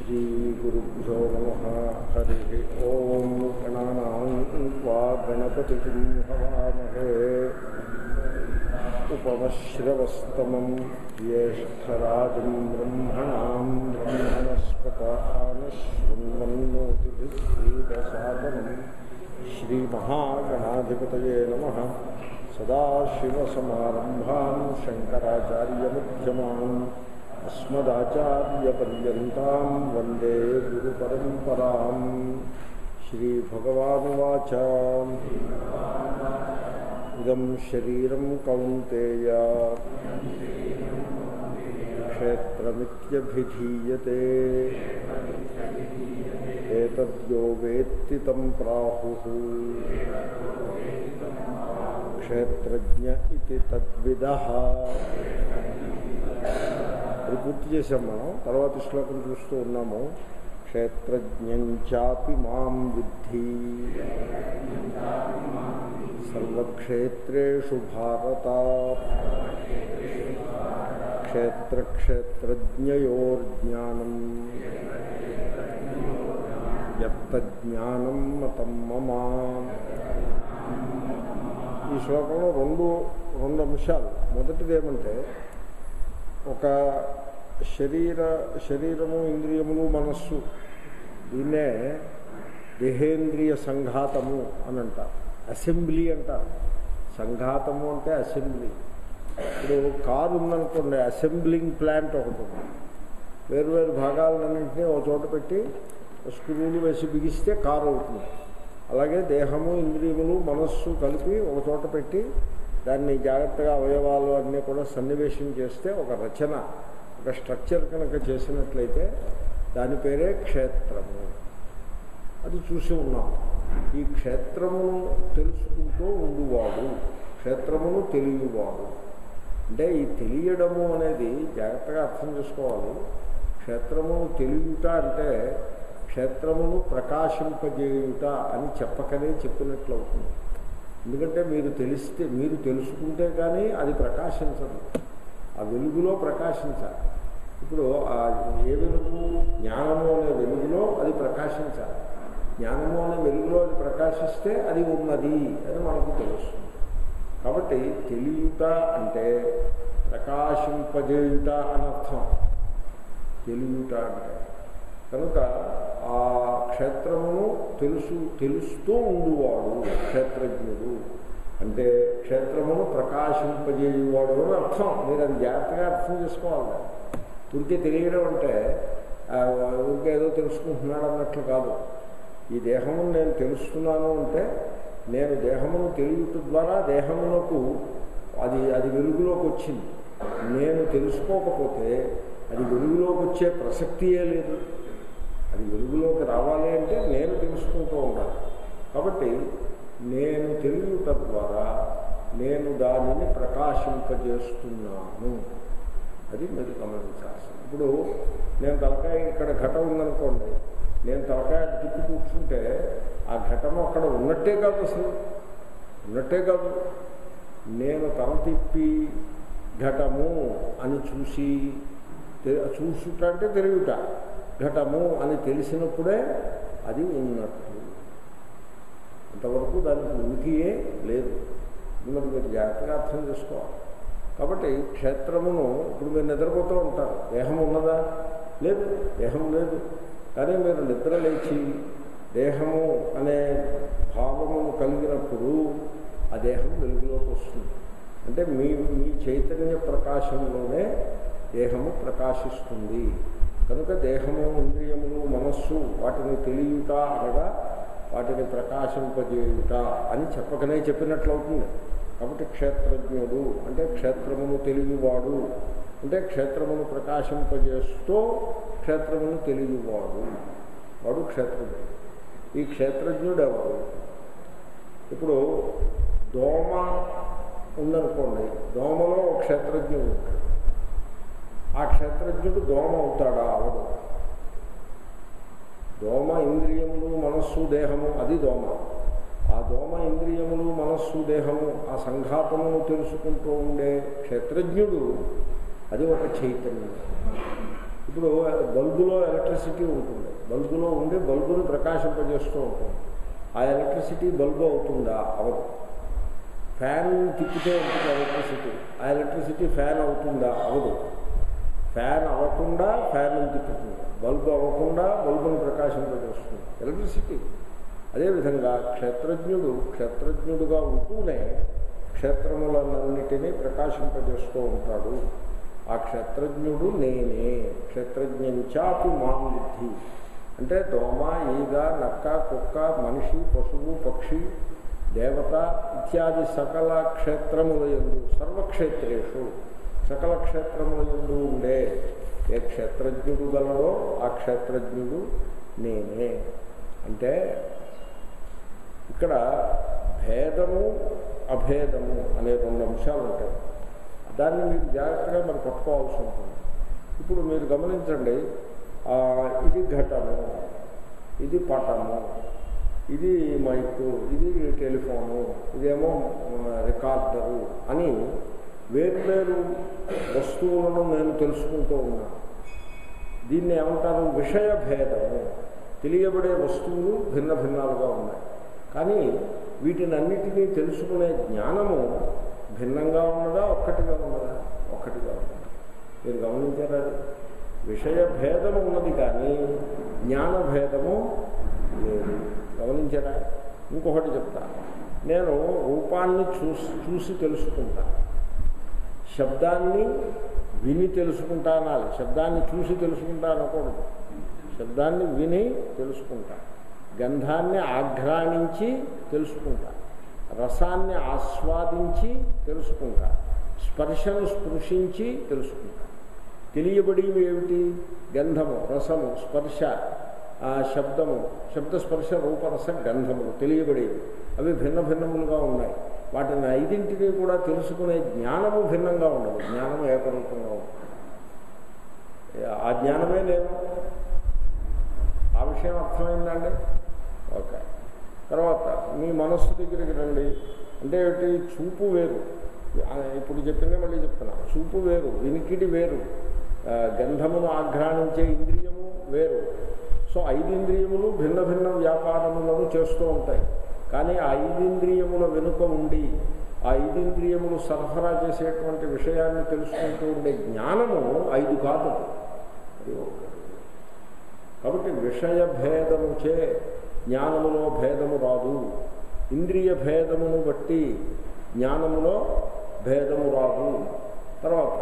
श्रीगुरुभ्यो नमः। हरिः ओम्। गणानां त्वा गणपतिं हवामहे उपमश्रवस्तमं ज्येष्ठराजं ब्रह्मणां ब्रह्मणस्पत आनशृण्वन्नोतिभिः श्रीदसादनं श्रीमहागणाधिपतये नमः। सदाशिवसमारम्भां शङ्कराचार्यमध्यमाम् अस्मदाचार्यपर्यन्तां वन्दे गुरुपरम्पराम्। श्रीभगवानुवाच इदं शरीरं कौन्तेय क्षेत्रमित्यभिधीयते एतद्यो वेत्ति तं प्राहुः क्षेत्रज्ञ इति तद्विदः। అది పూర్తి చేసాం మనం. తర్వాతి శ్లోకం చూస్తూ ఉన్నాము. క్షేత్రజ్ఞంచాపి మాం విద్ధి సర్వక్షేత్రేషు భారత క్షేత్రక్షేత్రజ్ఞయోర్జ్ఞానం యత్తజ్ఞానం మతం మమ. ఈ శ్లోకంలో రెండు అంశాలు. మొదటిది ఏమంటే, ఒక శరీరము ఇంద్రియములు మనస్సు, దీన్నే దేహేంద్రియ సంఘాతము అని అంటారు. అసెంబ్లీ అంటారు. సంఘాతము అంటే అసెంబ్లీ. ఇప్పుడు కారు ఉందనుకోండి, అసెంబ్లింగ్ ప్లాంట్ ఒకటి ఉంది. వేరువేరు భాగాలన్నింటినీ ఒక చోట పెట్టి స్క్రూలు వేసి బిగిస్తే కారు అవుతుంది. అలాగే దేహము ఇంద్రియములు మనస్సు కలిపి ఒక చోట పెట్టి దాన్ని జాగ్రత్తగా అవయవాలు అన్నీ కూడా సన్నివేశం చేస్తే ఒక రచన, ఒక స్ట్రక్చర్ కనుక చేసినట్లయితే దాని పేరే క్షేత్రము. అది చూసి ఉన్నాం. ఈ క్షేత్రమును తెలుసుకుంటూ ఉండువాడు క్షేత్రమును తెలియవాడు. అంటే ఈ తెలియడము అనేది జాగ్రత్తగా అర్థం చేసుకోవాలి. క్షేత్రమును తెలియుట అంటే క్షేత్రమును ప్రకాశింపజేయుట అని చెప్పకనే చెప్పినట్లు అవుతుంది. ఎందుకంటే మీరు తెలుసుకుంటే కానీ అది ప్రకాశించదు. ఆ వెలుగులో ప్రకాశించాలి. ఇప్పుడు ఏ వెలుగు? జ్ఞానము అనే వెలుగులో అది ప్రకాశించాలి. జ్ఞానము అనే వెలుగులో అది ప్రకాశిస్తే అది ఉన్నది అని మనకు తెలుస్తుంది. కాబట్టి తెలియుట అంటే ప్రకాశింపజేయుట అని అర్థం. తెలియుట అంటే కనుక ఆ క్షేత్రమును తెలుస్తూ ఉండువాడు క్షేత్రజ్ఞుడు. అంటే క్షేత్రమును ప్రకాశింపజేయువాడు అని అర్థం. మీరు అది జాగ్రత్తగా అర్థం చేసుకోవాలి. ఊరికే తెలియడం అంటే ఊరికే ఏదో తెలుసుకుంటున్నాడు అన్నట్లు కాదు. ఈ దేహమును నేను తెలుస్తున్నాను అంటే నేను దేహమును తెలియట ద్వారా దేహమునకు అది వెలుగులోకి వచ్చింది. నేను తెలుసుకోకపోతే అది వెలుగులోకి వచ్చే ప్రసక్తియే లేదు. అది వెలుగులోకి రావాలి అంటే నేను తెలుసుకుంటూ ఉండాలి. కాబట్టి నేను తెలియట ద్వారా నేను దానిని ప్రకాశింపజేస్తున్నాను. అది మీరు గమనించాల్సింది. ఇప్పుడు నేను తలకాయ ఇక్కడ ఘటం ఉందనుకోండి, నేను తలకాయ తిప్పి కూర్చుంటే ఆ ఘటము అక్కడ ఉన్నట్టే కాదు, అసలు ఉన్నట్టే కాదు. నేను తల తిప్పి ఘటము అని చూసుట అంటే తెలియట. ఘటము అని తెలిసినప్పుడే అది ఉన్నట్టు. అంతవరకు దానికి ఉనికియే లేదు. మరి మీరు జాగ్రత్తగా అర్థం చేసుకోవాలి. కాబట్టి క్షేత్రమును ఇప్పుడు మీరు నిద్రపోతూ ఉంటారు. దేహం ఉన్నదా? లేదు, దేహం లేదు. కానీ మీరు నిద్ర లేచి దేహము అనే భావమును కలిగినప్పుడు ఆ దేహం వెలుగులోకి వస్తుంది. అంటే మీ చైతన్య ప్రకాశంలోనే దేహము ప్రకాశిస్తుంది. కనుక దేహము ఇంద్రియములు మనస్సు వాటిని తెలియుట అనగా వాటిని ప్రకాశింపజేయుట అని చెప్పకనే చెప్పినట్లవుతుంది. కాబట్టి క్షేత్రజ్ఞుడు అంటే క్షేత్రమును తెలియవాడు, అంటే క్షేత్రమును ప్రకాశింపజేస్తూ క్షేత్రమును తెలియవాడు, వాడు క్షేత్రజ్ఞుడు. ఈ క్షేత్రజ్ఞుడు ఎవరు? ఇప్పుడు దోమ ఉందనుకోండి, దోమలో ఒక క్షేత్రజ్ఞుడు ఉంటాడు. ఆ క్షేత్రజ్ఞుడు దోమ అవుతాడా? అవడు. దోమ ఇంద్రియములు మనస్సు దేహము, అది దోమ. ఆ దోమ ఇంద్రియములు మనస్సు దేహము ఆ సంఘాతమును తెలుసుకుంటూ ఉండే క్షేత్రజ్ఞుడు అది ఒక చైతన్యం. ఈ ఇప్పుడు బల్బులో ఎలక్ట్రిసిటీ ఉంటుంది, బల్బులో ఉండి బల్బును ప్రకాశింపజేస్తూ ఉంటుంది. ఆ ఎలక్ట్రిసిటీ బల్బు అవుతుందా? అవదు. ఫ్యాన్ తిప్పితే ఉంటుంది ఎలక్ట్రిసిటీ, ఆ ఎలక్ట్రిసిటీ ఫ్యాన్ అవుతుందా? అవదు. ఫ్యాన్ అవ్వకుండా ఫ్యాన్ తిప్పుతుంది, బల్బు అవ్వకుండా బల్బును ప్రకాశింపజేస్తుంది ఎలక్ట్రిసిటీ. అదేవిధంగా క్షేత్రజ్ఞుడుగా ఉంటూనే క్షేత్రములన్నిటినీ ప్రకాశింపజేస్తూ ఉంటాడు. ఆ క్షేత్రజ్ఞుడు నేనే. క్షేత్రజ్ఞంచాపి మాం బుద్ధి అంటే దోమ, ఈగ, నక్క, కుక్క, మనిషి, పశువు, పక్షి, దేవత ఇత్యాది సకల క్షేత్రములయందు, సర్వక్షేత్రేషు సకల క్షేత్రములయందు ఉండే ఏ క్షేత్రజ్ఞుడు గలడో ఆ క్షేత్రజ్ఞుడు నేనే. అంటే ఇక్కడ భేదము అభేదము అనే రెండు అంశాలు ఉంటాయి. దాన్ని మీరు జాగ్రత్తగా మరి పట్టుకోవాల్సి ఉంటుంది. ఇప్పుడు మీరు గమనించండి, ఇది ఘటము, ఇది పటము, ఇది మైకు, ఇది టెలిఫోను, ఇదేమో రికార్డరు అని వేర్వేరు వస్తువులను నేను తెలుసుకుంటూ ఉన్నాను. దీన్ని ఏమంటారు? విషయ భేదము. తెలియబడే వస్తువులు భిన్న భిన్నాలుగా ఉన్నాయి, కానీ వీటినన్నిటినీ తెలుసుకునే జ్ఞానము భిన్నంగా ఉన్నదా, ఒక్కటిగా ఉన్నదా? ఒక్కటిగా ఉన్నదా? మీరు గమనించారా? విషయ భేదము ఉన్నది కానీ జ్ఞాన భేదము లేదు. గమనించారా? ఇంకొకటి చెప్తా. నేను రూపాన్ని చూసి తెలుసుకుంటాను, శబ్దాన్ని విని తెలుసుకుంటా అనాలి. శబ్దాన్ని చూసి తెలుసుకుంటా అనకూడదు. శబ్దాన్ని విని తెలుసుకుంటా, గంధాన్ని ఆఘ్రాణించి తెలుసుకుంటా, రసాన్ని ఆస్వాదించి తెలుసుకుంటా, స్పర్శను స్పృశించి తెలుసుకుంటా. తెలియబడివి ఏమిటి? గంధము, రసము, స్పర్శ, శబ్దము, శబ్దస్పర్శ రూపరస గంధములు తెలియబడేవి. అవి భిన్న భిన్నములుగా ఉన్నాయి. వాటిని ఐదింటినీ కూడా తెలుసుకునే జ్ఞానము భిన్నంగా ఉండదు. జ్ఞానము ఏకరూపంగా ఉంటుంది. ఆ జ్ఞానమే నేను. ఆ విషయం అర్థమైందండి? ఓకే. తర్వాత మీ మనస్సు దగ్గరికి రండి. అంటే చూపు వేరు. ఇప్పుడు చెప్పిందే మళ్ళీ చెప్తున్నా. చూపు వేరు, వినికిడి వేరు, గంధమును ఆఘ్రాణించే ఇంద్రియము వేరు. సో 5 ఇంద్రియములు భిన్న భిన్న వ్యాపారములను చేస్తూ ఉంటాయి. కానీ ఆ 5 ఇంద్రియముల వెనుక ఉండి ఆ 5 ఇంద్రియములు సరఫరా చేసేటువంటి విషయాన్ని తెలుసుకుంటూ ఉండే జ్ఞానము 5 కాదు. అది కాబట్టి విషయ భేదముచే జ్ఞానములో భేదము రాదు. ఇంద్రియ భేదమును బట్టి జ్ఞానములో భేదము రాదు. తర్వాత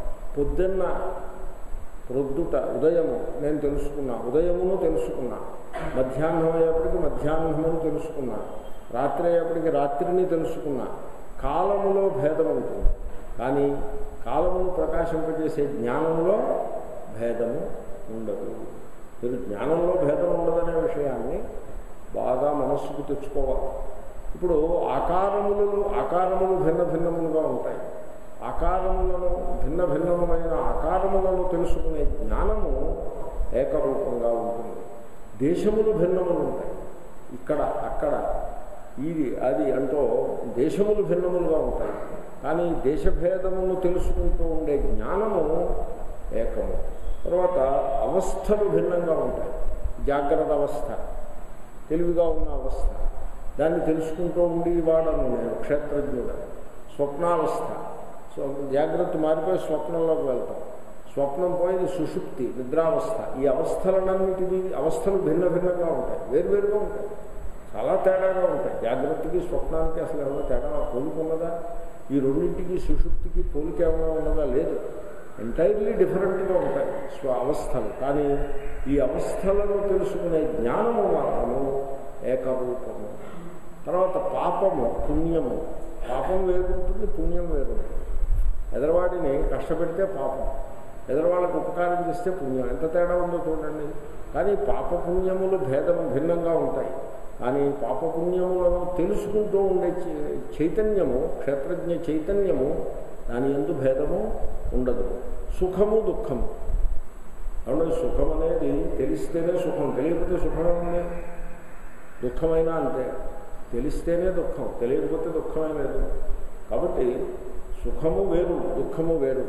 ప్రొద్దుట ఉదయము నేను తెలుసుకున్నా, ఉదయమును తెలుసుకున్నా. మధ్యాహ్నం అయ్యేప్పటికి మధ్యాహ్నమును తెలుసుకున్నా. రాత్రి అయ్యేప్పటికి రాత్రిని తెలుసుకున్నా. కాలములో భేదం ఉంటుంది, కానీ కాలమును ప్రకాశింపజేసే జ్ఞానంలో భేదము ఉండదు. మీరు జ్ఞానంలో భేదం ఉండదనే విషయాన్ని బాగా మనస్సుకు తెచ్చుకోవాలి. ఇప్పుడు ఆకారములు భిన్న భిన్నములుగా ఉంటాయి. భిన్న భిన్నమైన ఆకారములను తెలుసుకునే జ్ఞానము ఏకరూపంగా ఉంటుంది. దేశములు భిన్నములు ఉంటాయి. ఇక్కడ అక్కడ ఇది అది అంటూ దేశములు భిన్నములుగా ఉంటాయి. కానీ దేశభేదమును తెలుసుకుంటూ ఉండే జ్ఞానము ఏకము. తర్వాత అవస్థలు భిన్నంగా ఉంటాయి. జాగ్రత్త అవస్థ, తెలివిగా ఉన్న అవస్థ, దాన్ని తెలుసుకుంటూ ఉండి వాడను నేను క్షేత్రజ్ఞుడు. స్వప్నావస్థ, జాగ్రత్త మారిపోయి స్వప్నంలోకి వెళ్తాం. స్వప్నం పోయేది సుషుప్తి, నిద్రావస్థ. ఈ అవస్థలు భిన్న భిన్నంగా ఉంటాయి, వేరువేరుగా ఉంటాయి, చాలా తేడాగా ఉంటాయి. జాగ్రత్తకి స్వప్నానికి అసలు ఏమైనా తేడా పోలికున్నదా? ఈ రెండింటికి సుషుప్తికి పోలిక ఏమైనా ఉన్నదా? లేదు. ఎంటైర్లీ డిఫరెంట్గా ఉంటాయి అవస్థలు. కానీ ఈ అవస్థలను తెలుసుకునే జ్ఞానము మాత్రము ఏకరూపము. తర్వాత పాపము, పుణ్యము. పాపం వేరుంటుంది, పుణ్యం వేరుంటుంది. ఎదరవాడిని కష్టపెడితే పాపం, ఎదరవాళ్ళకి ఉపకారం చేస్తే పుణ్యం. ఎంత తేడా ఉందో చూడండి. కానీ పాపపుణ్యములు భిన్నంగా ఉంటాయి. కానీ పాపపుణ్యములను తెలుసుకుంటూ ఉండే చైతన్యము, క్షేత్రజ్ఞ చైతన్యము, దాని యందు భేదము ఉండదు. సుఖము దుఃఖము. అవును, సుఖం అనేది తెలిస్తేనే సుఖం, తెలియకపోతే సుఖమే ఉంది. దుఃఖమైనా అంతే, తెలిస్తేనే దుఃఖం, తెలియకపోతే దుఃఖమే లేదు. కాబట్టి సుఖము వేరు, దుఃఖము వేరు.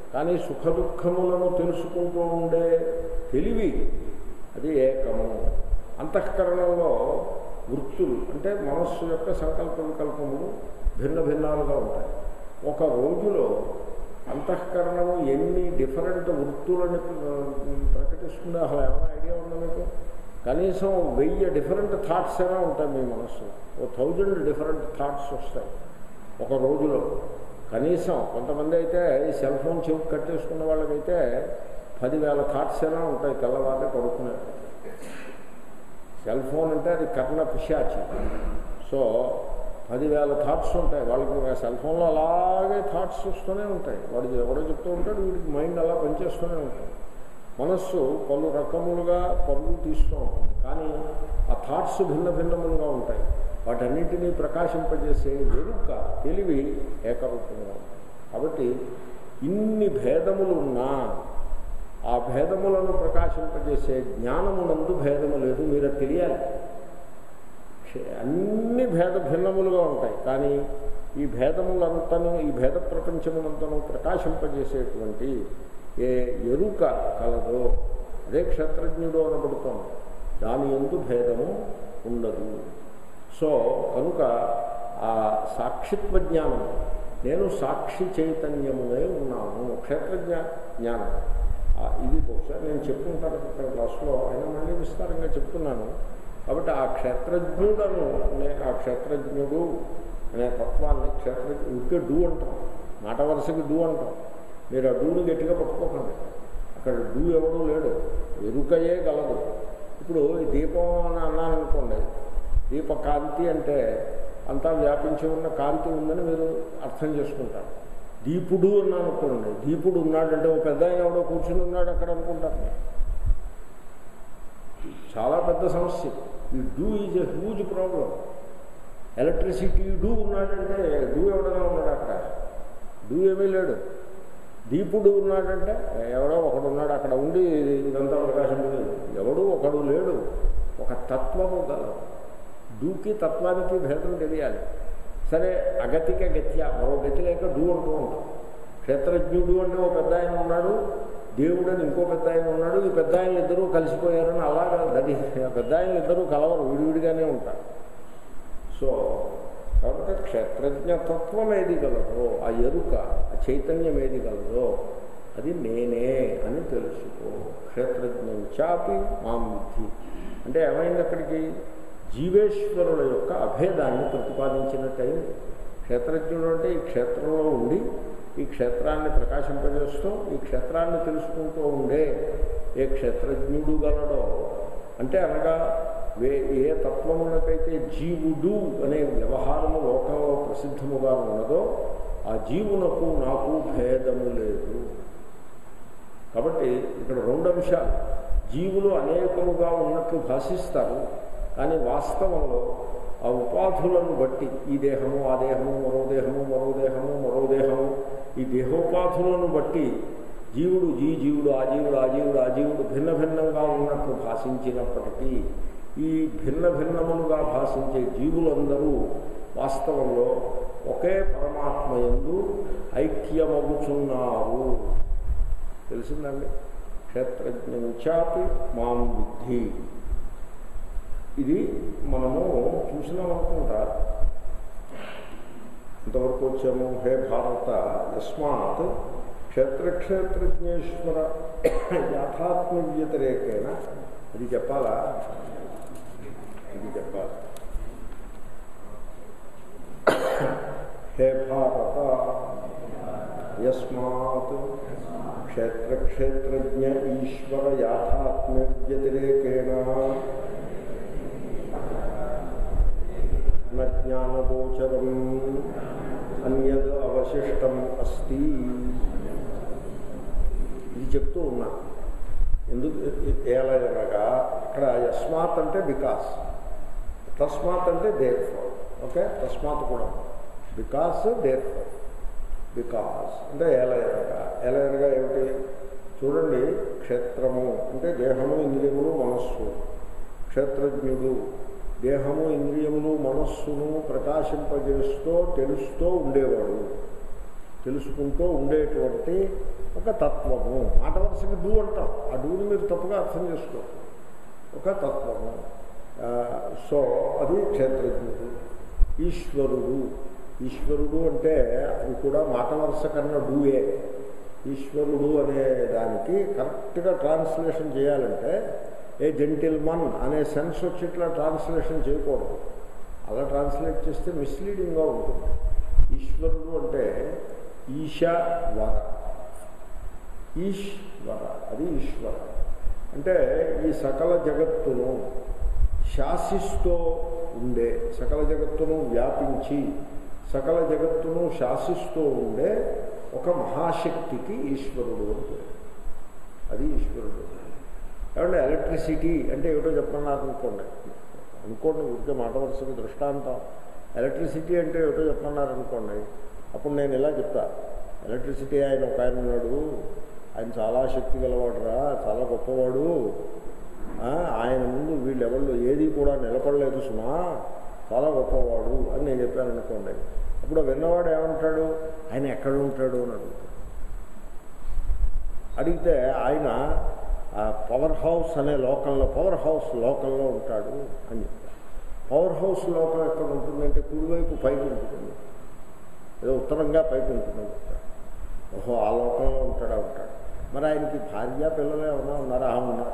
కానీ సుఖ దుఃఖములను తెలుసుకుంటూ ఉండే తెలివి అది ఏకము. అంతఃకరణంలో వృత్తులు అంటే మనస్సు యొక్క సంకల్ప వికల్పములు భిన్న భిన్నాలుగా ఉంటాయి. ఒక రోజులో అంతఃకరణము ఎన్ని డిఫరెంట్ వృత్తులని ప్రకటిస్తుందో అసలు ఏమైనా ఐడియా ఉందా మీకు? కనీసం 1000 డిఫరెంట్ థాట్స్ అయినా ఉంటాయి మీ మనస్సులో. 1000 డిఫరెంట్ థాట్స్ వస్తాయి ఒక రోజులో. కనీసం కొంతమంది అయితే ఈ సెల్ ఫోన్ చెవికి కట్టేసుకున్న వాళ్ళకైతే 10,000 థాట్స్ అయినా ఉంటాయి తెల్లవారే పడుకునే. సెల్ ఫోన్ అంటే అది కర్ణ పిశాచి. సో 10,000 థాట్స్ ఉంటాయి వాళ్ళకి. సెల్ ఫోన్లో అలాగే థాట్స్ వస్తూనే ఉంటాయి. వాడికి ఎవడో చెప్తూ ఉంటాడు, వీడికి మైండ్ అలా పనిచేస్తూనే ఉంటుంది. మనస్సు పలు రకములుగా పరుగులు తీస్తూ ఉంటుంది. కానీ ఆ థాట్స్ భిన్న భిన్నములుగా ఉంటాయి. వాటన్నింటినీ ప్రకాశింపజేసే ఎరుక తెలివి ఏకరూపంగా ఉంటుంది. కాబట్టి ఇన్ని భేదములు ఉన్నా ఆ భేదములను ప్రకాశింపజేసే జ్ఞానమునందు భేదము లేదు. మీరు తెలియాలి. అన్ని భేద భిన్నములుగా ఉంటాయి. కానీ ఈ భేదములంతను ఈ భేద ప్రపంచమునంతను ప్రకాశింపజేసేటువంటి ఏ ఎరుక కలదో అదే క్షేత్రజ్ఞుడు అనబడుతోంది. దాని యందు భేదము ఉండదు. సో కనుక ఆ సాక్షిత్వ జ్ఞానం, నేను సాక్షి చైతన్యమునే ఉన్నాను, క్షేత్రజ్ఞ జ్ఞానం. ఇది బహుశా నేను చెప్పుకుంటాను ఇక్కడ క్లాసులో, అయినా మళ్ళీ విస్తారంగా చెప్తున్నాను. కాబట్టి ఆ క్షేత్రజ్ఞుడను ఆ క్షేత్రజ్ఞుడు అనే తత్వాన్ని ఇంకే డూ అంటాం, మాట వరుసకి డూ అంటాం. మీరు ఆ డూని గట్టిగా పట్టుకోకండి. అక్కడ డూ ఎవడూ లేడు, ఎరుకయే గలదు. ఇప్పుడు ఈ దీపం అని అన్నారనుకోండి, దీపకాంతి అంటే అంతా వ్యాపించి ఉన్న కాంతి ఉందని మీరు అర్థం చేసుకుంటారు. దీపుడు అన్నానుకోండి, దీపుడు ఉన్నాడంటే ఒక పెద్ద ఆయన ఎవడో కూర్చుని ఉన్నాడు అక్కడ అనుకుంటారు. చాలా పెద్ద సమస్య. ఈ డూ is a huge problem. Electricity డూ ఉన్నాడంటే డూ ఎవడైనా ఉన్నాడు అక్కడ? డూ ఏమీ లేడు. దీపుడు ఉన్నాడంటే ఎవడో ఒకడు ఉన్నాడు అక్కడ ఉండి ఇదంతా ప్రకాశం లేదు. ఎవడు ఒకడు లేడు. ఒక తత్వము గలదు. డూకి తత్వానికి భేదం తెలియాలి. సరే, అగతిక గత్య, మరో గతి లేక డూ అంటూ ఉంటాం. క్షేత్రజ్ఞుడు అంటే ఒక పెద్ద ఆయన ఉన్నాడు, దేవుడు అని ఇంకో పెద్ద ఆయన ఉన్నాడు. ఈ పెద్ద ఆయనలు ఇద్దరూ కలిసిపోయారని అలాగా దది పెద్ద ఆయనలు ఇద్దరూ కలవరు, విడివిడిగానే ఉంటారు. సో కాబట్టి క్షేత్రజ్ఞతత్వం ఏది గలదో, ఆ ఎరుక, ఆ చైతన్యం ఏది గలదో అది నేనే అని తెలుసుకో. క్షేత్రజ్ఞం చాపి మాం విద్ధి అంటే ఏమైంది? అక్కడికి జీవేశ్వరుల యొక్క అభేదాన్ని ప్రతిపాదించినట్టయింది. క్షేత్రజ్ఞుడు అంటే ఈ క్షేత్రంలో ఉండి ఈ క్షేత్రాన్ని ప్రకాశింపజేస్తూ ఈ క్షేత్రాన్ని తెలుసుకుంటూ ఉండే ఏ క్షేత్రజ్ఞుడు గలడో అంటే అనగా ఏ తత్వమునకైతే జీవుడు అనే వ్యవహారము లోకంలో ప్రసిద్ధముగా ఉన్నదో ఆ జీవునకు నాకు భేదము లేదు. కాబట్టి ఇక్కడ 2 అంశాలు. జీవులు అనేకముగా ఉన్నట్లు భాషిస్తారు, కానీ వాస్తవంలో ఆ ఉపాధులను బట్టి ఈ దేహము, ఆ దేహము, మరో దేహము, మరో దేహము, మరో దేహము, ఈ దేహోపాధులను బట్టి జీవుడు జీవుడు, ఆ జీవుడు, ఆ జీవుడు, ఆ జీవుడు భిన్న భిన్నంగా ఉన్నట్లు భాషించినప్పటికీ ఈ భిన్న భిన్నములుగా భాషించే జీవులందరూ వాస్తవంలో ఒకే పరమాత్మ యందు ఐక్యమగుచున్నారు. తెలిసిందండి? క్షేత్రజ్ఞం చాపి మాం విద్ధి. ఇది మనము చూసినామనుకుంటా. ఇంతవరకు వచ్చాము. హే భారత, యస్మాత్ క్షేత్రజ్ఞేశ్వర యాథాత్మ వ్యతిరేకేణ, అది చెప్పాలా? ఇది చెప్పాలి. హే భారత, యస్మాత్ క్షేత్రజ్ఞ ఈశ్వర యాథాత్మ వ్యతిరేకేణ న జ్ఞానగోచరం అన్యద్ అవశిష్టం అస్తి. ఇది చెప్తూ ఉన్నా. ఎందుకు ఎలా అనగా ఇక్కడ యస్మాత్ అంటే బికాస్, తస్మాత్ అంటే దేర్ ఫోర్. ఓకే, తస్మాత్ కూడా బికాస్, దేర్ ఫోర్. బికాస్ అంటే ఎలా అనగా ఏమిటి? చూడండి, క్షేత్రము అంటే దేహము, ఇంద్రియములు, మనస్సు. క్షేత్రజ్ఞుడు దేహము, ఇంద్రియములు, మనస్సును ప్రకాశింపజేస్తూ తెలుస్తూ ఉండేవాడు. తెలుసుకుంటూ ఉండేటువంటి ఒక తత్వము. మాట వరుసకి డూ అంటాం, ఆ డూని మీరు తప్పుగా అర్థం చేసుకోరు. ఒక తత్వము. సో అది క్షేత్రజ్ఞుడు. ఈశ్వరుడు. ఈశ్వరుడు అంటే అది కూడా మాట వరుస కన్నా డూయే. ఈశ్వరుడు అనే దానికి కరెక్ట్గా ట్రాన్స్లేషన్ చేయాలంటే ఏ జెంటిల్మన్ అనే సెన్స్ వచ్చి ఇట్లా ట్రాన్స్లేషన్ చేయకూడదు. అలా ట్రాన్స్లేట్ చేస్తే మిస్లీడింగ్గా ఉంటుంది. ఈశ్వరుడు అంటే ఈశవర, ఈశ్వర, అది ఈశ్వర అంటే ఈ సకల జగత్తును శాసిస్తూ ఉండే, సకల జగత్తును వ్యాపించి సకల జగత్తును శాసిస్తూ ఉండే ఒక మహాశక్తికి ఈశ్వరుడు అంటే అది ఈశ్వరుడు. ఏమంటే ఎలక్ట్రిసిటీ అంటే ఏమిటో చెప్పన్నారు అనుకోండి ఊరికే మాట వరుసకి దృష్టాంతం. ఎలక్ట్రిసిటీ అంటే ఏమిటో చెప్పన్నారు అనుకోండి, అప్పుడు నేను ఇలా చెప్తా, ఎలక్ట్రిసిటీ ఆయన ఒక ఆయన ఉన్నాడు, ఆయన చాలా శక్తి గలవాడురా, చాలా గొప్పవాడు, ఆయన ముందు వీళ్ళెవళ్ళు ఏది కూడా నిలబడలేదు సుమా, చాలా గొప్పవాడు అని నేను చెప్పాను అనుకోండి. అప్పుడు విన్నవాడు ఏమంటాడు, ఆయన ఎక్కడ ఉంటాడు అని అడుగుతాడు. అడిగితే ఆయన పవర్ హౌస్ అనే లోకంలో, పవర్ హౌస్ లోకంలో ఉంటాడు అని చెప్తాడు. పవర్ హౌస్ లోకం ఎక్కడ ఉంటుందంటే కుడివైపు పైకి ఉంటుంది, ఏదో ఉత్తరంగా పైకి ఉంటుంది చెప్తాడు. ఓహో ఆ లోకంలో ఉంటాడా ఉంటాడు. మరి ఆయనకి భార్య పిల్లలు ఏమన్నా ఉన్నారా? ఉన్నారు.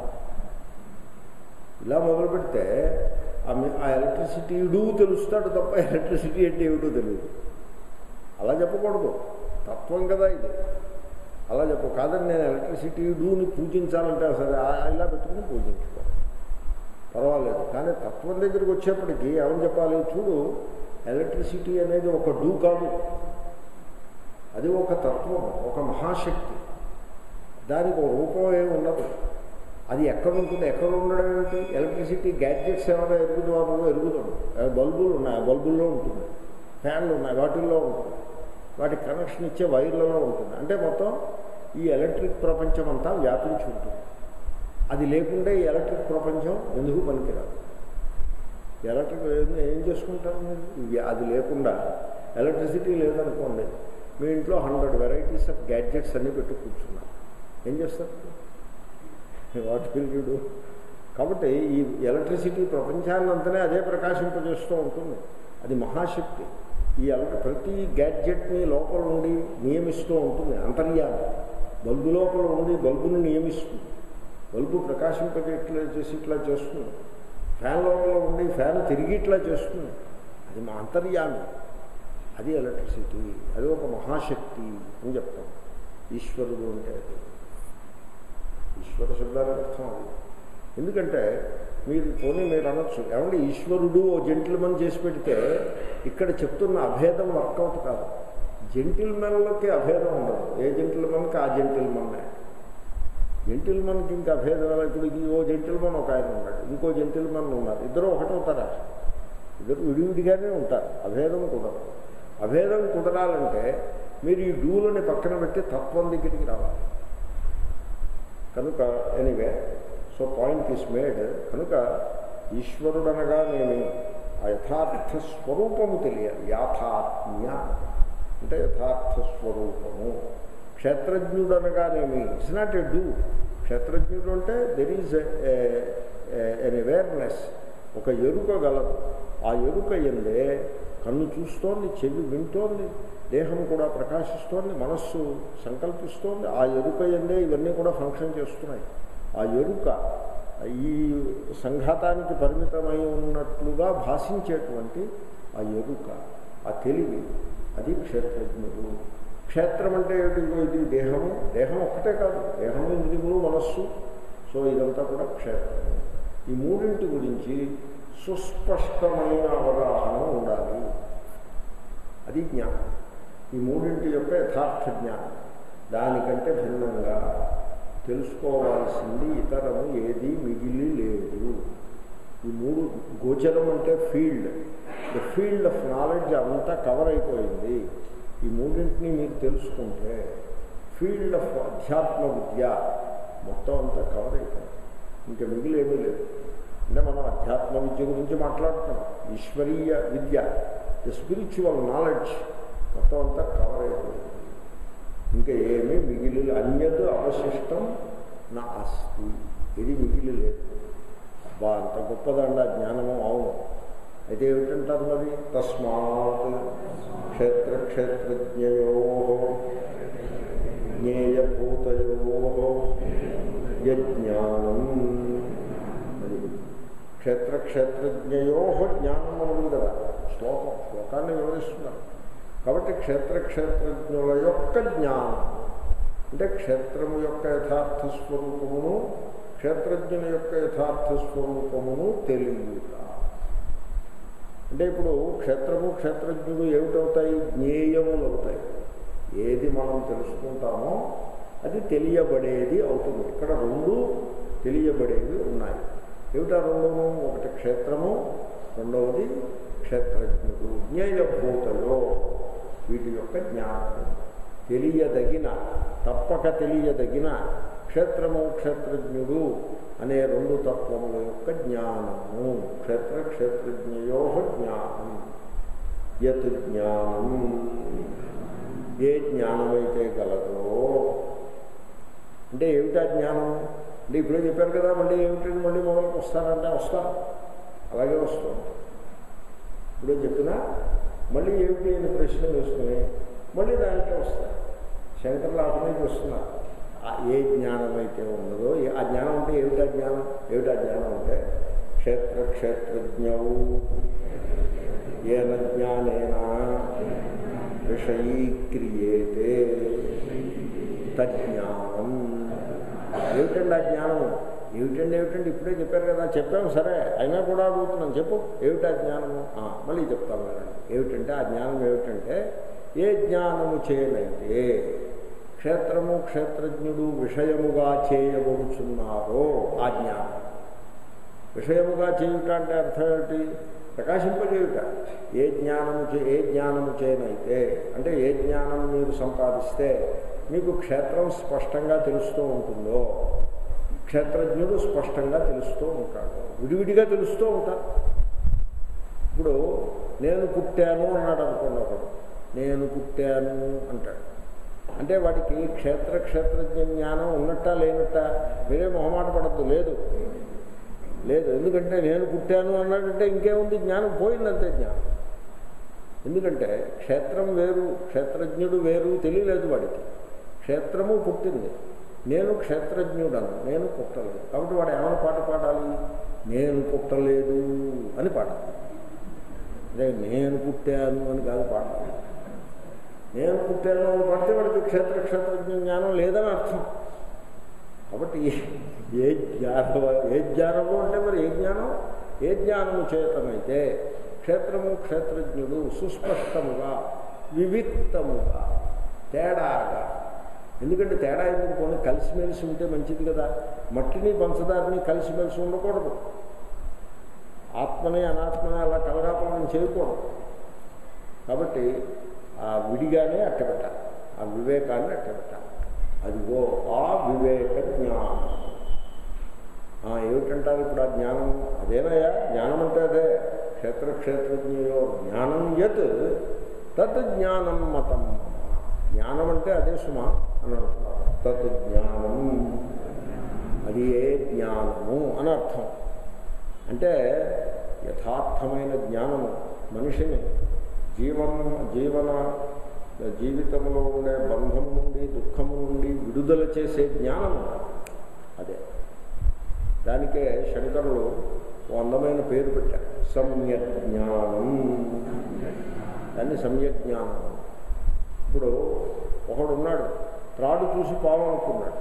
ఇలా మొదలు పెడితే ఆ ఎలక్ట్రిసిటీడు తెలుస్తాడు తప్ప ఎలక్ట్రిసిటీ అంటే ఏమిటో తెలియదు. అలా చెప్పకూడదు, తత్వం కదా ఇది. అలా చెప్పు కాదని నేను ఎలక్ట్రిసిటీడుని పూజించాలంటే సరే ఇలా పెట్టుకుని పూజించుకో, పర్వాలేదు. కానీ తత్వం దగ్గరికి వచ్చేప్పటికీ ఏమని చెప్పాలి, చూడు ఎలక్ట్రిసిటీ అనేది ఒక డూ కాదు, అది ఒక తత్వం, ఒక మహాశక్తి. దానికి ఒక రూపం ఏమి ఉండదు. అది ఎక్కడ ఉంటుంది, ఎక్కడ ఉండడం ఏమిటి? ఎలక్ట్రిసిటీ గ్యాడ్జెట్స్ ఏమైనా ఎరుగుతావు, ఎరుగుతాడు. బల్బులు ఉన్నాయి, ఆ బల్బుల్లో ఉంటుంది. ఫ్యాన్లు ఉన్నాయి, వాటిల్లో ఉంటుంది. వాటి కనెక్షన్ ఇచ్చే వైర్లలో ఉంటుంది. అంటే మొత్తం ఈ ఎలక్ట్రిక్ ప్రపంచం అంతా వ్యాపించి ఉంటుంది. అది లేకుంటే ఈ ఎలక్ట్రిక్ ప్రపంచం ఎందుకు పనికిరాదు. ఎలక్ట్రిక్ ఏం చేసుకుంటారు మీరు? అది లేకుండా ఎలక్ట్రిసిటీ లేదనుకోండి, మీ ఇంట్లో 100 వెరైటీస్ ఆఫ్ గ్యాడ్జెట్స్ అన్నీ పెట్టు కూర్చున్నారు, ఏం చేస్తారు? What will you do? కాబట్టి ఈ ఎలక్ట్రిసిటీ ప్రపంచాన్నంతనే అదే ప్రకాశింపజేస్తూ ఉంటుంది. అది మహాశక్తి. ఈ ప్రతి గ్యాడ్జెట్ని లోపల ఉండి నియమిస్తూ ఉంటుంది. అంతర్యామి బల్బు లోపల ఉండి బల్బును నియమిస్తుంది. బల్బు ప్రకాశింపజేట్లా చేసి ఇట్లా చేస్తుంది. ఫ్యాన్ లోపల ఉండి ఫ్యాన్ తిరిగి ఇట్లా చేస్తుంది. అది మా అంతర్యామి, అది ఎలక్ట్రిసిటీ. అది ఒక మహాశక్తి అని చెప్తాం. ఈశ్వరుడు అంటే అది ఈశ్వర శబ్దానికి అర్థం అది. ఎందుకంటే మీరు అనొచ్చు, ఏమంటే ఈశ్వరుడు ఓ జెంటిల్మన్ చేసి పెడితే ఇక్కడ చెప్తున్న అభేదం వర్కౌట్ కాదు. జెంటిల్మెన్లకి అభేదం ఉండదు. ఏ జెంటిల్మన్కి ఆ జెంటిల్మన్నే. జెంటిల్మన్కి ఇంకా అభేదం ఎలా? ఇప్పుడు ఓ జెంటిల్మన్ ఒక ఆయన ఉన్నాడు, ఇంకో జెంటిల్మన్ ఉన్నారు, ఇద్దరు ఒకటవుతారా? ఇద్దరు విడివిడిగానే ఉంటారు. అభేదం కుదరదు. అభేదం కుదరాలంటే మీరు ఈ డూలని పక్కన పెట్టి తత్వం దగ్గరికి రావాలి. కనుక anyway, so point is made. కనుక ఈశ్వరుడు అనగానేమి ఆ యథార్థ స్వరూపము తెలియాలి. యాథాత్మ్య అంటే యథార్థ స్వరూపము. క్షేత్రజ్ఞుడు అనగానేమి ఇట్స్ నాట్ ఎ డూ. క్షేత్రజ్ఞుడు అంటే దెర్ ఈజ్ ఎన్ అవేర్నెస్, ఒక ఎరుక గలదు. ఆ ఎరుక ఎందే కన్ను చూస్తోంది, చెవి వింటోంది, దేహం కూడా ప్రకాశిస్తోంది, మనస్సు సంకల్పిస్తోంది. ఆ ఎరుక ఎందే ఇవన్నీ కూడా ఫంక్షన్ చేస్తున్నాయి. ఆ ఎరుక ఈ సంఘాతానికి పరిమితమై ఉన్నట్లుగా భాషించేటువంటి ఆ ఎరుక, ఆ తెలివి, అది క్షేత్రజ్ఞుడు. క్షేత్రం అంటే ఏమిటి? ఇది దేహము. దేహం ఒక్కటే కాదు, దేహము, ఇంద్రియములు, మనస్సు. సో ఇదంతా కూడా క్షేత్రము. ఈ మూడింటి గురించి సుస్పష్టమైన అవగాహన ఉండాలి. అది జ్ఞానం. ఈ మూడింటి యొక్క యథార్థ జ్ఞానం. దానికంటే భిన్నంగా తెలుసుకోవాల్సింది ఇతరము ఏది మిగిలి లేదు. ఈ మూడు గోచరం అంటే field, the field of knowledge అంతా కవర్ అయిపోయింది. ఈ మూడింటిని మీరు తెలుసుకుంటే ఫీల్డ్ ఆఫ్ అధ్యాత్మ విద్య మొత్తం అంతా కవర్ అయిపోయింది. ఇంకా మిగిలేమీ లేదు. అంటే మనం అధ్యాత్మ విద్య గురించి మాట్లాడుతున్నాం. ఈశ్వరీయ విద్య, ద స్పిరిచువల్ నాలెడ్జ్ మొత్తం అంతా కవర్ అయిపోయింది. ఇంకా ఏమీ మిగిలి అన్యత్ అవశిష్టం నా అస్తి, ఇది మిగిలి లేదు. అబ్బా అంత గొప్పదండ జ్ఞానము. అవును, అయితే ఏమిటంటారు మరి? తస్మాత్ క్షేత్రక్షేత్రజ్ఞయో జ్ఞేయభూతయో యజ్ఞానం. క్షేత్రక్షేత్రజ్ఞయో జ్ఞానం ఉంది కదా శ్లోకాన్ని వివరిస్తున్నారు. కాబట్టి క్షేత్రక్షేత్రజ్ఞుల యొక్క జ్ఞానం అంటే క్షేత్రము యొక్క యథార్థ స్వరూపమును క్షేత్రజ్ఞుని యొక్క యథార్థ స్వరూపమును తెలియట. అంటే ఇప్పుడు క్షేత్రము క్షేత్రజ్ఞుడు ఏమిటవుతాయి? జ్ఞేయములు అవుతాయి. ఏది మనం తెలుసుకుంటామో అది తెలియబడేది అవుతుంది. ఇక్కడ రెండు తెలియబడేవి ఉన్నాయి. ఏమిటా రెండును? ఒకటి క్షేత్రము, రెండవది క్షేత్రజ్ఞుడు. జ్ఞేయభూతలో వీటి యొక్క జ్ఞానం తెలియదగిన, తప్పక తెలియదగిన క్షేత్రము క్షేత్రజ్ఞుడు అనే రెండు తత్వముల యొక్క జ్ఞానము. క్షేత్రక్షేత్రజ్ఞయో జ్ఞానం. యత్ జ్ఞానం, ఏ జ్ఞానమైతే గలదో. అంటే ఏమిటా జ్ఞానం అంటే ఇప్పుడే చెప్పారు కదా, మళ్ళీ ఏమిటంటే మళ్ళీ మొదలుకు వస్తారంటే వస్తారు, అలాగే వస్తుంది. ఇప్పుడే చెప్పినా మళ్ళీ ఏమిటి అని ప్రశ్న వేసుకుని మళ్ళీ దాంట్లో వస్తారు. శంకర్లు అర్థమైతే వస్తున్నారు. ఏ జ్ఞానం అయితే ఉన్నదో ఆ జ్ఞానం అంటే ఏమిటా జ్ఞానం? ఏమిటా జ్ఞానం అంటే క్షేత్రక్షేత్రజ్ఞౌ ఏన జ్ఞానేన విషయీక్రియేతే తజ్ఞానం. ఏమిటండి ఆ జ్ఞానము? ఏమిటండి ఇప్పుడే చెప్పారు కదా. చెప్పాము సరే, అయినా కూడా అడుగుతున్నాను, చెప్పు ఏమిటా జ్ఞానము? మళ్ళీ చెప్తాను మేడం. ఏమిటంటే ఆ జ్ఞానం ఏమిటంటే ఏ జ్ఞానము చేయనైతే క్షేత్రము క్షేత్రజ్ఞుడు విషయముగా చేయబడుచున్నారో ఆ జ్ఞానం. విషయముగా చేయుట అంటే అర్థం ఏమిటి? ప్రకాశింపజేయుట. ఏ జ్ఞానము చేయనైతే అంటే ఏ జ్ఞానం మీరు సంపాదిస్తే మీకు క్షేత్రం స్పష్టంగా తెలుస్తూ ఉంటుందో క్షేత్రజ్ఞుడు స్పష్టంగా తెలుస్తూ ఉంటాడు. విడివిడిగా తెలుస్తూ ఉంటారు. ఇప్పుడు నేను పుట్టాను అన్నాడు అనుకోండి ఒకడు. నేను పుట్టాను అంటాడు. అంటే వాడికి క్షేత్రజ్ఞ జ్ఞానం ఉన్నట్టా లేనట్టా? మీరే మొహమాట పడద్దు. లేదు. ఎందుకంటే నేను పుట్టాను అన్నాడంటే ఇంకేముంది? జ్ఞానం పోయిందంతే జ్ఞానం. ఎందుకంటే క్షేత్రం వేరు క్షేత్రజ్ఞుడు వేరు తెలియలేదు వాడికి. క్షేత్రము పుట్టింది, నేను క్షేత్రజ్ఞుడను, నేను పుట్టలేదు. కాబట్టి వాడు ఏమైనా పాట పాడాలి? నేను పుట్టలేదు అని పాడాలి. అదే నేను పుట్టాను అని కాదు పాడాలి. నేను పుట్టాను అని పడితే వాడికి క్షేత్రజ్ఞ జ్ఞానం లేదని అర్థం. కాబట్టి ఏ జ్ఞానము అంటే మరి ఏ జ్ఞానము చేతనైతే క్షేత్రము క్షేత్రజ్ఞుడు సుస్పష్టముగా వివిక్తముగా తేడాగా. ఎందుకంటే తేడా ఎందుకు? కొన్ని కలిసిమెలిసి ఉంటే మంచిది కదా. మట్టిని పంచదారిని కలిసిమెలిసి ఉండకూడదు. ఆత్మని అనాత్మని అలా కలగాపనం చేయకూడదు. కాబట్టి ఆ విడిగానే అట్టబెట్టాలి, ఆ వివేకాన్ని అట్టబెట్టాలి. అదిగో ఆ వివేక జ్ఞానం. ఏమిటంటారు ఇప్పుడు ఆ జ్ఞానం? అదేనయ్యా జ్ఞానం అంటే అదే. క్షేత్రజ్ఞయో జ్ఞానం యత్ తత్ జ్ఞానం మతం. జ్ఞానం అంటే అదే సుమా అని అంటున్నారు. తత్ జ్ఞానం, అది ఏ జ్ఞానము అని అర్థం. అంటే యథార్థమైన జ్ఞానము మనిషిని జీవితంలో ఉండే బంధం నుండి దుఃఖము నుండి విడుదల చేసే జ్ఞానము అదే. దానికే శంకరులు ఓ అందమైన పేరు పెట్టారు, సమ్యక్ జ్ఞానం. దాన్ని సమ్యక్ జ్ఞానం. ఇప్పుడు ఒకడున్నాడు, త్రాడు చూసి పాము అనుకున్నాడు.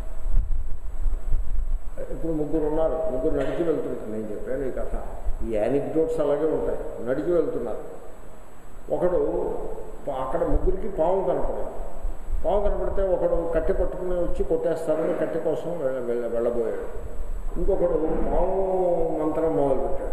ఇప్పుడు ముగ్గురు ఉన్నారు, ముగ్గురు నడిచి వెళ్తున్నారు. నేను చెప్పాను ఈ కథ, ఈ యానిక్డోట్స్ అలాగే ఉంటాయి. నడిచి వెళ్తున్నారు. ఒకడు అక్కడ ముగ్గురికి పాము కనపడాలి. పాము కనపడితే ఒకడు కట్టె పట్టుకుని వచ్చి కొట్టేస్తారని కట్టె కోసం వెళ్ళబోయాడు. ఇంకొకడు పాము మంత్రం మొదలుపెట్టాడు.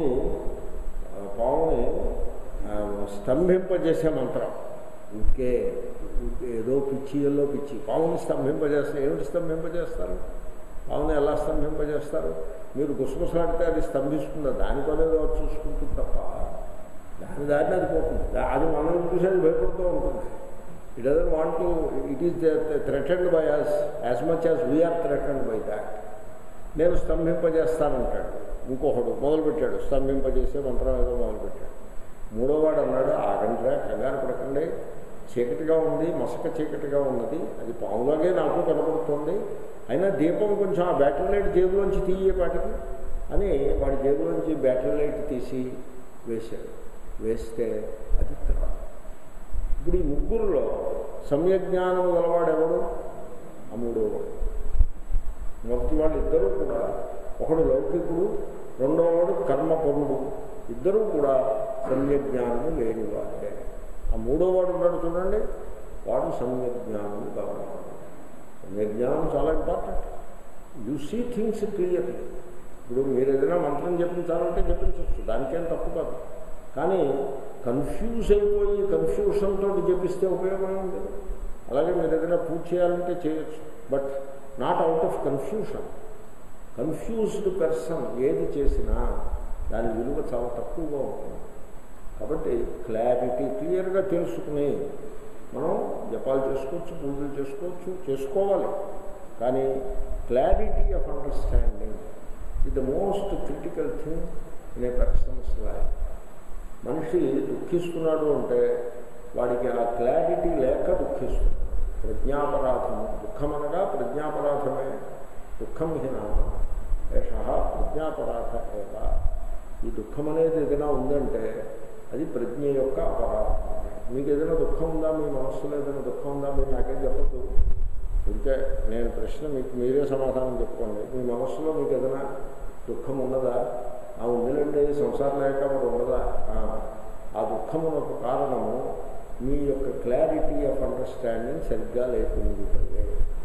పాముని స్తంభింపజేసే మంత్రం. ఇంకే ఏదో పిచ్చిలో పిచ్చి. పాముని స్తంభింపజేస్తారు. ఏమిటి స్తంభింపజేస్తారు? పాముని ఎలా స్తంభింపజేస్తారు? మీరు గుసగుసలాడితే అది స్తంభిస్తుందా? దానికోలేదో చూసుకుంటుంది తప్ప దాని దారిని అది పోతుంది. అది మనం చూసేది భయపడుతూ ఉంటుంది. He doesn't want to, it is threatened by us as much as we are threatened by that. నేను స్తంభింపజేస్తానంటాడు. ఇంకొకడు మొదలుపెట్టాడు, స్తంభింపజేసే మంత్రం ఏదో మొదలుపెట్టాడు. మూడోవాడు అన్నాడు, ఆగండిరా, కంగారు పడకండి, చీకటిగా ఉంది, మసక చీకటిగా ఉన్నది, అది పాములాగే నాకు కనపడుతుంది, అయినా దీపం కొంచెం ఆ బ్యాటరీ లైట్ జేబులోంచి తీయేపాటికి అని వాడి జేబులోంచి బ్యాటరీ లైట్ తీసి వేశాడు. వేస్తే అది తర్వాత. ఇప్పుడు ఈ ముగ్గురులో సమ్యజ్ఞానం గలవాడు ఎవడు? ఆ మూడోవాడు. మొదటి వాళ్ళు ఇద్దరూ కూడా, ఒకడు లౌకికుడు, రెండోవాడు కర్మపరుడు, ఇద్దరూ కూడా సమ్యజ్ఞానము లేనివాడే. ఆ మూడోవాడు ఉన్నాడు చూడండి, వాడు సమ్యజ్ఞానము గలవాడు. సమ్యజ్ఞానం చాలా important. You see things clearly. ఇప్పుడు మీరు ఏదైనా మంత్రం చెప్పించాలంటే చెప్పించవచ్చు, దానికేం తప్పు కాదు. కానీ కన్ఫ్యూజ్ అయిపోయి కన్ఫ్యూషన్తో జపిస్తే ఉపయోగం ఉంది. అలాగే మీరు ఏదైనా పూజ చేయాలంటే చేయొచ్చు, but not out of confusion. Confused person ఏది చేసినా దాని విలువ చాలా తక్కువగా ఉంటుంది. కాబట్టి క్లారిటీ క్లియర్గా తెలుసుకుని మనం జపాలు చేసుకోవచ్చు, పూజలు చేసుకోవాలి. కానీ clarity of understanding is the most critical thing in a person's life. మనిషి దుఃఖిస్తున్నాడు అంటే వాడికి ఆ క్లారిటీ లేక దుఃఖిస్తున్నాడు. ప్రజ్ఞాపరాధము, దుఃఖం అనగా ప్రజ్ఞాపరాధమే. దుఃఖం హినామ ఏష ప్రజ్ఞాపరాధ ఏవ. ఈ దుఃఖం అనేది ఏదైనా ఉందంటే అది ప్రజ్ఞ యొక్క అపరాధం. మీకు ఏదైనా దుఃఖం ఉందా, మీ మనస్సులో ఏదైనా దుఃఖం ఉందా, మీరు నాకేం చెప్పద్దు. ఇంకే నేను ప్రశ్న మీకు మీరే సమాధానం చెప్పుకోండి. మీ మనస్సులో మీకు ఏదైనా దుఃఖం ఉన్నదా? ఆ ఉందిలంటే సంసారం లేక మరి ఉన్నదా? ఆ దుఃఖమునకు కారణము మీ యొక్క క్లారిటీ ఆఫ్ అండర్స్టాండింగ్ సరిగ్గా లేకుండా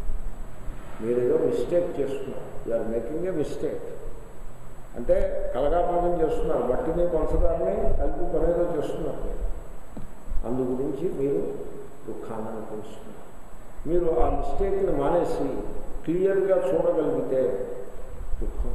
మీరేదో మిస్టేక్ చేస్తున్నారు. You're making a mistake. అంటే కలగాపాదం చేస్తున్నారు, బట్టిని పంచదారని కలిపి పనేదో చేస్తున్నారు. అందు గురించి మీరు దుఃఖాన్ని అనుభవిస్తున్నారు. మీరు ఆ మిస్టేక్ని మానేసి క్లియర్గా చూడగలిగితే దుఃఖం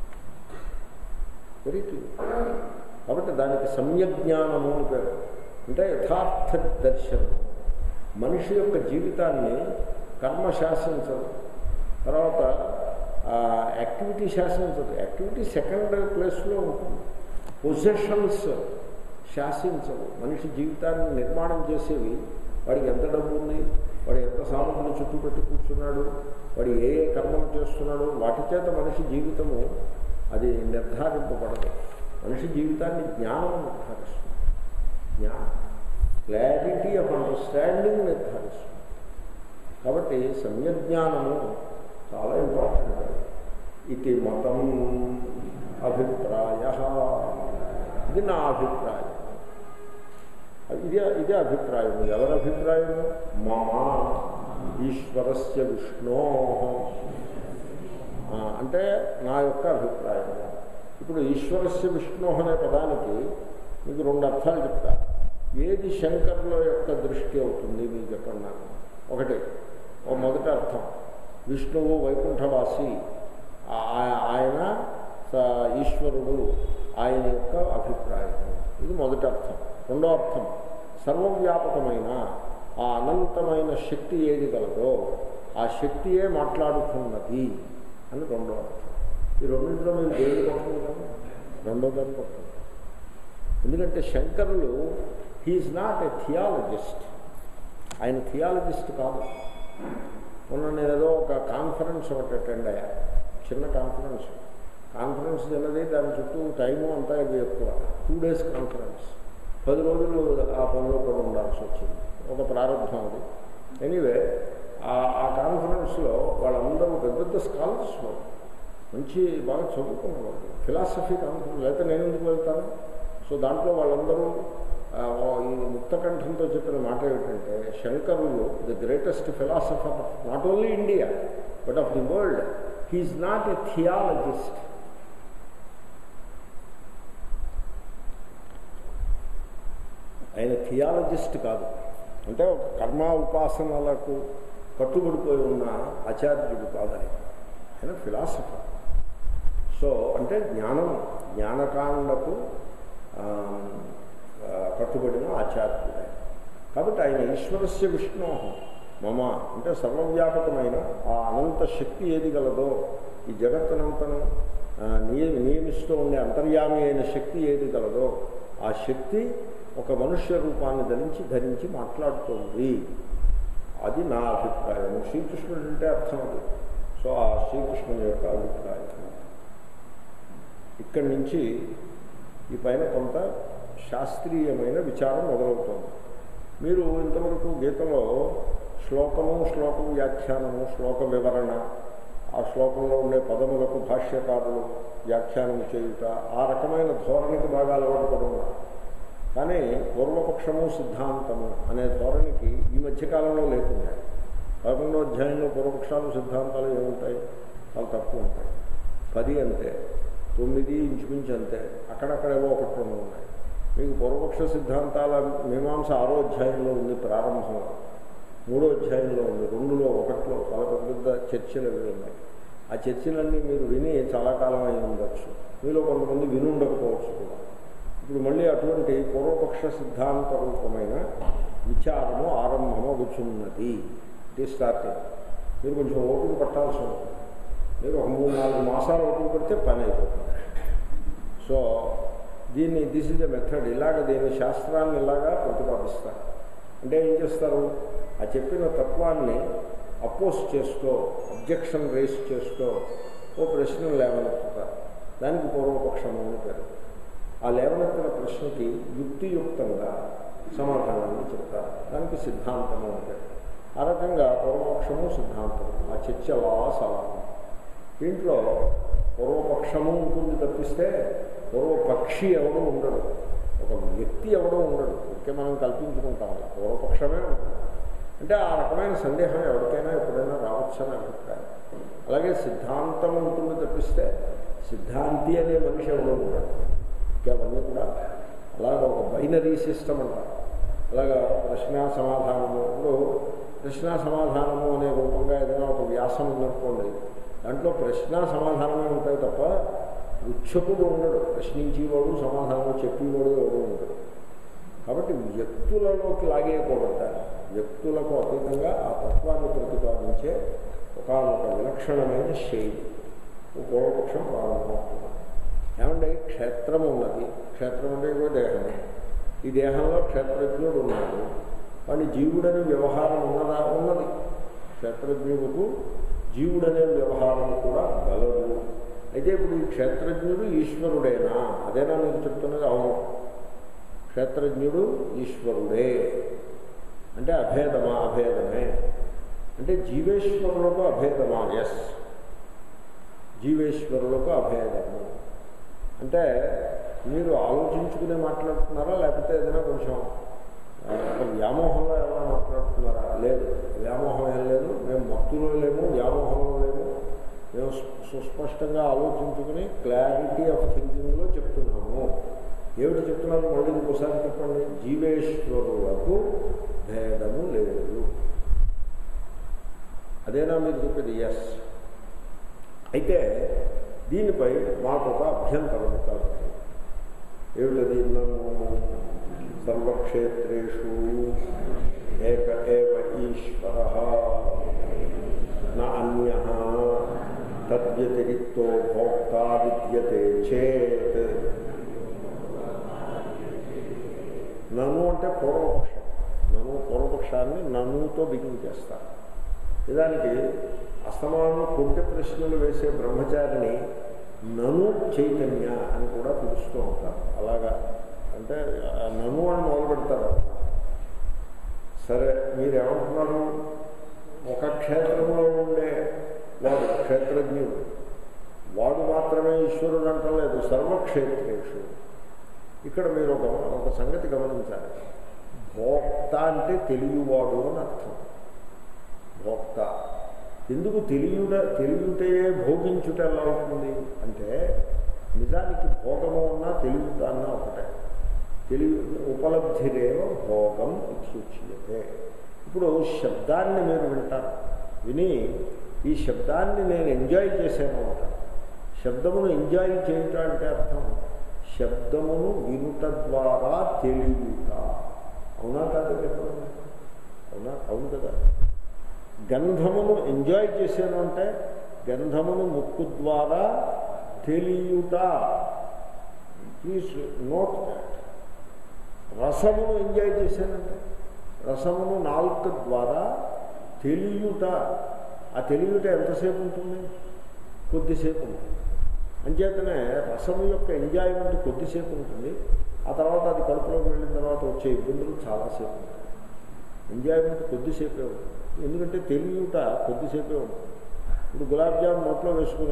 వెరీ క్లియర్. కాబట్టి దానికి సమ్యజ్ఞానము అని పేరు. అంటే యథార్థ దర్శనం. మనిషి యొక్క జీవితాన్ని కర్మ శాసించదు, తర్వాత యాక్టివిటీ శాసించదు. యాక్టివిటీ సెకండ్ ప్లేస్లో ఉంటుంది. పొజిషన్స్ శాసించవు. మనిషి జీవితాన్ని నిర్మాణం చేసేవి వాడికి ఎంత డబ్బు ఉంది, వాడు ఎంత సామగ్రిని చుట్టూ పెట్టి కూర్చున్నాడు, వాడు ఏ ఏ కర్మలు చేస్తున్నాడు, వాటి చేత మనిషి జీవితము అది నిర్ధారింపబడదు. మనిషి జీవితాన్ని జ్ఞానం నిర్ధారిస్తుంది. జ్ఞానం, క్లారిటీ ఆఫ్ అండర్స్టాండింగ్ నిర్ధారిస్తుంది. కాబట్టి సమ్యజ్ఞానము చాలా ఇంపార్టెంట్. ఇది మతం అభిప్రాయ. ఇది నా అభిప్రాయం. ఇదే అభిప్రాయము. ఎవరి అభిప్రాయము? మమ ఈశ్వరస్య విష్ణో, అంటే నా యొక్క అభిప్రాయము. ఇప్పుడు ఈశ్వరస్య విష్ణో అనే పదానికి మీకు రెండు అర్థాలు చెప్తా. ఏది శంకరుల యొక్క దృష్టి అవుతుంది మీకు చెప్పండి నాకు. ఒకటి, మొదటి అర్థం విష్ణువు వైకుంఠవాసి, ఆయన ఈశ్వరుడు, ఆయన యొక్క అభిప్రాయం. ఇది మొదటి అర్థం. రెండో అర్థం, సర్వవ్యాపకమైన ఆ అనంతమైన శక్తి ఏది గలదో ఆ శక్తియే మాట్లాడుతున్నది అని రెండో అర్థం. ఈ రెండింటిలో మీరు దేని పట్టుకుంటాము? రెండో దాన్ని పట్టుకుంటాం. ఎందుకంటే శంకరులు హీఈస్ నాట్ ఏ థియాలజిస్ట్. ఆయన థియాలజిస్ట్ కాదు. మొన్న నేను ఏదో ఒక కాన్ఫరెన్స్ ఒకటి అటెండ్ అయ్యా, చిన్న కాన్ఫరెన్స్ చిన్నది, దాని చుట్టూ టైము అంతా ఎక్కువ. 2 days కాన్ఫరెన్స్, 10 రోజులు ఆ పనిలో కూడా ఉండాల్సి వచ్చింది. ఒక ప్రారంభం అది. ఎనీవే ఆ కాన్ఫరెన్స్లో వాళ్ళందరూ పెద్ద పెద్ద స్కాలర్స్, మంచి బాగా చదువుకున్నవాళ్ళు. ఫిలాసఫీ కాన్ఫరెన్స్ అయితే నేను ఎందుకు వెళ్తాను? సో దాంట్లో వాళ్ళందరూ ఈ ముక్తకంఠంతో చెప్పిన మాట ఏమిటంటే, శంకరులు the greatest philosopher not only India but of the world. He is not a theologist. ఆయన థియాలజిస్ట్ కాదు. అంటే ఒక కర్మ ఉపాసనలకు కట్టుబడిపోయి ఉన్న ఆచార్యుడు కాదు ఆయన ఫిలాసఫర్. సో అంటే జ్ఞానకాండకు కట్టుబడిన ఆచార్యుడు. కాబట్టి ఆయన ఈశ్వరస్య విష్ణు మమ అంటే సర్వవ్యాపకమైన ఆ అనంత శక్తి ఏది గలదో, ఈ జగత్తునంతను నియమిస్తూ ఉండే అంతర్యామి అయిన శక్తి ఏది గలదో ఆ శక్తి ఒక మనుష్య రూపాన్ని ధరించి మాట్లాడుతుంది. అది నా అభిప్రాయం. శ్రీకృష్ణుడు అంటే అర్థం అది. సో ఆ శ్రీకృష్ణుని యొక్క అభిప్రాయం. ఇక్కడి నుంచి ఈ పైన కొంత శాస్త్రీయమైన విచారం మొదలవుతుంది. మీరు ఇంతవరకు గీతలో శ్లోకం వ్యాఖ్యానము, శ్లోక వివరణ, ఆ శ్లోకంలో ఉండే పదములకు భాష్యకారులు వ్యాఖ్యానం చేయుట, ఆ రకమైన ధోరణికి బాగా అలవాటు పడి ఉన్నారు. కానీ పూర్వపక్షము సిద్ధాంతము అనే ధోరణికి ఈ మధ్యకాలంలో లేకుండా 11వ అధ్యాయంలో పూర్వపక్షాలు సిద్ధాంతాలు ఏముంటాయి? చాలా తక్కువ ఉంటాయి. 10 అంతే, 9 ఇంచుమించు అంతే, అక్కడక్కడేవో ఒకటి రెండు ఉన్నాయి. మీకు పూర్వపక్ష సిద్ధాంతాల మీమాంస 6వ అధ్యాయంలో ఉంది, ప్రారంభంలో 3వ అధ్యాయంలో ఉంది, 2లో 1లో చాలా పెద్ద చర్చలు అవి ఉన్నాయి. ఆ చర్చలన్నీ మీరు విని చాలా కాలం అయి ఉండొచ్చు, మీలో కొంతమంది విని ఉండకపోవచ్చు కూడా. ఇప్పుడు మళ్ళీ అటువంటి పూర్వపక్ష సిద్ధాంత రూపమైన విచారము ఆరంభమవుతున్నది. ఇది స్టార్టింగ్. మీరు కొంచెం ఓపిక పట్టాల్సి ఉంటుంది. మీరు ఒక 3-4 మాసాలు ఓపిక పడితే పని అయిపోతుంది. So this is a method. దీన్ని శాస్త్రాన్ని ఇలాగా ప్రతిపాదిస్తారు. అంటే ఏం చేస్తారు? ఆ చెప్పిన తత్వాన్ని అపోజ్ చేస్తూ, అబ్జెక్షన్ రేస్ చేస్తూ ఓ ప్రశ్నలు లేవనెత్తుతారు. దానికి పూర్వపక్షము అని పేరు. ఆ లేవనెత్తిన ప్రశ్నకి యుక్తియుక్తంగా సమాధానాన్ని చెప్తారు. దానికి సిద్ధాంతము అని పేరు. ఆ రకంగా పూర్వపక్షము సిద్ధాంతము ఆ చర్చ అలా సాగుతుంది. దీంట్లో పూర్వపక్షము ఉంటుంది తప్పిస్తే పూర్వపక్షి ఎవడూ ఉండడు, ఒక వ్యక్తి ఎవడూ ఉండడు. ఇంకే మనం కల్పించుకుంటాం, పూర్వపక్షమే ఉంటుంది. అంటే ఆ రకమైన సందేహం ఎవరికైనా ఎప్పుడైనా రావచ్చని అభిప్రాయం. అలాగే సిద్ధాంతం ఉంటుంది తప్పిస్తే సిద్ధాంతి అనే మనిషి ఎవడో ఉండడు. అవన్నీ కూడా అలాగ ఒక బైనరీ సిస్టమ్ అంటారు. అలాగా ప్రశ్న సమాధానము. ఇప్పుడు ప్రశ్న సమాధానము అనే రూపంగా ఏదైనా ఒక వ్యాసం ఉందనుకోండి, దాంట్లో ప్రశ్న సమాధానమే ఉంటాయి తప్ప ఉచ్ఛకుడు ఉండడు, ప్రశ్నించేవాడు సమాధానం చెప్పేవాడు ఎవడు ఉండడు. కాబట్టి వ్యక్తులలోకి లాగేయకూడదు. వ్యక్తులకు అతీతంగా ఆ తత్వాన్ని ప్రతిపాదించే ఒకనొక విలక్షణమైన శైలి పూర్వపక్షం ప్రారంభమవుతుంది. ఏమంటే క్షేత్రం ఉన్నది, క్షేత్రం అంటే ఇవో దేహమే, ఈ దేహంలో క్షేత్రజ్ఞుడు ఉన్నాడు, వాడి జీవుడనే వ్యవహారం ఉన్నదా? ఉన్నది. క్షేత్రజ్ఞుడుకు జీవుడనే వ్యవహారం కూడా గలదు. అయితే ఇప్పుడు ఈ క్షేత్రజ్ఞుడు ఈశ్వరుడేనా? అదేనా మీరు చెప్తున్నది? అవును, క్షేత్రజ్ఞుడు ఈశ్వరుడే. అంటే అభేదమా? అభేదమే. అంటే జీవేశ్వరులకు అభేదమా? ఎస్, జీవేశ్వరులకు అభేదము. అంటే మీరు ఆలోచించుకునే మాట్లాడుతున్నారా, లేకపోతే ఏదైనా కొంచెం ఒక వ్యామోహంలో ఏమైనా మాట్లాడుతున్నారా? లేదు, వ్యామోహం ఏం లేదు. మేము మత్తులో లేము, వ్యామోహంలో లేము. మేము సుస్పష్టంగా ఆలోచించుకుని క్లారిటీ ఆఫ్ థింకింగ్లో చెప్తున్నాము. ఏమిటి చెప్తున్నారు? మళ్ళీ ఇంకోసారి చెప్పండి. జీవేశ్వరులకు భేదము లేదు. అదేనా మీరు చెప్పేది? ఎస్. అయితే దీనిపై మాకు ఒక అభ్యంతరం కాదు. ఏమిటది? సర్వక్షేత్రేషు ఏక ఏవ ఈశ్వరః న అన్యః తద్వ్యతిరిక్తో భోక్తా విద్యతే చేత్. నను అంటే పూర్వపక్షం. నను పూర్వపక్షాన్ని ననుతో బిగించేస్తారు. నిజానికి అస్తమానం కొంటె ప్రశ్నలు వేసే బ్రహ్మచారిని నను చైతన్య అని కూడా పిలుస్తూ ఉంటారు. అలాగా అంటే నను అని మొదలు పెడతారు. సరే, మీరేమంటున్నారు? ఒక క్షేత్రంలో ఉండే వాడు క్షేత్రజ్ఞుడు, వాడు మాత్రమే ఈశ్వరుడు అంటలేదు. సర్వక్షేత్రేషు. ఇక్కడ మీరు ఒక సంగతి గమనించాలి. భోక్త అంటే తెలియవాడు అని అర్థం. భోక్త ఎందుకు? తెలియుటే భోగించుట ఎలా అవుతుంది అంటే, నిజానికి భోగము అన్నా తెలియట అన్నా ఒకటే. ఉపలబ్ధిరేవ భోగం ఇత్యుచ్యతే. ఇప్పుడు శబ్దాన్ని మీరు వింటారు, విని ఈ శబ్దాన్ని నేను ఎంజాయ్ చేశాను అంటారు. శబ్దమును ఎంజాయ్ చేయుట అంటే అర్థం శబ్దమును వినుట ద్వారా తెలియట. అవునా కాదు చెప్పండి, అవునా? అవును కదా. గంధమును ఎంజాయ్ చేశాను అంటే గంధమును ముక్కు ద్వారా తెలియుట. Please note that. రసమును ఎంజాయ్ చేశానంటే రసమును నాలుక ద్వారా తెలియుట. ఆ తెలియుట ఎంతసేపు ఉంటుంది? కొద్దిసేపు ఉంటుంది. అంచేతనే రసము యొక్క ఎంజాయ్మెంట్ కొద్దిసేపు ఉంటుంది. ఆ తర్వాత అది కడుపులోకి వెళ్ళిన తర్వాత వచ్చే ఇబ్బందులు చాలాసేపు ఉంటాయి. ఎంజాయ్మెంట్ కొద్దిసేపే ఉంటుంది, ఎందుకంటే తెలియట కొద్దిసేపే ఉంటుంది. ఇప్పుడు గులాబ్ జామ్ నోట్లో వేసుకుని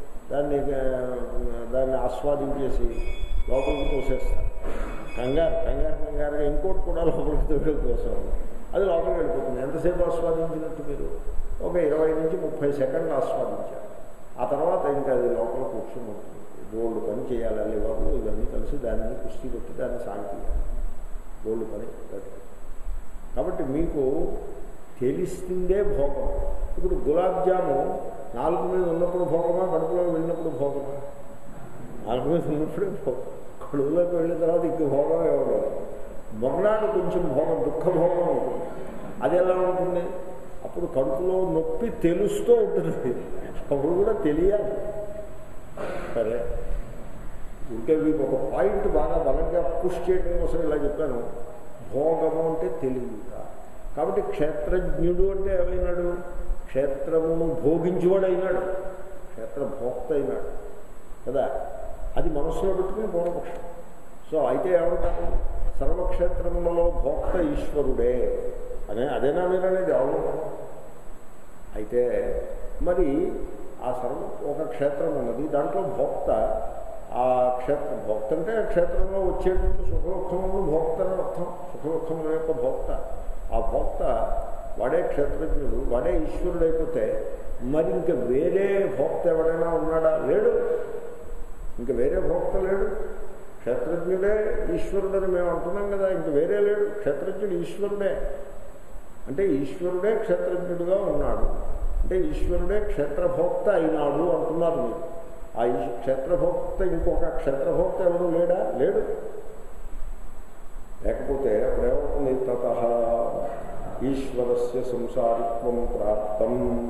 దాన్ని ఆస్వాదించేసి లోపలికి తోసేస్తారు. కంగారుగా ఇంకోటి కూడా లోపలికి తోయడం కోసం అది లోపలికి వెళ్ళిపోతుంది. ఎంతసేపు ఆస్వాదించినట్టు మీరు? ఒక 20 నుంచి 30 సెకండ్లు ఆస్వాదించారు. ఆ తర్వాత ఇంకా అది లోపల కూర్చుని ఉంటుంది. బోల్డ్ పని చేయాలి, లివర్లు ఇవన్నీ కలిసి దాన్ని కుస్తీ కొట్టి దాన్ని సాగిపోయాలి. బోల్డ్ పని. కాబట్టి మీకు తెలిసిందే భోగం. ఇప్పుడు గులాబ్ జాము నాలుగు మీద ఉన్నప్పుడు భోగమా, కడుపులో వెళ్ళినప్పుడు భోగమా? నాలుగు మీద ఉన్నప్పుడే భోగం. కడుపులోకి వెళ్ళిన తర్వాత ఇంక భోగం ఎవరు? మొన్నాడు కొంచెం భోగం, దుఃఖ భోగం ఉంటుంది. అది ఎలా ఉంటుంది? అప్పుడు కడుపులో నొప్పి తెలుస్తూ ఉంటుంది. అప్పుడు కూడా తెలియాలి. సరే, ఉంటే మీకు ఒక పాయింట్ బాగా బలంగా పుష్ చేయడం కోసం ఇలా చెప్పాను. భోగము అంటే తెలియట. కాబట్టి క్షేత్రజ్ఞుడు అంటే ఏమైనాడు? క్షేత్రమును భోగించేవాడు అయినాడు, క్షేత్రభోక్త అయినాడు కదా. అది మనస్సులో పెట్టుకుని పూర్వపక్షం. సో అయితే ఏమంటారు? సర్వక్షేత్రములలో భోక్త ఈశ్వరుడే అదేనా మీరు అనేది? అవును. అయితే మరి ఆ ఒక క్షేత్రం ఉన్నది, దాంట్లో భోక్త. ఆ భోక్త అంటే క్షేత్రంలో వచ్చేటువంటి సుఖదుఖములు భోక్త అని అర్థం. సుఖదుఖముల యొక్క భోక్త. ఆ భోక్త వాడే క్షేత్రజ్ఞుడు, వాడే ఈశ్వరుడు అయిపోతే మరి ఇంక వేరే భోక్త ఎవడైనా ఉన్నాడా? లేడు. ఇంక వేరే భోక్త లేడు. క్షేత్రజ్ఞుడే ఈశ్వరుడని మేము అంటున్నాం కదా. ఇంక వేరే లేడు. క్షేత్రజ్ఞుడు ఈశ్వరుడే. అంటే ఈశ్వరుడే క్షేత్రజ్ఞుడుగా ఉన్నాడు అంటే ఈశ్వరుడే క్షేత్రభోక్త అయినాడు అంటున్నారు మీరు. ఆ క్షేత్రభోక్త ఇంకొక క్షేత్రభోక్త ఎవరు లేడా? లేడు. లేకపోతే అప్పుడేమవుతుంది? తతః ఈశ్వరస్య సంసారిత్వం ప్రాప్తం.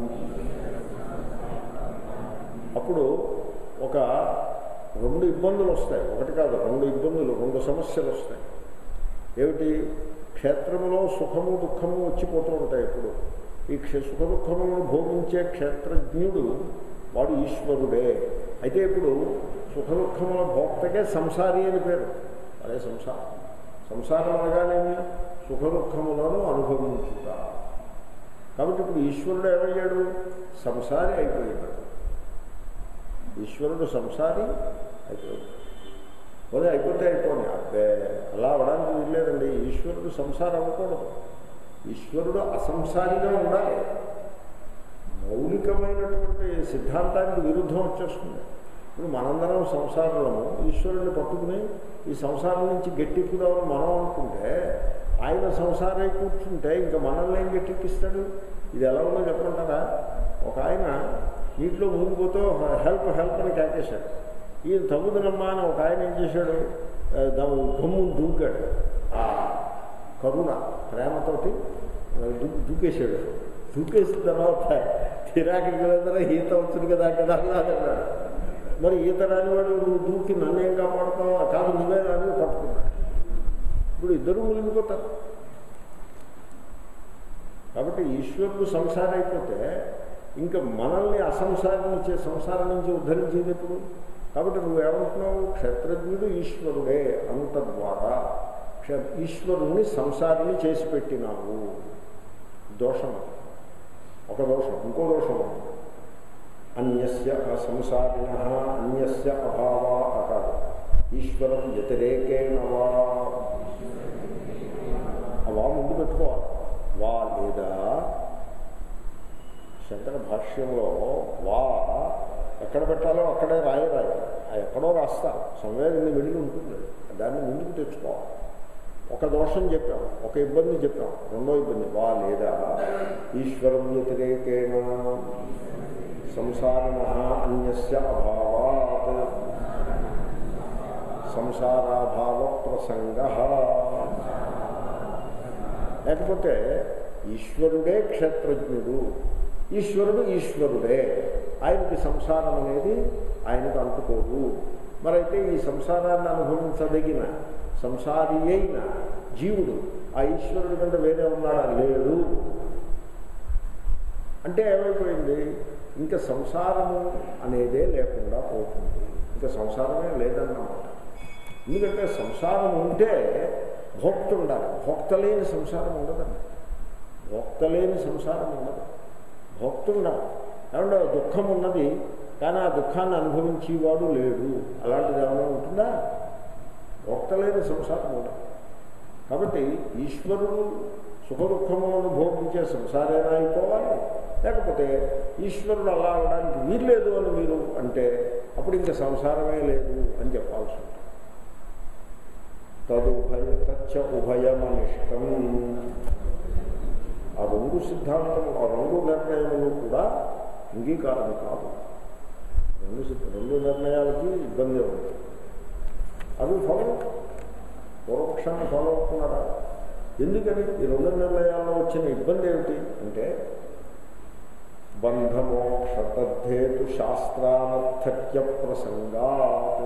అప్పుడు ఒక 2 ఇబ్బందులు వస్తాయి. ఒకటి కాదు, 2 ఇబ్బందులు, 2 సమస్యలు వస్తాయి. ఏమిటి? క్షేత్రములో సుఖము దుఃఖము వచ్చిపోతూ ఉంటాయి. ఇప్పుడు ఈ సుఖ దుఃఖములను భోగించే క్షేత్రజ్ఞుడు వాడు ఈశ్వరుడే. అయితే ఇప్పుడు సుఖ దుఃఖముల భోక్తకే సంసారి అని పేరు. అదే సంసారం. సంసారం అనగానేమి? సుఖ దుఃఖములను అనుభవించుట. కాబట్టి ఇప్పుడు ఈశ్వరుడు ఏమయ్యాడు? సంసారి అయిపోయాడు. ఈశ్వరుడు సంసారి అయిపోయాడు. పోనీ అయిపోతే అయిపోయి అబ్బే అలా అవడానికి వీల్లేదండి. ఈశ్వరుడు సంసారం అవ్వకూడదు. ఈశ్వరుడు అసంసారిగా ఉండాలి. మౌలికమైనటువంటి సిద్ధాంతానికి విరుద్ధం వచ్చేస్తుంది. ఇప్పుడు మనందరం సంసారంలో ఈశ్వరుడిని పట్టుకుని ఈ సంసారం నుంచి గట్టెక్కుదామని మనం అనుకుంటే ఆయన సంసారై కూర్చుంటే ఇంకా మనల్ని ఏం గట్టెక్కిస్తాడు? ఇది ఎలా ఉందో చెప్పమంటారా? ఒక ఆయన నీటిలో మునిగిపోతూ హెల్ప్ హెల్ప్ అని కేకేశాడు. ఈయన తగుదనమ్మా అని ఒక ఆయన ఏం చేశాడు? గమ్మును దూకాడు. ఆ కరుణ ప్రేమతోటి దూకేశాడు. దూకేసిన తర్వాత తిరాకికి వెళ్ళిన ఈత వచ్చింది కదా అన్నాడు. మరి ఈత రానివాడు నువ్వు దూకి నన్నేం కాపాడుతావు? కాదు నువ్వే రాని పట్టుకున్నాడు. ఇప్పుడు ఇద్దరు మునిగిపోతారు. కాబట్టి ఈశ్వరుడు సంసారం అయిపోతే ఇంకా మనల్ని సంసారం నుంచి ఉద్ధరించేది ఎప్పుడు? కాబట్టి నువ్వేమంటున్నావు? క్షేత్రజ్ఞుడు ఈశ్వరుడే అంత ద్వారా ఈశ్వరుణ్ణి సంసారిని చేసి పెట్టినావు. దోషం. ఒక దోషం. ఇంకో దోషం అన్యస్య సంసారిణ అన్యస్య అభావా అకాదు ఈశ్వరం వ్యతిరేకేణ వా ముందు పెట్టుకోవాలి. వా లేదా శంకర భాష్యంలో వా ఎక్కడ పెట్టాలో అక్కడే రాయరాయి. ఎక్కడో రాస్తారు. సంవేదన మిడిలి ఉంటుంది. దాన్ని ముందుకు తెచ్చుకోవాలి. ఒక దోషం చెప్పాం, ఒక ఇబ్బంది చెప్పాం. రెండో ఇబ్బంది వా లేదా ఈశ్వరం వ్యతిరేకేణ సంసారిణ అన్యస్య అభావాత్ సంసారాభావ ప్రసంగ లేకపోతే ఈశ్వరుడే క్షేత్రజ్ఞుడు, ఈశ్వరుడు ఈశ్వరుడే, ఆయనకి సంసారం అనేది ఆయనకు అంటుకోదు. మరైతే ఈ సంసారాన్ని అనుభవించదగిన సంసారి అయిన జీవుడు ఆ ఈశ్వరుడి కంటే వేరే ఉన్నాడా? లేడు. అంటే ఏమైపోయింది? ఇంకా సంసారము అనేదే లేకుండా పోతుంది. ఇంకా సంసారమే లేదన్నమాట. ఎందుకంటే సంసారం ఉంటే భోక్త ఉండాలి. భోక్త లేని సంసారం ఉండదండి. భోక్త లేని సంసారం ఉండదు. భోక్త ఉండాలి. ఏమంటే దుఃఖం ఉన్నది కానీ ఆ దుఃఖాన్ని అనుభవించేవాడు లేడు. అలాంటిది ఏమైనా ఉంటుందా? భోక్త లేని సంసారం ఉండదు. కాబట్టి ఈశ్వరుడు సుఖ దుఃఖములను భోగించే సంసారేనా అయిపోవాలి. లేకపోతే ఈశ్వరుడు అలా అనడానికి వీల్లేదు అని మీరు అంటే అప్పుడు ఇంకా సంసారమే లేదు అని చెప్పాల్సి ఉంటుంది. తదుభయ ఉభయమనిష్టం. ఆ రెండు సిద్ధాంతము, ఆ రెండు నిర్ణయములు కూడా అంగీకారం కాదు. రెండు నిర్ణయాలకి ఇబ్బంది ఉంది. అవి ఫాలో పూర్వపక్షాన్ని ఫాలో అవుతున్నారా? ఎందుకని ఈ రెండు నిర్ణయాల్లో వచ్చిన ఇబ్బంది ఏమిటి అంటే బంధమోక్ష తద్ధేతు శాస్త్రానర్థక్య ప్రసంగాత్.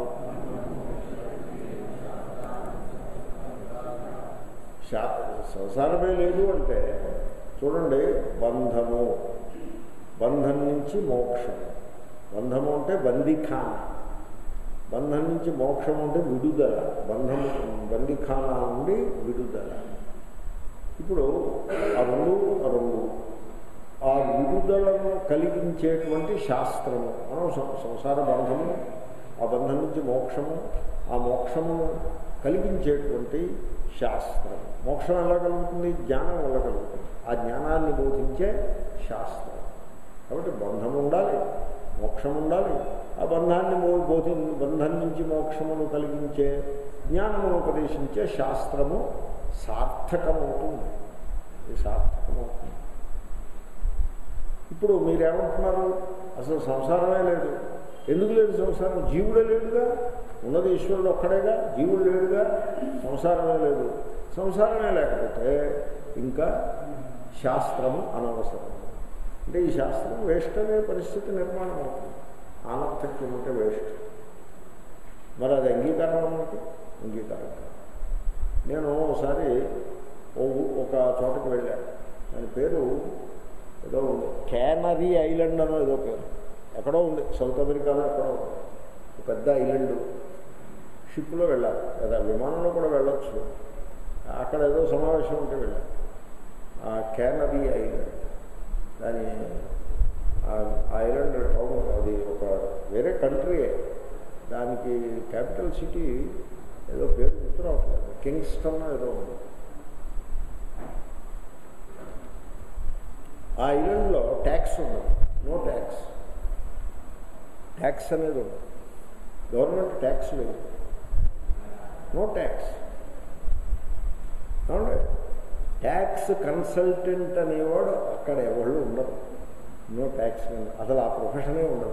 సంసారమే లేదు అంటే చూడండి, బంధము, బంధం నుంచి మోక్షం. బంధము అంటే బందిఖాన, బంధం నుంచి మోక్షం అంటే విడుదల. బంధం బందిఖానా నుండి విడుదల. ఇప్పుడు ఆ రెండు ఆ విడుదలను కలిగించేటువంటి శాస్త్రము. మనం సంసార బంధము, ఆ బంధం నుంచి మోక్షము, ఆ మోక్షమును కలిగించేటువంటి శాస్త్రం. మోక్షం ఎలా కలుగుతుంది? జ్ఞానం వల్ల కలుగుతుంది. ఆ జ్ఞానాన్ని బోధించే శాస్త్రం. కాబట్టి బంధం ఉండాలి, మోక్షం ఉండాలి. ఆ బంధాన్ని బంధం నుంచి మోక్షమును కలిగించే జ్ఞానమును ఉపదేశించే శాస్త్రము సార్థకమవుతుంది. ఇది సార్థకమవుతుంది. ఇప్పుడు మీరేమంటున్నారు? అసలు సంసారమే లేదు. ఎందుకు లేదు సంసారం? జీవుడే లేడుగా. ఉన్నది ఈశ్వరుడు ఒక్కడేగా, జీవుడు లేడుగా. సంసారమే లేదు. సంసారమే లేకపోతే ఇంకా శాస్త్రము అనవసరం. అంటే ఈ శాస్త్రం వేస్ట్ అనే పరిస్థితి నిర్మాణం అవుతుంది. ఆనర్థక్యం అంటే వేస్ట్. మరి అది అంగీకారం అన్నట్టు అంగీకారం కాదు. నేను ఒకసారి ఒక చోటకి వెళ్ళాను. దాని పేరు ఏదో ఉంది, క్యానరీ ఐలాండ్ అనో ఏదో పేరు. ఎక్కడో ఉంది, సౌత్ అమెరికాలో ఎక్కడో ఉంది. ఒక పెద్ద ఐలాండ్. షిప్లో వెళ్ళాలి లేదా విమానంలో కూడా వెళ్ళొచ్చు. అక్కడ ఏదో సమావేశం ఉంటే వెళ్ళాలి. ఆ క్యానరీ ఐలాండ్, దాని ఐలాండ్ టౌన్, అది ఒక వేరే కంట్రీయే. దానికి క్యాపిటల్ సిటీ ఏదో పేరు గుర్తు రావట్లేదు, కింగ్స్టన్ ఏదో ఉంది. ఆ ఐలాండ్లో ట్యాక్స్ ఉండదు. No tax. ట్యాక్స్ అనేది ఉండదు. గవర్నమెంట్ ట్యాక్స్ లేదు. No tax. అవునండి. ట్యాక్స్ కన్సల్టెంట్ అనేవాడు అక్కడ ఎవరు ఉండరు. No tax. అసలు ఆ ప్రొఫెషనే ఉండదు.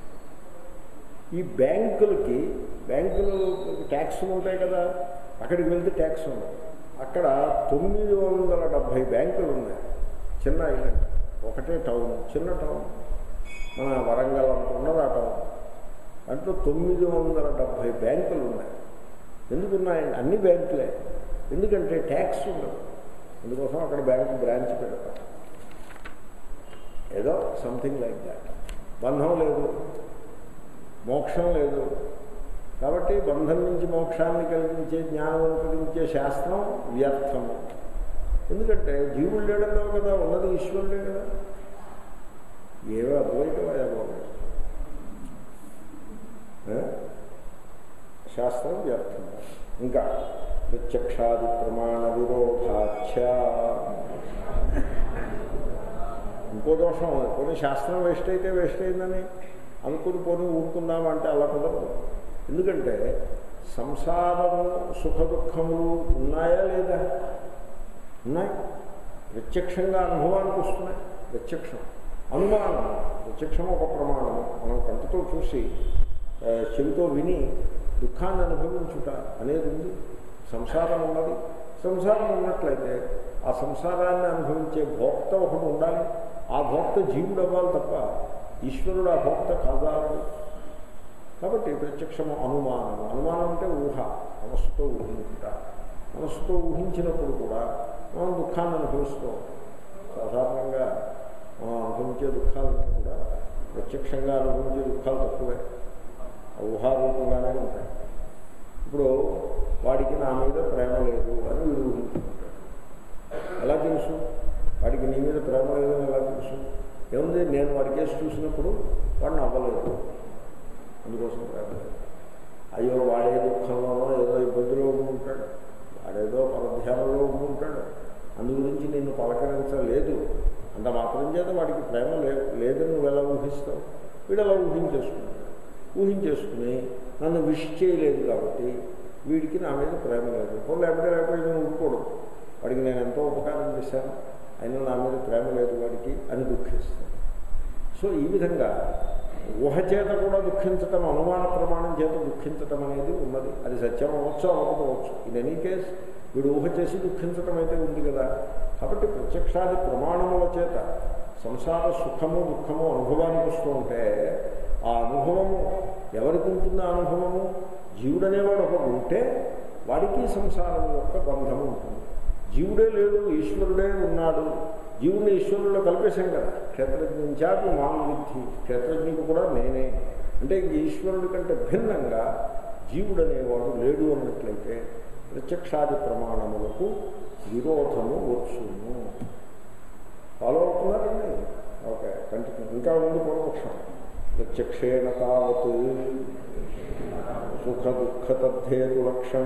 ఈ బ్యాంకులు ట్యాక్సులు ఉంటాయి కదా, అక్కడికి వెళ్తే ట్యాక్స్ ఉండదు. అక్కడ 970 బ్యాంకులు ఉన్నాయి. చిన్న ఐలాండ్, ఒకటే టౌన్, చిన్న టౌన్. మన వరంగల్ అంత ఉన్నది ఆ టౌన్. దాంట్లో 970 బ్యాంకులు ఉన్నాయి. ఎందుకున్నాయండి? అన్ని బ్యాంకులే. ఎందుకంటే ట్యాక్స్ ఉండదు. అందుకోసం అక్కడ బ్యాంకు బ్రాంచ్ పెడతారు. ఏదో సంథింగ్ లైక్ దాట్. బంధం లేదు, మోక్షం లేదు. కాబట్టి బంధం నుంచి మోక్షాన్ని కలిగించే, జ్ఞానం కలిగించే శాస్త్రం వ్యర్థము. ఎందుకంటే జీవుడు లేడలో కదా ఉన్నది, ఈశ్వరుడే కదా. ఏవో అద్వైతమా ఏవో శాస్త్రం వ్యర్థం. ఇంకా ప్రత్యక్షాది ప్రమాణ విరోధాచ. ఇంకో దోషం, కొన్ని శాస్త్రం వేస్ట్ అయితే వేస్ట్ అయిందని అనుకుని పోని ఊరుకుందామంటే అలా కుదరదు. ఎందుకంటే సంసారము సుఖ దుఃఖములు ఉన్నాయా లేదా? ఉన్నాయి. ప్రత్యక్షంగా అనుభవానికి వస్తున్నాయి. ప్రత్యక్షం, అనుమానం. ప్రత్యక్షం ఒక ప్రమాణము. మనం కంటితో చూసి చెవితో విని దుఃఖాన్ని అనుభవించుట అనేది ఉంది. సంసారం ఉన్నది. సంసారం ఉన్నట్లయితే ఆ సంసారాన్ని అనుభవించే భోక్త ఒకటి ఉండాలి. ఆ భోక్త జీవుడు అవ్వాలి తప్ప ఈశ్వరుడు ఆ భోక్త కాదాడు. కాబట్టి ప్రత్యక్షము అనుమానం. అనుమానం అంటే ఊహ, మనస్సుతో ఊహించుట. మనస్సుతో ఊహించినప్పుడు కూడా మనం దుఃఖాన్ని అనుభవిస్తూ సాధారణంగా మనం అనుభవించే దుఃఖాలన్నీ కూడా ప్రత్యక్షంగా అనుభవించే దుఃఖాలు తక్కువే, ఊహారూపంగానే ఉంటాయి. ఇప్పుడు వాడికి నా మీద ప్రేమ లేదు అని వీడు ఊహించుకుంటాడు. ఎలా తెలుసు వాడికి నీ మీద ప్రేమ లేదని ఎలా తెలుసు? ఏముంది, నేను వాడి కేసు చూసినప్పుడు వాడిని అవ్వలేదు, అందుకోసం ప్రేమ లేదు. అయ్యో వాడే దుఃఖంలోనో ఏదో ఇబ్బందిలో ఉంటుంటాడు, వాడేదో పరధ్యానంలో ఉంటుంటాడు, అందు గురించి నిన్ను పలకరించలేదు అంత మాత్రం చేత వాడికి ప్రేమ లేదని నువ్వు ఎలా ఊహిస్తావు? వీడు అలా ఊహించేసుకుంటాడు. ఊహించేసుకుని నన్ను విష్ చేయలేదు కాబట్టి వీడికి నా మీద ప్రేమ లేదు. లేకపోతే నేను ఊరుకోడు, వాడికి నేను ఎంతో ఉపకారం చేశాను, అయినా నా మీద ప్రేమ లేదు వాడికి అని దుఃఖిస్తాను. సో ఈ విధంగా ఊహ చేత కూడా దుఃఖించటం, అనుమాన ప్రమాణం చేత దుఃఖించటం అనేది ఉన్నది. అది సత్యం అవ్వచ్చు, అవ్వకపోవచ్చు. ఇన్ ఎనీ కేస్ వీడు ఊహ చేసి దుఃఖించటం అయితే ఉంది కదా. కాబట్టి ప్రత్యక్షాది ప్రమాణముల చేత సంసార సుఖము దుఃఖము అనుభవానికి వస్తూ ఉంటే ఆ అనుభవము ఎవరికి ఉంటుంది? ఆ అనుభవము జీవుడనేవాడు ఒకడు ఉంటే వాడికి సంసారం యొక్క బంధము ఉంటుంది. జీవుడే లేదు, ఈశ్వరుడే ఉన్నాడు. జీవుడిని ఈశ్వరుల్లో కలిపేశాం కదా. క్షేత్రజ్ఞాపి మాం విద్ధి, క్షేత్రజ్ఞుడు కూడా నేనే అంటే ఈశ్వరుడి కంటే భిన్నంగా జీవుడనేవాడు లేడు అన్నట్లయితే ప్రత్యక్షాది ప్రమాణములకు విరోధము వచ్చును. ఫాలో అవుతున్నారండి? Okay, continue. ఇంకా ముందు పూర్వపక్షం. ప్రత్యక్షేణ తావత్ సుఖ దుఃఖ తద్ధేతు లక్షణ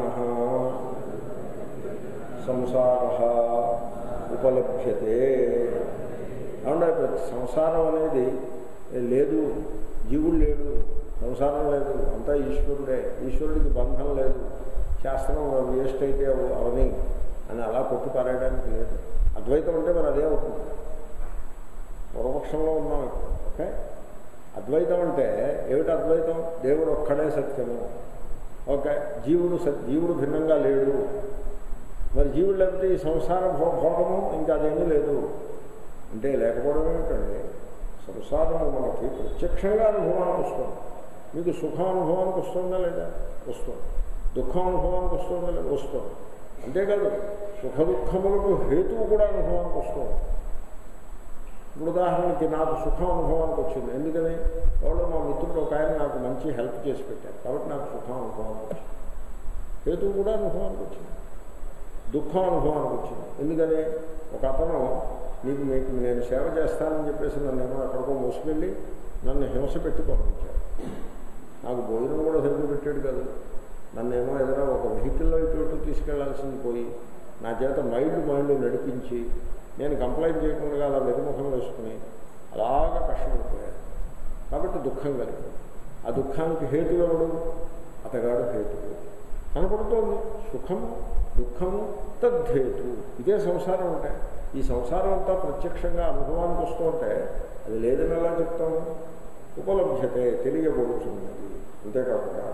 సంసార ఉపలభ్యతే. అంటే సంసారం అనేది లేదు, జీవుడు లేడు, సంసారం లేదు, అంతా ఈశ్వరుడే, ఈశ్వరుడికి బంధం లేదు, శాస్త్రం వేస్ట్ అయితే అవని అని అలా కొట్టి పారేయడానికి లేదు. అద్వైతం అంటే మరి అదే అవుతుంది. పూర్వపక్షంలో ఉన్నాం ఇప్పుడు. ఓకే, అద్వైతం అంటే ఏమిటి? అద్వైతం దేవుడు ఒక్కడే సత్యము. ఓకే, జీవుడు భిన్నంగా లేడు. మరి జీవుడు లేకపోతే ఈ సంసార భోగము ఇంకా అదేమీ లేదు అంటే లేకపోవడం ఏమిటండి? సంసారము మనకి ప్రత్యక్షంగా అనుభవానికి వస్తుంది. మీకు సుఖం అనుభవానికి వస్తుందా లేదా? వస్తుంది. దుఃఖం అనుభవానికి వస్తుందా లేదా? వస్తుంది. అంతేకాదు సుఖ దుఃఖములకు హేతువు కూడా అనుభవానికి వస్తుంది. ఇప్పుడు ఉదాహరణకి నాకు సుఖం అనుభవానికి వచ్చింది. ఎందుకని? ఎవరో మా మిత్రుడు ఒక ఆయన నాకు మంచి హెల్ప్ చేసి పెట్టారు కాబట్టి నాకు సుఖం అనుభవానికి వచ్చింది. హేతువు కూడా అనుభవానికి వచ్చింది. దుఃఖం అనుభవానికి వచ్చింది. ఎందుకని? ఒక అతను మీకు నేను సేవ చేస్తానని చెప్పేసి నన్ను ఎక్కడికో మోసుకెళ్ళి నన్ను హింస పెట్టి పంపించాడు. నాకు భోజనం కూడా సరిగ్గా పెట్టాడు కాదు. నన్నేమో ఏదైనా ఒక వెహికల్లో ఇటు తీసుకెళ్లాల్సింది పోయి నా చేత మైండ్ నడిపించి నేను కంప్లైంట్ చేయకుండా అలా వెనుముఖం వేసుకుని అలాగా కష్టపడిపోయాను. కాబట్టి దుఃఖం కలిగింది. ఆ దుఃఖానికి హేతు ఎవడు? అతగాడు హేతువు కనపడుతోంది. సుఖము దుఃఖము తద్ధేతు. ఇదే సంసారం అంటే. ఈ సంసారం అంతా ప్రత్యక్షంగా అనుభవానికి వస్తూ ఉంటే అది లేదని ఎలా చెప్తాము? ఉపలభ్యతే, తెలియబడుతున్నది. అంతేకాకుండా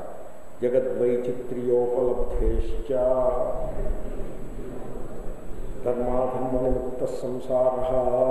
జగద్వైచిత్ర్యోపలబ్ధేశ్చ ధర్మాధర్మనిముక్త సంసార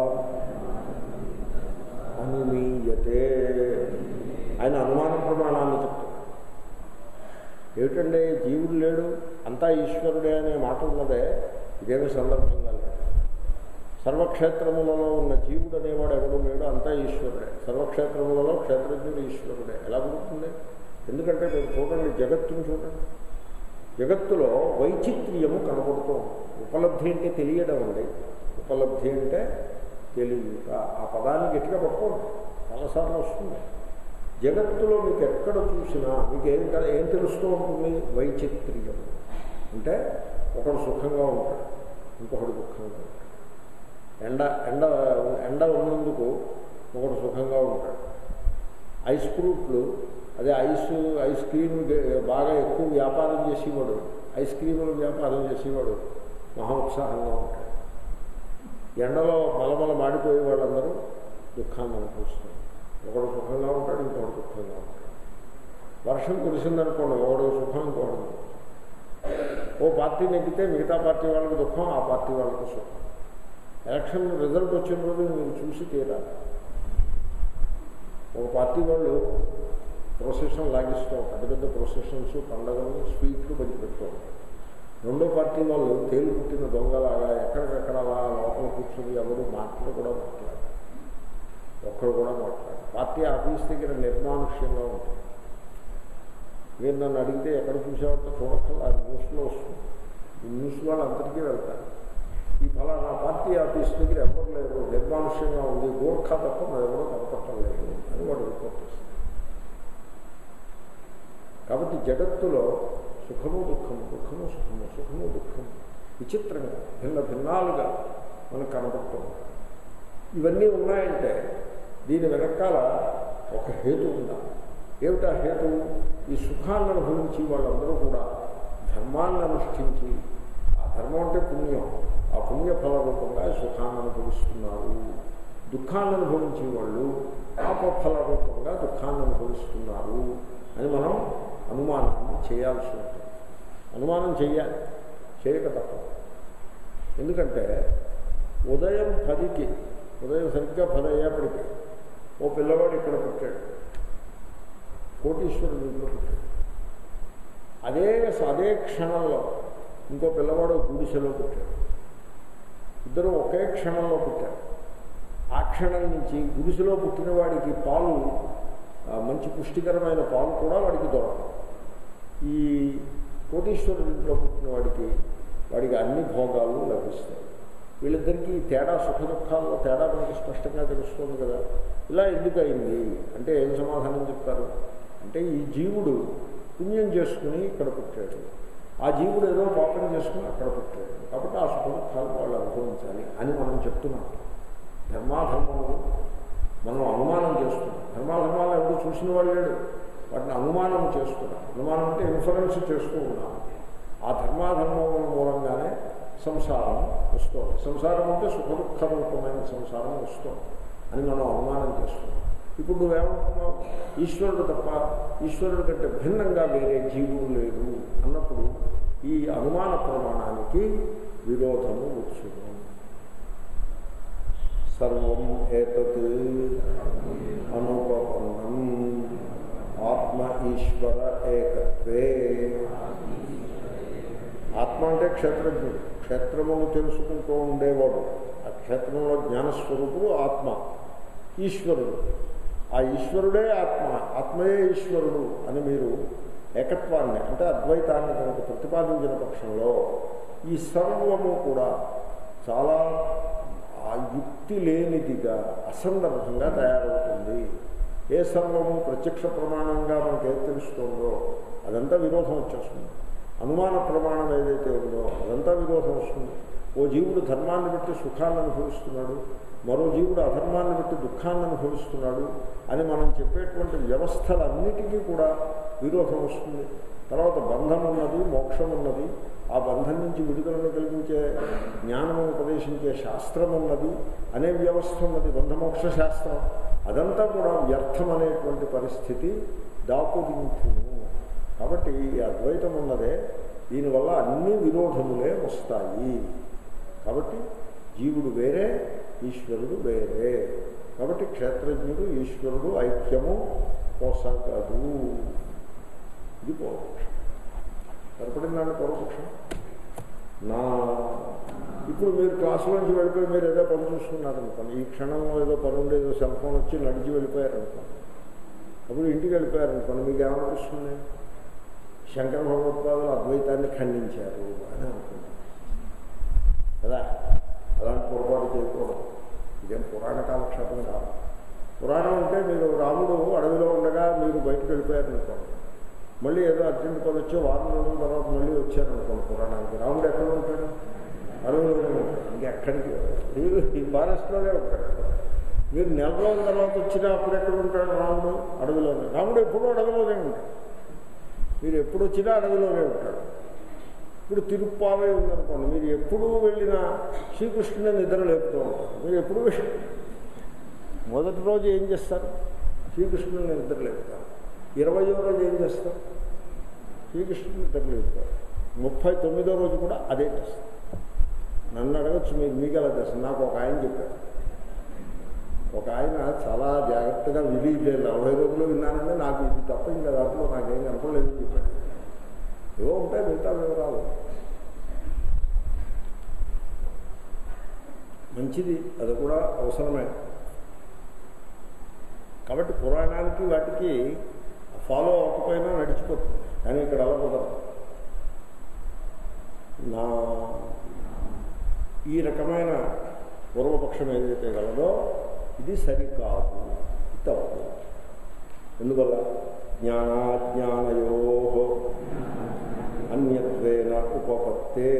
అనుమీయతే. ఆయన అనుమాన ప్రమాణాన్ని చెప్తారు. ఏమిటంటే జీవుడు లేడు, అంతా ఈశ్వరుడే అనే మాట ఉన్నదే, ఇదేమి సందర్భంగా లేదు. సర్వక్షేత్రములలో ఉన్న జీవుడు అనేవాడు ఎవడు లేడు, అంతా ఈశ్వరుడే. సర్వక్షేత్రములలో క్షేత్రజ్ఞుడు ఈశ్వరుడే. ఎలా పుడుతుంది? ఎందుకంటే మీరు చూడండి, జగత్తును చూడండి. జగత్తులో వైచిత్ర్యము కనబడుతూ ఉంటుంది. ఉపలబ్ధి అంటే తెలియడం అండి. ఉపలబ్ధి అంటే తెలియక. ఆ పదాన్ని గట్టిగా పట్టుకోండి, చాలాసార్లు వస్తుంది. జగత్తులో మీకు ఎక్కడ చూసినా మీకు ఏం తెలుస్తూ ఉంటుంది? వైచిత్ర్యం. అంటే ఒకడు సుఖంగా ఉంటాడు, ఇంకొకడు దుఃఖంగా ఉంటాడు. ఎండ ఉన్నందుకు ఒకడు సుఖంగా ఉంటాడు. ఐస్ ఫ్రూట్లు, అదే ఐస్ క్రీమ్ బాగా ఎక్కువ వ్యాపారం చేసేవాడు, ఐస్ క్రీములు వ్యాపారం చేసేవాడు మహా ఉత్సాహంగా ఉంటాడు. ఎండలో మలమల మాడిపోయే వాళ్ళందరూ దుఃఖాన్ని అనుభవిస్తారు. ఒకడు సుఖంగా ఉంటాడు, ఇంకొకడు దుఃఖంగా ఉంటాడు. వర్షం కురిసిందనుకోండి, ఒకడు సుఖం, ఇంకొకడు. ఓ పార్టీ నెగ్గితే మిగతా పార్టీ వాళ్ళకి దుఃఖం, ఆ పార్టీ వాళ్ళకి సుఖం. ఎలక్షన్ రిజల్ట్ వచ్చిన రోజు మీరు చూసి తీరాలి. ఒక పార్టీ వాళ్ళు ప్రొసెషన్ లాగిస్తూ పెద్ద పెద్ద ప్రొసెషన్స్, పండగలు, స్వీట్లు పంచిపెడుతూ ఉంటారు. రెండో పార్టీ వాళ్ళు తేలు పుట్టిన దొంగలాగా ఎక్కడికక్కడ అలా లోపల కూర్చొని ఎవరు మాటలు కూడా మాట్లాడారు, ఒక్కరు కూడా మాట్లాడారు. పార్టీ ఆఫీస్ దగ్గర నిర్మానుష్యంగా ఉంటుంది. మీరు నన్ను అడిగితే ఎక్కడ చూసామంటే చూడక్కర్లా, అది న్యూస్లో వస్తుంది. ఈ న్యూస్ వాళ్ళు అందరికీ వెళ్తారు. ఈ ఫలానా పార్టీ ఆఫీస్ దగ్గర ఎవరు లేరు, నిర్మానుష్యంగా ఉంది, గోర్ఖా తప్ప మరి ఎవరో కనపడటం లేదు అని వాడు రిపోర్ట్ చేస్తారు. కాబట్టి జగత్తులో సుఖము దుఃఖము, దుఃఖము సుఖము, సుఖము దుఃఖము విచిత్రంగా భిన్న భిన్నాలుగా మనకు కనపడుతూ ఉంటాయి. ఇవన్నీ ఉన్నాయంటే దీని వెనకాల ఒక హేతు ఉండాలి. ఏమిటా హేతు? ఈ సుఖాన్ని అనుభవించి వాళ్ళందరూ కూడా ధర్మాన్ని అనుష్ఠించి, ఆ ధర్మం అంటే పుణ్యం, ఆ పుణ్యఫల రూపంగా సుఖాన్ని అనుభవిస్తున్నారు. దుఃఖాన్ని అనుభవించే వాళ్ళు పాపఫల రూపంగా దుఃఖాన్ని అనుభవిస్తున్నారు అని మనం అనుమానాన్ని చేయాల్సి ఉంటుంది. అనుమానం చేయాలి, చేయక తప్పదు. ఎందుకంటే ఉదయం 10కి, ఉదయం సరిగ్గా 10 అయ్యేప్పటికీ ఓ పిల్లవాడు ఇక్కడ పుట్టాడు, కోటీశ్వరుడు ఇంట్లో పుట్టాడు. అదే క్షణంలో ఇంకో పిల్లవాడు గుడిసెలో పుట్టాడు. ఇద్దరు ఒకే క్షణంలో పుట్టారు. ఆ క్షణం నుంచి గుడిసెలో పుట్టిన వాడికి పాలు, మంచి పుష్టికరమైన పాలు కూడా వాడికి దొరకదు. ఈ కోటీశ్వరుడి ఇంట్లో పుట్టిన వాడికి అన్ని భోగాలు లభిస్తాయి. వీళ్ళిద్దరికీ తేడా, సుఖ దుఃఖాల్లో తేడా మనకి స్పష్టంగా తెలుస్తుంది కదా. ఇలా ఎందుకు అయింది అంటే ఏం సమాధానం చెప్తారు అంటే, ఈ జీవుడు పుణ్యం చేసుకుని ఇక్కడ పుట్టాడు, ఆ జీవుడు ఏదో పాపం చేసుకుని అక్కడ పుట్టాడు, కాబట్టి ఆ సుఖ దుఃఖాలు వాళ్ళు అనుభవించాలి అని మనం చెప్తున్నాం. ధర్మాధర్మములు మనం అనుమానం చేస్తున్నాం. ధర్మాధర్మాలను ఎవరు చూసిన వాళ్ళు లేడు, వాటిని అనుమానం చేస్తున్నాం. అనుమానం అంటే ఇన్ఫరెన్స్ చేస్తూ ఉన్నాం. ఆ ధర్మాధర్మముల మూలంగానే సంసారం వస్తుంది. సంసారం అంటే సుఖ దుఃఖ రూపమైన సంసారం వస్తుంది అని మనం అనుమానం చేస్తున్నాం. ఇప్పుడు నువ్వేమనుకున్నావు? ఈశ్వరుడు తప్ప, ఈశ్వరుడు కంటే భిన్నంగా వేరే జీవుడు లేదు అన్నప్పుడు ఈ అనుమాన ప్రమాణానికి విరోధము వచ్చును. సర్వం ఏతత్ అనుపపన్నం ఆత్మ ఈశ్వర ఏకత్వే. ఆత్మ అంటే క్షేత్రజ్ఞుడు, క్షేత్రమును తెలుసుకుంటూ ఉండేవాడు. ఆ క్షేత్రంలో జ్ఞానస్వరూపుడు ఆత్మ. ఈశ్వరుడు, ఆ ఈశ్వరుడే ఆత్మ, ఆత్మయే ఈశ్వరుడు అని మీరు ఏకత్వాన్ని అంటే అద్వైతాన్ని కనుక ప్రతిపాదించిన పక్షంలో ఈ సర్వము కూడా చాలా ఆ యుక్తి లేనిదిగా, అసందర్భంగా తయారవుతుంది. ఏ సర్వము ప్రత్యక్ష ప్రమాణంగా మనకేం తెలుస్తుందో అదంతా విరోధం వచ్చేస్తుంది. అనుమాన ప్రమాణం ఏదైతే ఉందో అదంతా విరోధం వస్తుంది. ఓ జీవుడు ధర్మాన్ని బట్టి సుఖాన్ని అనుభవిస్తున్నాడు, మరో జీవుడు అధర్మాన్ని బట్టి దుఃఖాన్ని అనుభవిస్తున్నాడు అని మనం చెప్పేటువంటి వ్యవస్థలన్నిటికీ కూడా విరోధం వస్తుంది. తర్వాత బంధం ఉన్నది, మోక్షం ఉన్నది, ఆ బంధం నుంచి విడుదలను కలిగించే జ్ఞానము ఉపదేశించే శాస్త్రం ఉన్నది అనే వ్యవస్థ ఉన్నది, బంధమోక్ష శాస్త్రం. అదంతా కూడా వ్యర్థం అనేటువంటి పరిస్థితి దాపురించును. కాబట్టి ఈ అద్వైతం ఉన్నదే, దీనివల్ల అన్ని విరోధములే వస్తాయి. కాబట్టి జీవుడు వేరే, ఈశ్వరుడు వేరే. కాబట్టి క్షేత్రజ్ఞుడు ఈశ్వరుడు ఐక్యము పోసగదు. ఇది పూర్వపక్షం. సరిపడిందండి పూర్వపక్షం. నా ఇప్పుడు మీరు క్లాసులోంచి వెళ్ళిపోయి మీరు ఏదో పని చూసుకున్నారనుకోండి, ఈ క్షణంలో ఏదో పని ఉండే ఏదో సెల్ ఫోన్ వచ్చి నడిచి వెళ్ళిపోయారనుకోండి, అప్పుడు ఇంటికి వెళ్ళిపోయారనుకోండి, మీకు ఏమనిపిస్తుంది? శంకర భగవత్పాదులు అద్వైతాన్ని ఖండించారు అని అనుకుంటారు కదా. అలాంటి పొరపాటు చేయకూడదు. ఇదేం పురాణ కాలక్షేపం కాదు. పురాణం అంటే మీరు రాముడు అడవిలో ఉండగా మీరు బయటకు వెళ్ళిపోయారనుకోండి, మళ్ళీ ఏదో అర్జెంట్ పని వచ్చి వారం రోజుల తర్వాత మళ్ళీ వచ్చారనుకోండి పురాణానికి, రాముడు ఎక్కడ ఉంటాడు? అడవిలోనే ఉంటాడు. ఇంకెక్కడికి మీరు ఈ ఫారెస్ట్లోనే ఉంటాడు. మీరు నెల రోజుల తర్వాత వచ్చినా అప్పుడు ఎక్కడ ఉంటాడు? రాముడు అడవిలోనే. రాముడు ఎప్పుడూ అడవిలోనే ఉంటాడు. మీరు ఎప్పుడు వచ్చినా అడవిలోనే ఉంటాడు. ఇప్పుడు తిరుప్పావే ఉందనుకోండి, మీరు ఎప్పుడు వెళ్ళినా శ్రీకృష్ణుని నిద్ర లేపుతూ ఉంటారు. మీరు ఎప్పుడు మొదటి రోజు ఏం చేస్తారు? శ్రీకృష్ణుని నిద్ర లేపుతారు. 20వ రోజు ఏం చేస్తారు? శ్రీకృష్ణుని నిద్ర లేపుతారు. 39వ రోజు కూడా అదే చేస్తాను. నన్ను అడగచ్చు మీకు ఎలా తెలుసు. నాకు ఒక ఆయన చెప్పారు. ఒక ఆయన చాలా జాగ్రత్తగా విధి 40 రోజులు విన్నానంటే నాకు ఇది తప్ప ఇంకా దాంట్లో నాకేం కనపడలేదు చెప్పాడు. ఏవో ఉంటాయి మిగతా వివరాలు. మంచిది, అది కూడా అవసరమే. కాబట్టి పురాణానికి వాటికి ఫాలో అవ్వకపోయినా నడిచిపోతుంది. కానీ ఇక్కడ అలా కుదరదు. నా ఈ రకమైన పూర్వపక్షం ఏదైతే గలదో ఇది సరికాదు, తప్పు. ఎందువల్ల? జ్ఞానాజ్ఞానయో అన్యత్వేన ఉపపత్తే.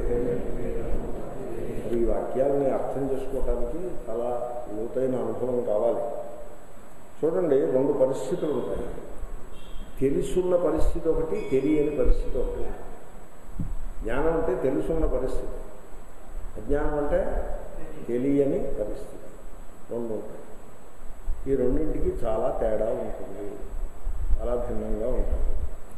ఈ వాక్యాలని అర్థం చేసుకోవడానికి చాలా లోతైన అనుభవం కావాలి. చూడండి, 2 పరిస్థితులు ఉంటాయి. తెలుసున్న పరిస్థితి ఒకటి, తెలియని పరిస్థితి ఒకటి. జ్ఞానం అంటే తెలుసున్న పరిస్థితి, అజ్ఞానం అంటే తెలియని పరిస్థితి. 2 ఉంటాయి. ఈ రెండింటికి చాలా తేడా ఉంటుంది, చాలా భిన్నంగా ఉంటుంది.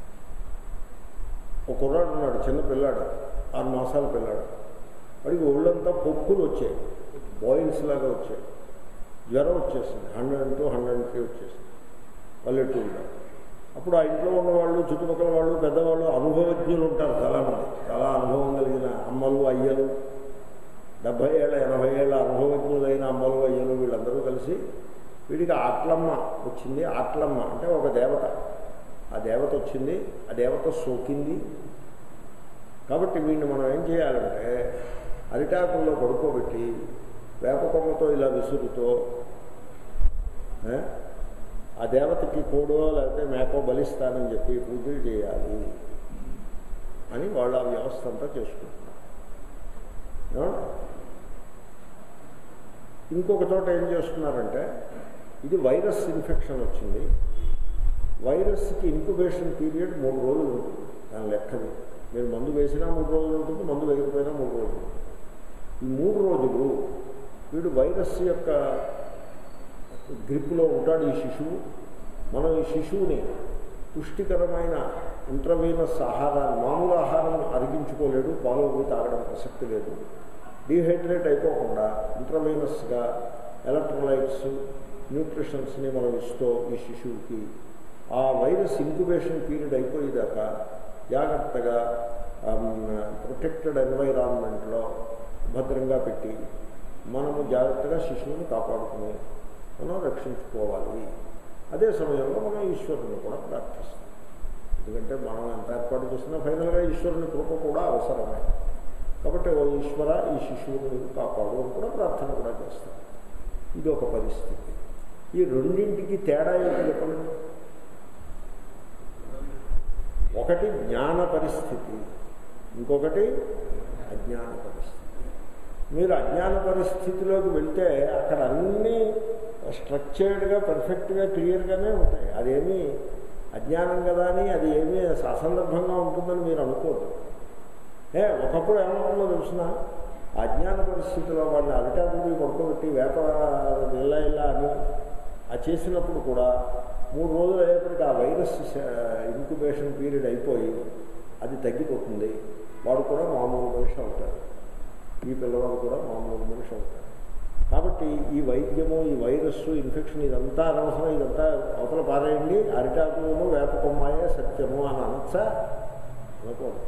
ఒక కుర్రాడు ఉన్నాడు, చిన్న పిల్లాడు, 6 మాసాల పిల్లాడు. వాడికి ఒళ్ళంతా పొక్కులు వచ్చాయి, బాయిల్స్ లాగా వచ్చాయి. జ్వరం వచ్చేసింది, 102, 103 వచ్చేసింది పల్లెటూరులో. అప్పుడు ఆ ఇంట్లో ఉన్నవాళ్ళు, చుట్టుపక్కల వాళ్ళు, పెద్దవాళ్ళు, అనుభవజ్ఞులు ఉంటారు చాలామంది. చాలా అనుభవం కలిగిన అమ్మలు, అయ్యలు, 70 ఏళ్ళ 80 ఏళ్ళ అనుభవజ్ఞులైన అమ్మలు, అయ్యలు వీళ్ళందరూ కలిసి వీడికి ఆట్లమ్మ వచ్చింది. ఆట్లమ్మ అంటే ఒక దేవత. ఆ దేవత వచ్చింది, ఆ దేవత సోకింది. కాబట్టి వీడిని మనం ఏం చేయాలంటే అరిటాకుల్లో పడుకోబెట్టి వేపకొమ్మతో ఇలా విసురుతో ఆ దేవతకి కోడో లేకపోతే మేకో బలిస్తానని చెప్పి పూజలు చేయాలి అని వాళ్ళు ఆ వ్యవస్థ అంతా చేసుకుంటున్నారు. ఇంకొక చోట ఏం చేస్తున్నారంటే, ఇది వైరస్ ఇన్ఫెక్షన్ వచ్చింది, వైరస్కి ఇంక్యుబేషన్ పీరియడ్ 3 రోజులు ఉంటుంది. దాని లెక్కది మీరు మందు వేసినా 3 రోజులు ఉంటుంది, మందు వేయకపోయినా 3 రోజులు ఉంటుంది. ఈ 3 రోజులు వీడు వైరస్ యొక్క గ్రిప్లో ఉంటాడు ఈ శిశువు. మనం ఈ శిశువుని పుష్టికరమైన ఇంట్రావీనస్ ఆహారాన్ని, మామూలు ఆహారం అరిగించుకోలేడు, పాలు తాగడం ప్రసక్తి లేదు. డీహైడ్రేట్ అయిపోకుండా ఇంట్రావీనస్గా ఎలక్ట్రోలైట్స్, న్యూట్రిషన్స్ని మనం ఇస్తూ ఈ శిశువుకి ఆ వైరస్ ఇంక్యుబేషన్ పీరియడ్ అయిపోయేదాకా జాగ్రత్తగా ప్రొటెక్టెడ్ ఎన్వైరాన్మెంట్లో భద్రంగా పెట్టి మనము జాగ్రత్తగా శిశువుని కాపాడుకుని మనం రక్షించుకోవాలి. అదే సమయంలో మనం ఈశ్వరుని కూడా ప్రార్థిస్తాం. ఎందుకంటే మనం ఎంత ఏర్పాటు చేసినా ఫైనల్గా ఈశ్వరుని కృప కూడా అవసరమే. కాబట్టి ఓ ఈశ్వర, ఈ శిశువుని కాపాడు అని కూడా ప్రార్థన కూడా చేస్తాం. ఇది ఒక పరిస్థితి. ఈ రెండింటికి తేడా ఏంటో చెప్పండి. ఒకటి జ్ఞాన పరిస్థితి, ఇంకొకటి అజ్ఞాన పరిస్థితి. మీరు అజ్ఞాన పరిస్థితిలోకి వెళ్తే అక్కడ అన్నీ స్ట్రక్చర్డ్గా, పర్ఫెక్ట్గా, క్లియర్గానే ఉంటాయి. అదేమీ అజ్ఞానం కదా అని అది ఏమీ అసందర్భంగా ఉంటుందని మీరు అనుకోరు. ఒకప్పుడు ఏమవుతుందో తెలిసిన, అజ్ఞాన పరిస్థితిలో వాడిని అరిటాకుని పడుకోబెట్టి వేప ఇలా అని ఆ చేసినప్పుడు కూడా 3 రోజులు అయ్యేప్పటికీ ఆ వైరస్ ఇంక్యుబేషన్ పీరియడ్ అయిపోయి అది తగ్గిపోతుంది. వాడు కూడా మామూలు మనిషి అవుతాడు, ఈ పిల్లవాడు కూడా మామూలు మనిషి అవుతాడు. కాబట్టి ఈ వైద్యము, ఈ వైరస్సు, ఇన్ఫెక్షన్ ఇదంతా అనవసరం, ఇదంతా అవతల పారేయండి, అరిటాకులను వేప కొమ్మాయే సత్యము అని అనొచ్చా? అనుకోండి.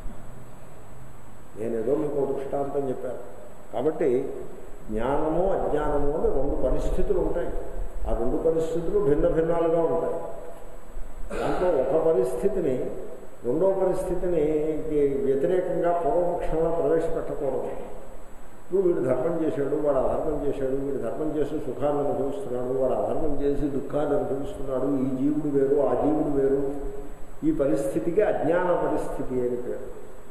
నేనేదో మీకు దృష్టాంతం చెప్పాను. కాబట్టి జ్ఞానము, అజ్ఞానము అని 2 పరిస్థితులు ఉంటాయి. ఆ 2 పరిస్థితులు భిన్న భిన్నాలుగా ఉంటాయి. దాంట్లో ఒక పరిస్థితిని, రెండో పరిస్థితిని వ్యతిరేకంగా పూర్వపక్షంలో ప్రవేశపెట్టకూడదు. ఇప్పుడు వీడు ధర్మం చేశాడు, వాడు అధర్మం చేశాడు, వీడు ధర్మం చేసి సుఖాన్ని అనుభవిస్తున్నాడు, వాడు అధర్మం చేసి దుఃఖాన్ని అనుభవిస్తున్నాడు, ఈ జీవుడు వేరు, ఆ జీవుడు వేరు. ఈ పరిస్థితికి అజ్ఞాన పరిస్థితి అని పేరు.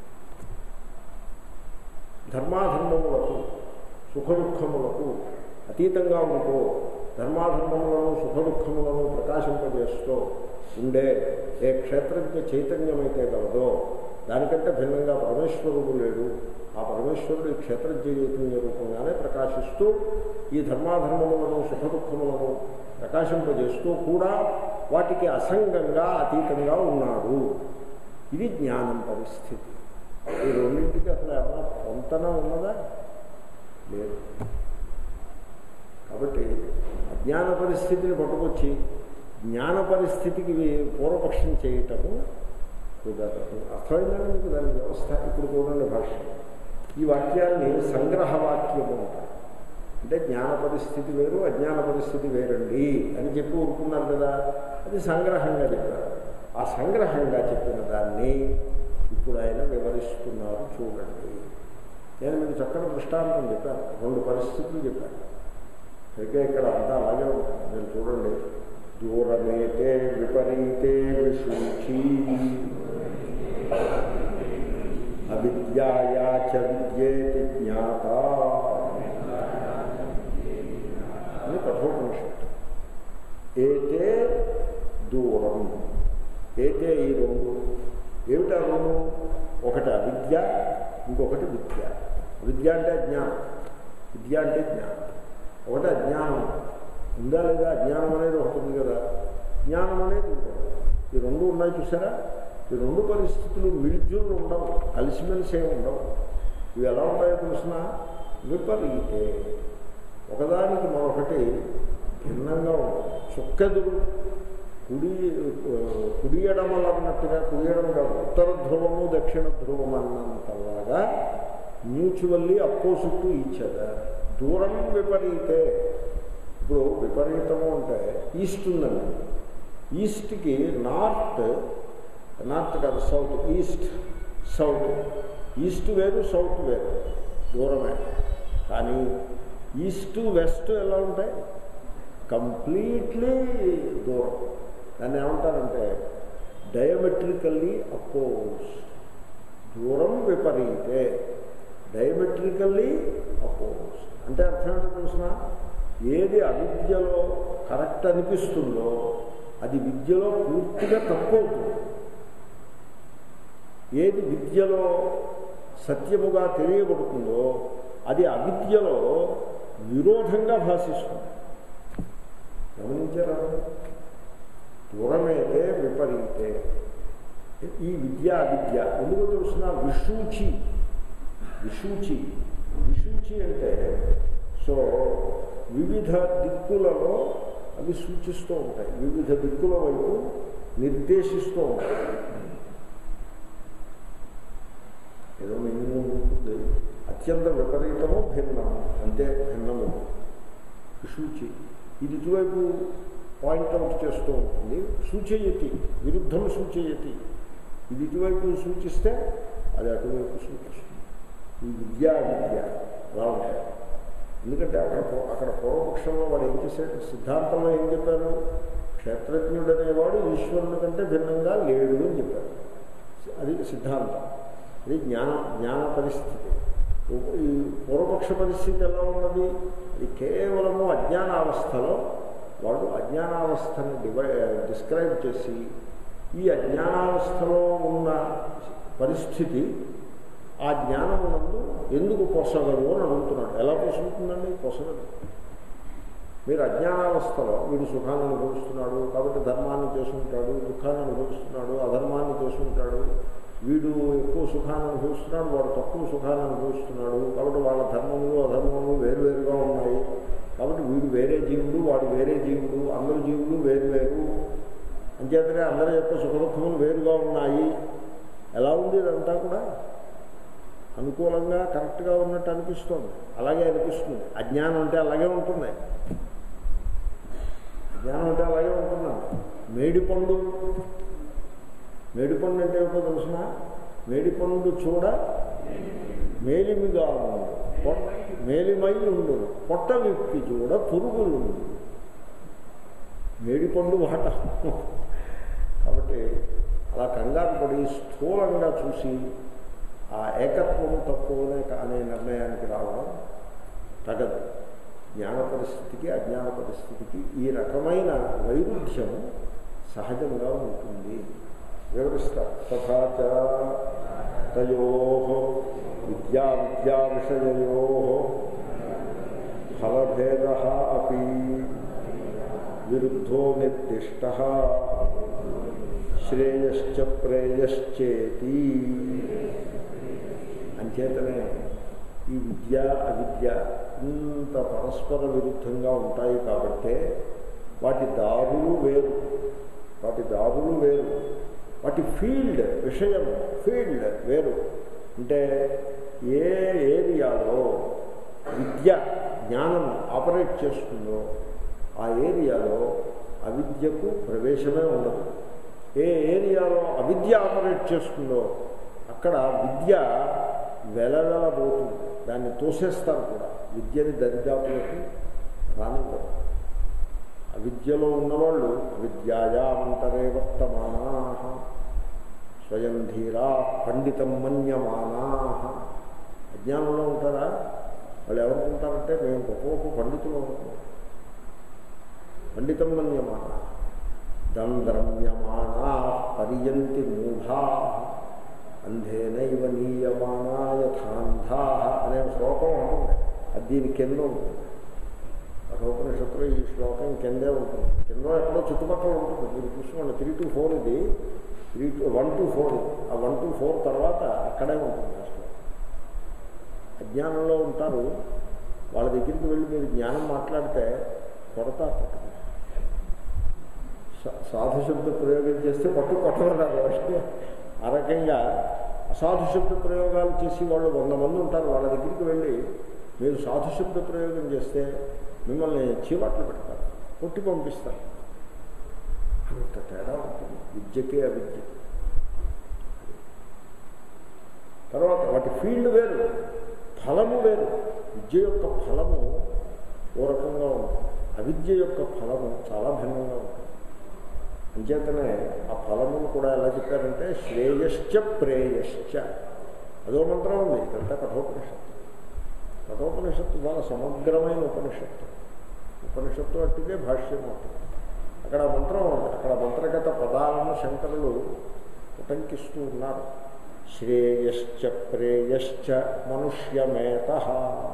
ధర్మాధర్మములకు, సుఖదుఖములకు అతీతంగా ఉంటూ ధర్మాధర్మములను, సుఖదుఖములను ప్రకాశింపజేస్తూ ఉండే ఏ క్షేత్రజ్ఞ చైతన్యమైతే కలదో దానికంటే భిన్నంగా పరమేశ్వరుడు లేడు. ఆ పరమేశ్వరుడు ఈ క్షేత్రజ్ఞ చైతన్య రూపంగానే ప్రకాశిస్తూ ఈ ధర్మాధర్మములను, సుఖదుఖములను ప్రకాశింపజేస్తూ కూడా వాటికి అసంగంగా, అతీతంగా ఉన్నాడు ఇది జ్ఞానం పరిస్థితి. ఈ రెండింటికి అసలు ఏమైనా పొంతన ఉన్నదా? లేదు. కాబట్టి అజ్ఞాన పరిస్థితిని పట్టుకొచ్చి జ్ఞాన పరిస్థితికి పూర్వపక్షం చేయటము కుదరదు. అర్థమైందని మీకు దాని వ్యవస్థ. ఇప్పుడు చూడండి భాష్యం. ఈ వాక్యాన్ని సంగ్రహవాక్యము అంటారు. అంటే జ్ఞాన పరిస్థితి వేరు, అజ్ఞాన పరిస్థితి వేరండి అని చెప్పి ఊరుకున్నారు కదా, అది సంగ్రహంగా చెప్పారు. ఆ సంగ్రహంగా చెప్పిన దాన్ని ఇప్పుడు ఆయన వివరిస్తున్నారు. చూడండి, నేను మీకు చక్కని దృష్టాంతం చెప్పాను, 2 పరిస్థితులు చెప్పాను. సరిగ్గా ఇక్కడ అంతా అలాగే ఉంటుంది. మీరు చూడండి, దూరమేతే విపరీతే విశూచి అవిద్యాయా చ విద్యేతి జ్ఞాత అని కఠోపనిషత్తు. ఏతే దూరం, ఏతే ఈ 2 ఏమిటా 2? ఒకటి అవిద్య, ఇంకొకటి విద్య. విద్య అంటే అజ్ఞానం, విద్య అంటే జ్ఞానం. ఒకటి అజ్ఞానం ఉందా లేదా? అజ్ఞానం అనేది ఒకటి ఉంది కదా, జ్ఞానం అనేది ఇంకొకటి. ఈ 2 ఉన్నాయి చూసారా? ఈ 2 పరిస్థితులు మిల్జులు ఉండవు, కలిసిమెలిసి ఏమి ఉండవు. ఇవి ఎలా ఉంటాయో తెలిసిన విపరీతే, ఒకదానికి మరొకటి భిన్నంగా ఉంటుంది. చుక్కెదురు కుడి ఎడమలు అన్నట్టుగా, కుడి ఎడమ ఉత్తర ధ్రువము దక్షిణ ధ్రువం అన్నంతలాగా mutually opposite to each other. దూరం విపరీతే. ఇప్పుడు విపరీతము అంటే ఈస్ట్ ఉందండి, ఈస్ట్కి నార్త్ కాదు సౌత్, ఈస్ట్ సౌత్. ఈస్ట్ వేరు, సౌత్ వేరు, దూరమే. కానీ ఈస్ట్ వెస్ట్ ఎలా ఉంటాయి? కంప్లీట్లీ దూరం. దాన్ని ఏమంటారంటే డయామెట్రికల్లీ అపోజ్. దూరం విపరీతే, డయామెట్రికల్లీ అపోజ్. అంటే అర్థం ఏంటో తెలిసిన, ఏది అవిద్యలో కరెక్ట్ అనిపిస్తుందో అది విద్యలో పూర్తిగా తప్పు అవుతుంది. ఏది విద్యలో సత్యముగా తెలియబడుతుందో అది అవిద్యలో విరోధంగా భాషిస్తుంది. గమనించారా? దూరమైతే విపరీతే. ఈ విద్య అవిద్య ఎందుకు తెలుసిన? విశూచి. విశూచి విశూచి అంటే సో వివిధ దిక్కులలో అవి సూచిస్తూ ఉంటాయి, వివిధ దిక్కుల వైపు నిర్దేశిస్తూ ఉంటాయి. ఏదో మినిమం ఉంటుంది, అత్యంత విపరీతము భిన్నము, అంతే భిన్నము. విశూచి ఇది ఇటువైపు పాయింట్అవుట్ చేస్తూ ఉంటుంది. సూచయతి విరుద్ధం సూచయతి. ఇది ఇటువైపు సూచిస్తే అది అటువైపు సూచిస్తుంది. ఈ విద్య విద్య అలా ఉంటాయి. ఎందుకంటే అక్కడ పూర్వపక్షంలో వాడు ఏం చేశాడు? సిద్ధాంతంలో ఏం చెప్పారు? క్షేత్రజ్ఞుడు అనేవాడు ఈశ్వరుని కంటే భిన్నంగా లేడు అని చెప్పారు. అది సిద్ధాంతం. అది జ్ఞాన పరిస్థితి. ఈ పూర్వపక్ష పరిస్థితి ఎలా ఉన్నది? అది కేవలము అజ్ఞానావస్థలో వాడు అజ్ఞానావస్థను డిస్క్రైబ్ చేసి ఈ అజ్ఞానావస్థలో ఉన్న పరిస్థితి ఆ జ్ఞానమునందు ఎందుకు పొసగదు అని అడుగుతున్నాడు. ఎలా పొసుగుతుందండి? పొసగదు. మీరు అజ్ఞానావస్థలో వీడు సుఖాన్ని అనుభవిస్తున్నాడు కాబట్టి ధర్మాన్ని చేసుకుంటాడు, దుఃఖాన్ని అనుభవిస్తున్నాడు, అధర్మాన్ని చేసుకుంటాడు. వీడు ఎక్కువ సుఖాన్ని అనుభవిస్తున్నాడు, వాడు తక్కువ సుఖాన్ని అనుభవిస్తున్నాడు కాబట్టి వాళ్ళ ధర్మములు అధర్మములు వేరువేరుగా ఉన్నాయి. కాబట్టి వీడు వేరే జీవుడు, వాడు వేరే జీవుడు, అందరు జీవులు వేరువేరు. అంచేతనే అందరి యొక్క సుఖదుఖములు వేరుగా ఉన్నాయి. ఎలా ఉంది ఇదంతా కూడా? అనుకూలంగా కరెక్ట్గా ఉన్నట్టు అనిపిస్తుంది. అలాగే అనిపిస్తుంది. అజ్ఞానం అంటే అలాగే ఉంటుంది. అజ్ఞానం అంటే అలాగే ఉంటుందండి. మేడిపండు అంటే ఏమిటో తెలుసిన? మేడిపండు చూడ మేలిమిగా ఉండు, మేలిమై ఉండు, పొట్ట విప్పి చూడ పురుగులు. మేడిపండు వాట. కాబట్టి అలా కంగారు పడి స్థూలంగా చూసి ఆ ఏకత్వము తక్కువనే అనే నిర్ణయానికి రావడం తగదు. జ్ఞాన పరిస్థితికి అజ్ఞాన పరిస్థితికి ఈ రకమైన వైరుధ్యము సహజంగా ఉంటుంది. వివరిస్తారు. తథాచ తయోః విద్యా విషయయోః ఫలభేదః అపి విరుద్ధో నిర్దిష్టః శ్రేయశ్చ ప్రేయశ్చేతి. అంచేతనే ఈ విద్య అవిద్య ఇంత పరస్పర విరుద్ధంగా ఉంటాయి కాబట్టే వాటి దారులు వేరు, వాటి ఫీల్డ్, విషయం ఫీల్డ్ వేరు. అంటే ఏ ఏరియాలో విద్య జ్ఞానం ఆపరేట్ చేస్తుందో ఆ ఏరియాలో అవిద్యకు ప్రవేశమే ఉండదు. ఏ ఏరియాలో అవిద్య ఆపరేట్ చేస్తుందో అక్కడ విద్య వెలవెలబోతుంది, దాన్ని తోసేస్తారు కూడా, విద్యని దరిదాపులకి రానివ్వరు. అవిద్యలో ఉన్నవాళ్ళు అవిద్యాయామంతరే వర్తమానా స్వయం ధీరా పండితం మన్యమానా. అజ్ఞానంలో ఉంటారా వాళ్ళు ఎవరుకుంటారంటే మేము గొప్ప పండితులు అనుకుంటాం. పండితం మన్యమాన దంద్రమ్యమానా పర్యంతి మూఢా అంధేనైవ నీయమానా యథాంధా అనే శ్లోకం ఉంటుంది. అది దీని కింద ఉంటుంది. కఠోపనిషత్తులో ఈ శ్లోకం కిందే ఉంటుంది. కింద ఎక్కడో చుట్టుపక్కల ఉంటుంది, మీరు చూసుకోండి. 3 to 4 ఇది, 1 to 4 ఇది. ఆ 1 to 4 తర్వాత అక్కడే ఉంటుంది ఆ శ్లోకం. అజ్ఞానంలో ఉంటారు, వాళ్ళ దగ్గరికి వెళ్ళి మీరు జ్ఞానం మాట్లాడితే కొడతారు. సాధు శబ్ద ప్రయోగం చేస్తే కొట్టమన్నారు. ఆ రకంగా అసాధు శబ్ద ప్రయోగాలు చేసి వాళ్ళు 100 మంది ఉంటారు. వాళ్ళ దగ్గరికి వెళ్ళి మీరు సాధు శబ్ద ప్రయోగం చేస్తే మిమ్మల్ని చీవాట్లు పెడతారు, కొట్టి పంపిస్తారు. అంత తేడా ఉంటుంది విద్యకే అవిద్య. తర్వాత వాటి ఫీల్డ్ వేరు, ఫలము వేరు. విద్య యొక్క ఫలము ఓ రకంగా ఉంటుంది, అవిద్య యొక్క ఫలము చాలా భిన్నంగా ఉంటుంది. అంచేతనే ఆ ఫలమును కూడా ఎలా చెప్పారంటే శ్రేయశ్చ ప్రేయశ్చ. అదో మంత్రం ఉంది. ఇదంతా కఠోపనిషత్తు. కఠోపనిషత్తు చాలా సమగ్రమైన ఉపనిషత్తు. ఉపనిషత్తు అట్టిదే భాష్యం అవుతుంది. అక్కడ మంత్రం ఉంది. అక్కడ మంత్రగత పదాలను శంకరులు ఉటంకిస్తూ ఉన్నారు. శ్రేయశ్చ ప్రేయశ్చ మనుష్యమేతః.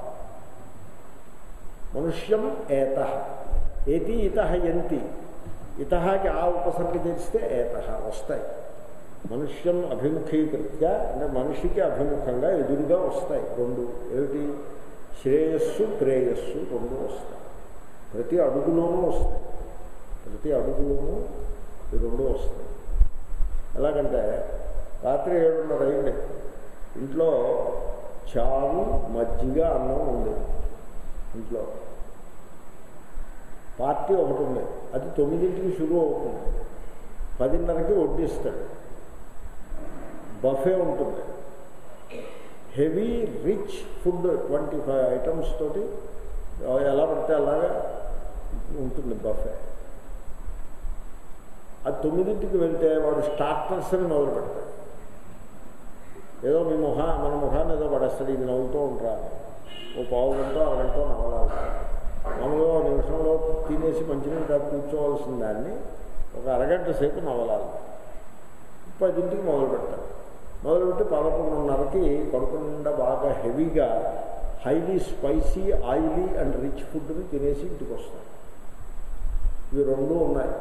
మనుష్యం ఏతః, ఏతి ఇతః యంతి. ఇతహాకి ఆ ఉపసర్గ చేస్తే ఏతః వస్తాయి. మనుష్యం అభిముఖీకృత్య అంటే మనిషికి అభిముఖంగా ఎదురుగా వస్తాయి రెండు. ఏమిటి? శ్రేయస్సు ప్రేయస్సు రెండు వస్తాయి. ప్రతి అడుగులోనూ వస్తాయి. ప్రతి అడుగులోనూ ఈ రెండు వస్తాయి. ఎలాగంటే రాత్రి 7:30 అయింది, ఇంట్లో చారు మజ్జిగ అన్నం ఉంది. ఇంట్లో పార్టీ ఒకటి ఉంది, అది 9ంటికి షురూ అవుతుంది, 10:30కి వడ్డిస్తాడు. బఫే ఉంటుంది, హెవీ రిచ్ ఫుడ్ 25 ఐటమ్స్ తోటి ఎలా పడితే అలాగా ఉంటుంది బఫే. అది 9ంటికి వెళ్తే వాడు స్టార్టర్స్ అని మొదలు పెడతాడు. ఏదో మన ముఖాన్ని ఏదో పడేస్తాడు, ఇది నవ్వుతూ ఉంటారా, ఓ పావు గంట అరగంట నవ్వాలి. మామూలుగా నిమిషంలో తినేసి మంచినీళ్ళు దాకా కూర్చోవలసిన దాన్ని ఒక అరగంట సేపు నవలాలి. 10ంటికి మొదలు పెడతాడు. మొదలుపెట్టి 11:30కి కడుపు నిండా బాగా హెవీగా highly spicy oily and rich ఫుడ్ని తినేసి ఇంటికి వస్తాడు. ఇవి రెండు ఉన్నాయి.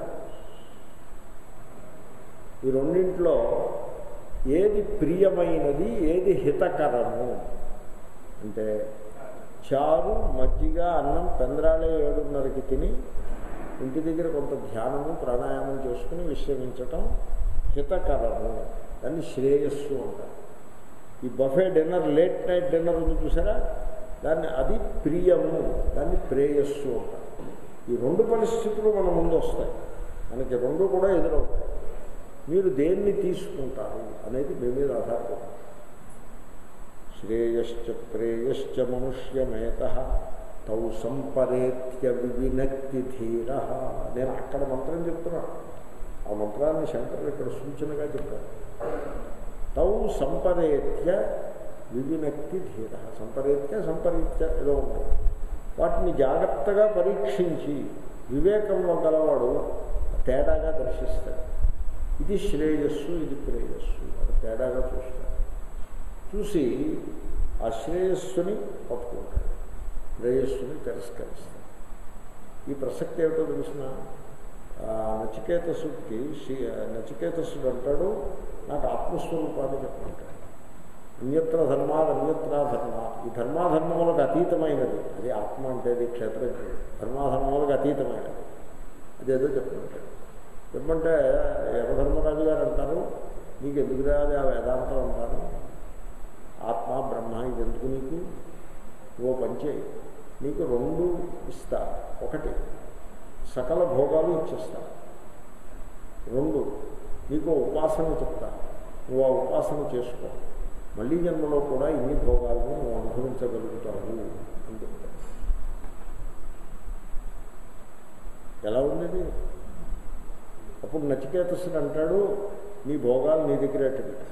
ఈ రెండింట్లో ఏది ప్రియమైనది, ఏది హితకరము అంటే చారు మజ్జిగ అన్నం పెందరాళే 7:30కి తిని ఇంటి దగ్గర కొంత ధ్యానము ప్రాణాయామం చేసుకుని విశ్రమించటం హితకరము, దాన్ని శ్రేయస్సు అంటారు. ఈ buffet dinner, late night dinner ఉంది చూసారా, అది ప్రియము, దాన్ని ప్రేయస్సు అంటారు. ఈ రెండు పరిస్థితులు మన ముందు వస్తాయి, మనకి రెండు కూడా ఎదురవుతాయి. మీరు దేన్ని తీసుకుంటారు అనేది మీ మీద ఆధారపడుతుంది. శ్రేయశ్చ ప్రేయశ్చ మనుష్యమేతః తౌ సంపరేత్య వివినక్తి ధీర. నేను అక్కడ మంత్రం చెప్తున్నాను, ఆ మంత్రాన్ని శంకరులు ఇక్కడ సూచనగా చెప్పారు. తౌ సంపరేత్య వివినక్తి ధీర. సంపరీత్య ఏదో ఉంటుంది. వాటిని జాగ్రత్తగా పరీక్షించి వివేకంలో గలవాడు తేడాగా దర్శిస్తాడు. ఇది శ్రేయస్సు, ఇది ప్రేయస్సు, అది తేడాగా చూస్తాడు. చూసి ఆ శ్రేయస్సుని పట్టుకుంటాడు, ప్రేయస్సుని తిరస్కరిస్తాడు. ఈ ప్రసక్తి ఏమిటో తెలిసిన నచికేతసుడు అంటాడు, నాకు ఆత్మస్వరూపాన్ని చెప్పమంటాడు. అన్యత్ర ధర్మాత్ అన్యత్రా ధర్మాత్, ఈ ధర్మాధర్మములకు అతీతమైనది అది ఆత్మ అంటే, అది క్షేత్రజ్ఞుడు. ధర్మాధర్మములకు అతీతమైనది అదేదో చెప్పమంటాడు. చెప్పమంటే యమధర్మరాజు గారు అంటారు, నీకు ఎందుకు రాదు ఆ వేదాంతం అంటారు, ఆత్మ బ్రహ్మ ఇది ఎందుకు నీకు, ఓ పంచే నీకు 2 ఇస్తా. 1 సకల భోగాలు ఇచ్చేస్తా. 2 నీకు ఉపాసన చెప్తా, నువ్వు ఆ ఉపాసన చేసుకో, మళ్ళీ జన్మలో కూడా ఇన్ని భోగాలను నువ్వు అనుభవించగలుగుతావు అని చెప్తాను. ఎలా ఉంది? అప్పుడు నచికేతసుడు అంటాడు, నీ భోగాలు నీ దగ్గర పెట్టు,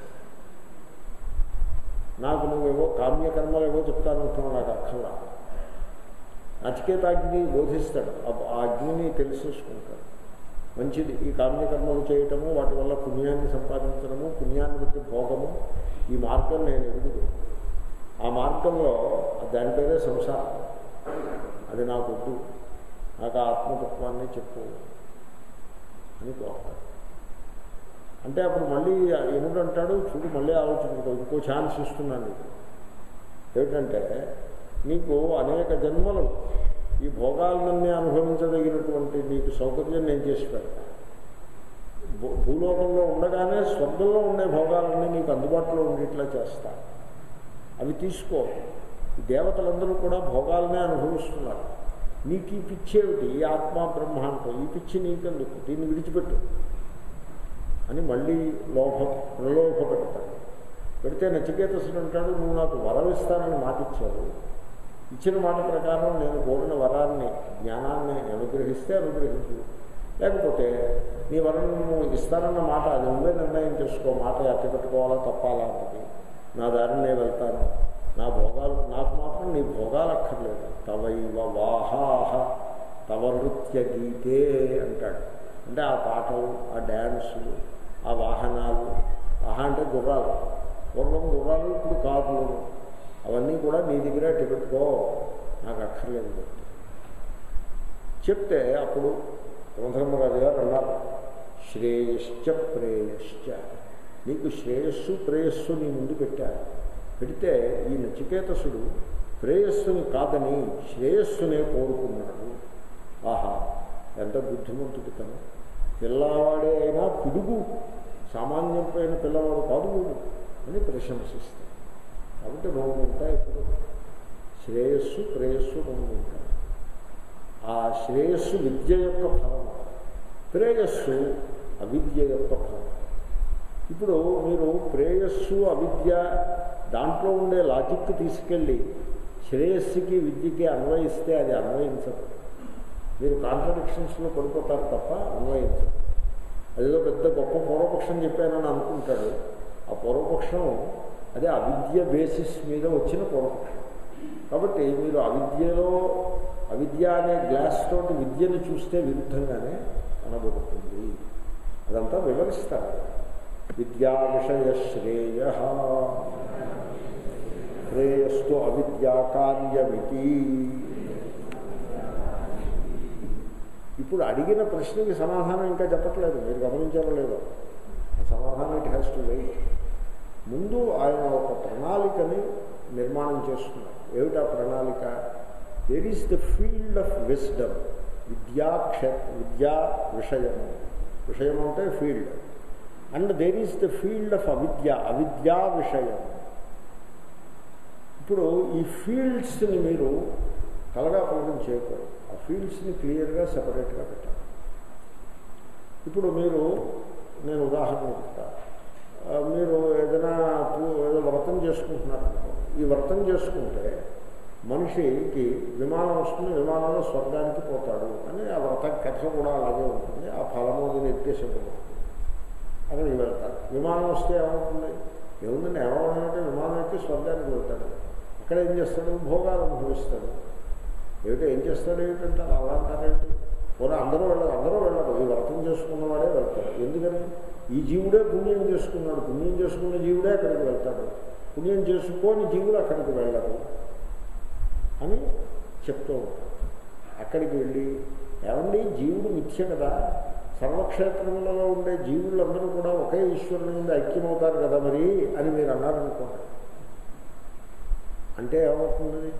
నాకు నువ్వేవో కామ్యకర్మలు ఏవో చెప్తానంటున్నావు, నాకు అక్కర్లా. నచికేతాగ్ని బోధిస్తాడు, ఆ అగ్నిని తెలిసేసుకుంటాడు. మంచిది, ఈ కామ్యకర్మలు చేయటము, వాటి వల్ల పుణ్యాన్ని సంపాదించడము, పుణ్యాన్ని బట్టి భోగము, ఈ మార్గం నేను ఎదుగు. ఆ మార్గంలో దాని పేరే సంసారం, అది నాకు వద్దు, నాకు ఆత్మతత్వాన్ని చెప్పు అని కోరుతాడు. అంటే అప్పుడు మళ్ళీ ఏమిటంటాడు, చూడు మళ్ళీ ఆలోచించుకో, ఇంకో ఛాన్స్ ఇస్తున్నాను నీకు. ఏమిటంటే నీకు అనేక జన్మలు ఈ భోగాలన్నీ అనుభవించదగినటువంటి నీకు సౌకర్యం నేను చేసి పెడతాను. భూలోకంలో ఉండగానే స్వర్గంలో ఉండే భోగాలన్నీ నీకు అందుబాటులో ఉండేట్లా చేస్తా, అవి తీసుకో. ఈ దేవతలందరూ కూడా భోగాలనే అనుభవిస్తున్నారు, నీకు ఈ పిచ్చేమిటి, ఈ ఆత్మ బ్రహ్మ అంటూ ఈ పిచ్చి నీకెందుకు, దీన్ని విడిచిపెట్టు అని మళ్ళీ ప్రలోభ పెడతాడు. పెడితే నచికేతసుడు అంటాడు, నువ్వు నాకు వరం ఇస్తానని మాట ఇచ్చావు, ఇచ్చిన మాట ప్రకారం నేను కోరిన వరాన్ని జ్ఞానాన్ని అనుగ్రహిస్తే అనుగ్రహించు, లేకపోతే నీ వరం నువ్వు ఇస్తానన్న మాట అది నువ్వే నిర్ణయం చేసుకో, మాట ఎట్ట పెట్టుకోవాలా తప్పాలా అన్నది, నా దారిని నేను వెళ్తాను, నా భోగాలు నాకు మాత్రం నీ భోగాలు అక్కర్లేదు. తవైవ వాహాహ తవ నృత్య గీతే అంటాడు. అంటే ఆ పాటలు, ఆ డ్యాన్సులు, ఆ వాహనాలు, అంటే గుర్రాలు, పూర్వం గుర్రాలు ఇప్పుడు కార్లు, అవన్నీ కూడా నీ దగ్గర పెట్టుకో, నాకు అక్కర్లేదు చెప్తే అప్పుడు యమధర్మరాజు గారు అన్నారు, శ్రేయశ్చ ప్రేయశ్చ, నీకు శ్రేయస్సు ప్రేయస్సు నీ ముందు పెట్టారు. పెడితే ఈ నచికేతసుడు ప్రేయస్సుని కాదని శ్రేయస్సునే కోరుకున్నాడు. ఆహా, ఎంత బుద్ధిమంతుడు తను, పిల్లవాడే అయినా పిడుగు, సామాన్యమైన పిల్లవాడు కాదు అని ప్రశంసిస్తాడు. కాబట్టి 2 ఉంటాయి, ఇప్పుడు శ్రేయస్సు ప్రేయస్సు 2 ఉంటాయి. ఆ శ్రేయస్సు విద్య యొక్క ఫలం, ప్రేయస్సు అవిద్య యొక్క ఫలం. ఇప్పుడు మీరు ప్రేయస్సు అవిద్య దాంట్లో ఉండే లాజిక్ తీసుకెళ్ళి శ్రేయస్సుకి విద్యకి అన్వయిస్తే అది అన్వయించదు. మీరు కాంట్రడిక్షన్స్లో పడిపోతారు తప్ప అన్వయించదు. అదేదో పెద్ద గొప్ప పూర్వపక్షం చెప్పానని అనుకుంటాడు. ఆ పూర్వపక్షం అదే అవిద్య బేసిస్ మీద వచ్చిన పూర్వపక్షం. కాబట్టి మీరు అవిద్య అనే గ్లాస్ తోటి విద్యను చూస్తే విరుద్ధంగానే కనబడుతుంది. అదంతా వివరిస్తారు. విద్యా విషయ శ్రేయ శ్రేయస్సు అవిద్యా కార్యమితి. ఇప్పుడు అడిగిన ప్రశ్నకి సమాధానం ఇంకా చెప్పట్లేదు, మీరు గమనించారో లేదో. సమాధానం ఇట్ హ్యాస్ టు వెయిట్. ముందు ఆయన ఒక ప్రణాళికని నిర్మాణం చేస్తున్నారు. ఏమిటా ప్రణాళిక? There is the field of wisdom. విద్యా విషయము, విషయం అంటే field. And there is the field of అవిద్యా విషయం. ఇప్పుడు ఈ ఫీల్డ్స్ని మీరు కలగాపలగం చేయకూడదు. ఆ ఫీల్డ్స్ని క్లియర్గా సెపరేట్గా పెట్టాలి. ఇప్పుడు నేను ఉదాహరణ చెప్తాను. మీరు ఏదైనా ఏదో వ్రతం చేసుకుంటున్నారు. ఈ వ్రతం చేసుకుంటే మనిషికి విమానం వస్తుంది, విమానంలో స్వర్గానికి పోతాడు అని ఆ వ్రతం కథ కూడా అలాగే ఉంటుంది. ఆ ఫలము అది నిర్దేశించబడుతుంది. అక్కడికి వెళ్తారు. విమానం వస్తే ఏమవుతుంది? ఏముందండి, ఏమవుతుందంటే విమానం ఎక్కి స్వర్గానికి వెళ్తాడు. అక్కడ ఏం చేస్తాడు? భోగాలు అనుభవిస్తాడు. ఏం చేస్తాడు ఏమిటంటే అలా అంటారేంటి? పోనీ అందరూ వెళ్ళరు. ఈ వ్రతం చేసుకున్నవాడే వెళ్తాడు. ఎందుకని? ఈ జీవుడే పుణ్యం చేసుకున్నాడు. పుణ్యం చేసుకున్న జీవుడే అక్కడికి వెళ్తాడు. పుణ్యం చేసుకోని జీవులు అక్కడికి వెళ్ళరు అని చెప్తూ ఉంటాడు. అక్కడికి వెళ్ళి ఏమండి జీవుడు మిథ్య కదా, సర్వక్షేత్రములలో ఉండే జీవులందరూ కూడా ఒకే ఈశ్వరుని మీద ఐక్యమవుతారు కదా మరి అని మీరు అన్నారనుకోండి, అంటే ఏమవుతుంది?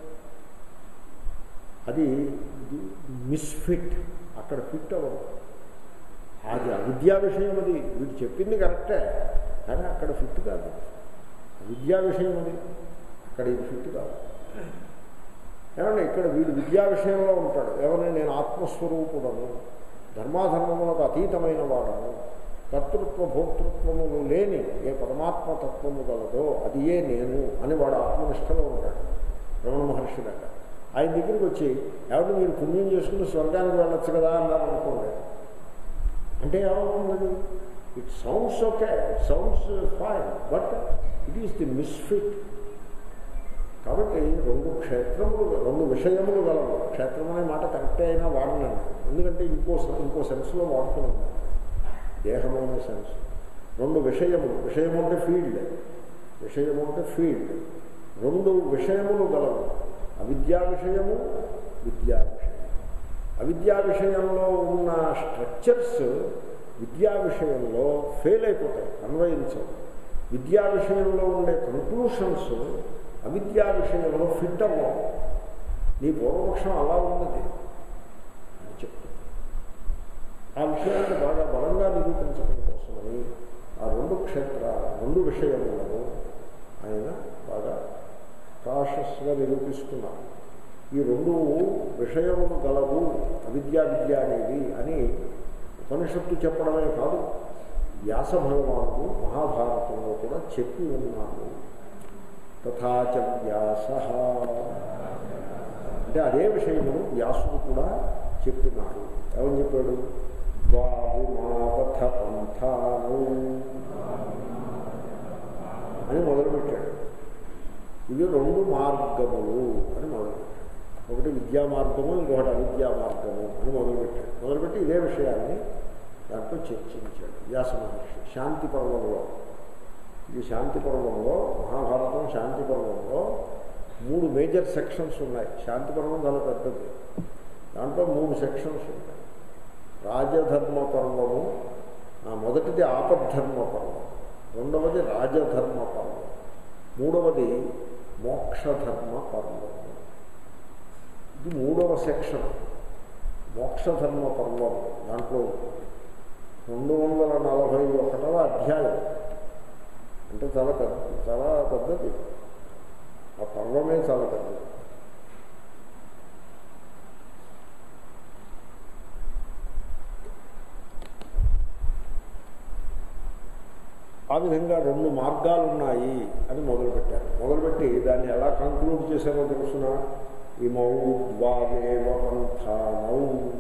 అది మిస్ఫిట్, అక్కడ ఫిట్ అవ్వదు. అది అవిద్యా విషయం, అది వీడు చెప్పింది కరెక్టే కానీ అక్కడ ఫిట్ కాదు. విద్యా విషయం అది, అక్కడ ఇది ఫిట్ కాదు. ఏమంటే ఇక్కడ వీడు విద్యా విషయంలో ఉంటాడు, ఏమన్నా నేను ఆత్మస్వరూపుడను, ధర్మాధర్మములకు అతీతమైన వాడను, కర్తృత్వ భోక్తృత్వములు లేని ఏ పరమాత్మతత్వము గలదో అది ఏ నేను అని వాడు ఆత్మనిష్టలో ఉంటాడు. రమణ మహర్షి దగ్గర ఆయన దగ్గరికి వచ్చి ఎవరు మీరు పుణ్యం చేసుకుని స్వర్గానికి వెళ్ళొచ్చు కదా అన్నారు అనుకోండి, అంటే ఏమవుతుంది? It sounds okay, it sounds fine, but it is the misfit. కాబట్టి రెండు క్షేత్రములు, రెండు విషయములు గలవు. క్షేత్రం అనే మాట కరెక్టే అయినా వాడినండి, ఎందుకంటే ఇంకో సెన్స్లో వాడుతున్నాం, దేహమైన సెన్స్. రెండు విషయములు, విషయము అంటే ఫీల్డ్, విషయము అంటే ఫీల్డ్. రెండు విషయములు గలవు, అవిద్యా విషయము, విద్యా విషయం. అవిద్యా విషయంలో ఉన్న స్ట్రక్చర్స్ విద్యా విషయంలో ఫెయిల్ అయిపోతాయి, అన్వయించవు. విద్యా విషయంలో ఉండే కంక్లూషన్స్ అవిద్యా విషయంలో ఫిట్ అవ్వవు. నీ పూర్వపక్షం అలా ఉన్నది అని చెప్తుంది. ఆ విషయాన్ని బాగా బలంగా నిరూపించడం కోసమని ఆ రెండు విషయములను ఆయన బాగా కాషస్గా నిరూపిస్తున్నారు. ఈ రెండు విషయములు గలవు అవిద్యా విద్య అనేది అని ఉపనిషత్తు చెప్పడమే కాదు, వ్యాస భగవానుడు మహాభారతంలో కూడా చెప్పి ఉన్నాడు. తథాచ వ్యాస అంటే అదే విషయమును వ్యాసుడు కూడా చెప్పినాడు. ఏమని చెప్పాడు? ద్వావిమాపథ పంథాను అని మొదలుపెట్టాడు. ఇవి రెండు మార్గములు అని మొదలుపెట్టాడు. ఒకటి విద్యా మార్గము, ఇంకొకటి అవిద్యా మార్గము అని మొదలుపెట్టాడు. మొదలుపెట్టి ఇదే విషయాన్ని దాంట్లో చర్చించాడు వ్యాస మహర్షి శాంతి పర్వంలో. ఈ శాంతి పర్వంలో, మహాభారతం శాంతి పర్వంలో 3 మేజర్ సెక్షన్స్ ఉన్నాయి. శాంతి పర్వం చాలా పెద్దది, దాంట్లో 3 సెక్షన్స్ ఉంటాయి. రాజధర్మ పర్వము, మొదటిది ఆపద్ధర్మ పర్వం, రెండవది రాజధర్మ పర్వం, మూడవది మోక్షధర్మ పర్వం. ఇది 3వ సెక్షన్, మోక్షధర్మ పర్వం. దాంట్లో 241వ అధ్యాయం, అంటే చాలా పెద్దది. ఆ పర్వమే చాలా పెద్దది. ఆ విధంగా 2 మార్గాలు ఉన్నాయి అని మొదలుపెట్టారు. మొదలుపెట్టి దాన్ని ఎలా కంక్లూడ్ చేశారో తెలుసిన, ఇమౌ ద్వావేవ పంథానౌ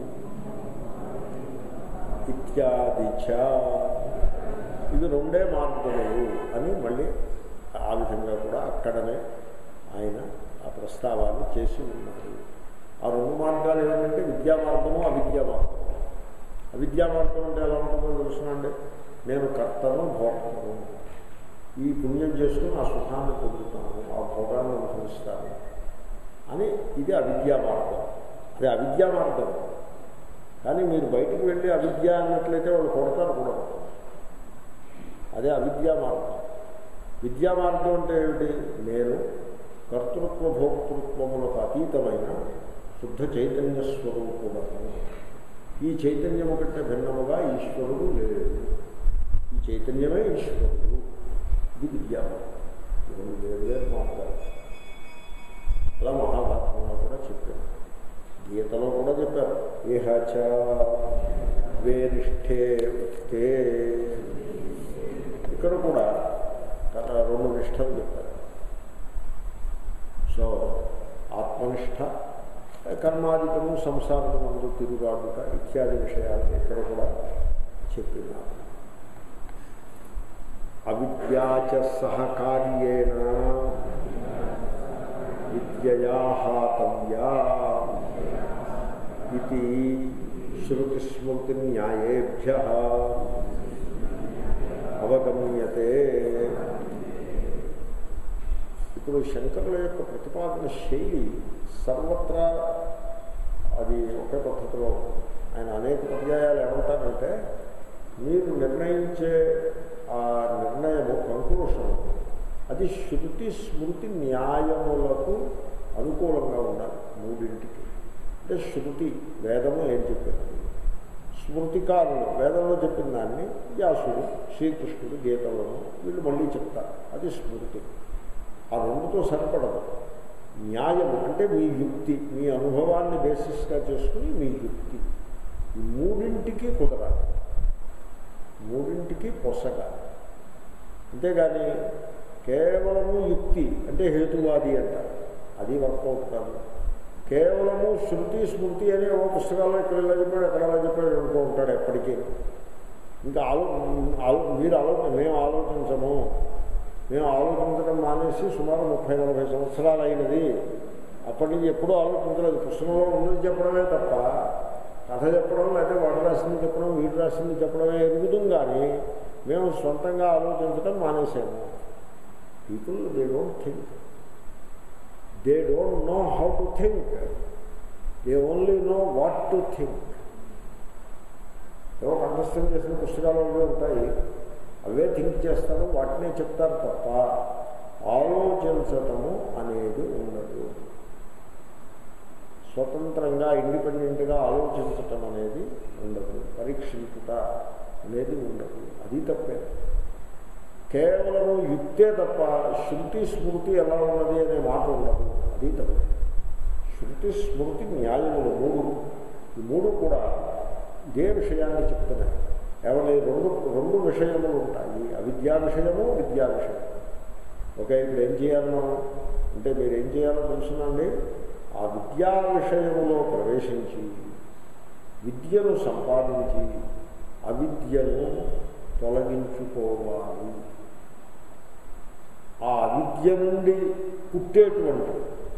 ఇత్యాది చ, ఇవి 2 మార్గములు అని మళ్ళీ ఆ విధంగా కూడా అక్కడనే ఆయన ఆ ప్రస్తావాన్ని చేసి ఉన్నారు. ఆ 2 మార్గాలు ఏమిటంటే విద్యా మార్గము, అవిద్యా మార్గము. అవిద్యా మార్గం అంటే ఎలా ఉంటుందో తెలుసునండి, నేను కర్తను భోక్తను, ఈ పుణ్యం చేసుకుని ఆ సుఖాన్ని పొందుతాను, ఆ భోగాన్ని అనుభవిస్తాను అని, ఇది అవిద్యా మార్గం. అది అవిద్యా మార్గం. కానీ మీరు బయటికి వెళ్ళి అవిద్య అన్నట్లయితే వాళ్ళు కొడతారు కూడా. అదే అవిద్యా మార్గం. విద్యా మార్గం అంటే ఏమిటి? నేను కర్తృత్వ భోక్తృత్వములకు అతీతమైన శుద్ధ చైతన్య స్వరూపుడను. ఈ చైతన్యము కంటే భిన్నముగా ఈశ్వరుడు లేడు. ఈ చైతన్యమే ఈశ్వరుడు. ఇది విద్యా మార్గం. వేరు మార్గాలు. అలా మహాభారతంలో కూడా చెప్పారు, గీతలో కూడా చెప్పారు. ఏహచ వేరిష్ఠే ఉక్తే, ఇక్కడ కూడా 2 నిష్టలు చెప్పారు. సో ఆత్మనిష్ట, కర్మాధికము, సంసారము ముందు తిరుగాడుట ఇత్యాది విషయాలు ఇక్కడ కూడా చెప్పినారు. అవిద్యాచ సహకార్యేణ విద్యయా హాతవ్యా ఇది శృతిస్మృతి న్యాయేభ్యః అవగమ్యతే. ఇప్పుడు శంకరుల యొక్క ప్రతిపాదన శైలి సర్వత్రా అది ఒకే పద్ధతిలో ఉంటుంది. ఆయన అనేక పర్యాయాలు ఏమంటారంటే మీరు నిర్ణయించే ఆ నిర్ణయము కంక్లూషన్ అది శృతి స్మృతి న్యాయములకు అనుకూలంగా ఉండాలి. మూడింటికి అంటే శృతి వేదము ఏం చెప్పింది, స్మృతికారులు వేదంలో చెప్పిన దాన్ని వ్యాసుడు శ్రీకృష్ణుడు గీతలను వీళ్ళు మళ్ళీ చెప్తారు, అది స్మృతి. ఆ రెండుతో సరిపడదు. న్యాయము అంటే మీ యుక్తి, మీ అనుభవాన్ని బేసిస్గా చేసుకుని మీ యుక్తి, ఈ మూడింటికి కుదరాలి, మూడింటికి పొసగాలి. అంతేగాని కేవలము యుక్తి అంటే హేతువాది అంటారు, అది వర్కౌట్ కాదు. కేవలము శృతి స్మృతి అనే ఓ పుస్తకాల్లో ఇక్కడ ఇలా చెప్పాడు ఎక్కడ అలా చెప్పాడు అనుకో ఉంటాడు ఎప్పటికీ. ఇంకా మేము ఆలోచించము, మేము ఆలోచించడం మానేసి సుమారు 30-40 సంవత్సరాలు అయినది, అప్పటి నుంచి ఎప్పుడూ ఆలోచించలేదు. పుస్తకంలో ఉన్నది చెప్పడమే తప్ప కథ చెప్పడం లేకపోతే వాడు రాసింది చెప్పడం వీడు రాసింది చెప్పడమే ఎరుగుదాం, కానీ మేము సొంతంగా ఆలోచించడం మానేసాము. People they don't think, they don't know how to think, they only know what to think. ఏవో కంఠస్థం చేసిన పుస్తకాలు ఉంటాయి, అవే థింక్ చేస్తారు, వాటినే చెప్తారు తప్ప ఆలోచించటము అనేది ఉండదు. స్వతంత్రంగా ఇండిపెండెంట్గా ఆలోచించటం అనేది ఉండదు, పరీక్షించుట అనేది ఉండదు. అది తప్పే. కేవలము యుక్తే తప్ప శృతి స్మృతి ఎలా ఉన్నది అనే మాట ఉండదు, అది తప్పే. శృతి స్మృతి న్యాయములు ఈ మూడు కూడా ఇదే విషయాన్ని చెప్తున్నాయి. ఏమన్నా రెండు విషయములు ఉంటాయి, అవిద్యా విషయము విద్యా విషయం. ఓకే, ఇప్పుడు ఏం చేయాలన్నా అంటే మీరు ఏం చేయాలో తెలుసునండి, ఆ విద్యా విషయములో ప్రవేశించి విద్యను సంపాదించి అవిద్యను తొలగించుకోవాలి. ఆ అవిద్య నుండి పుట్టేటువంటి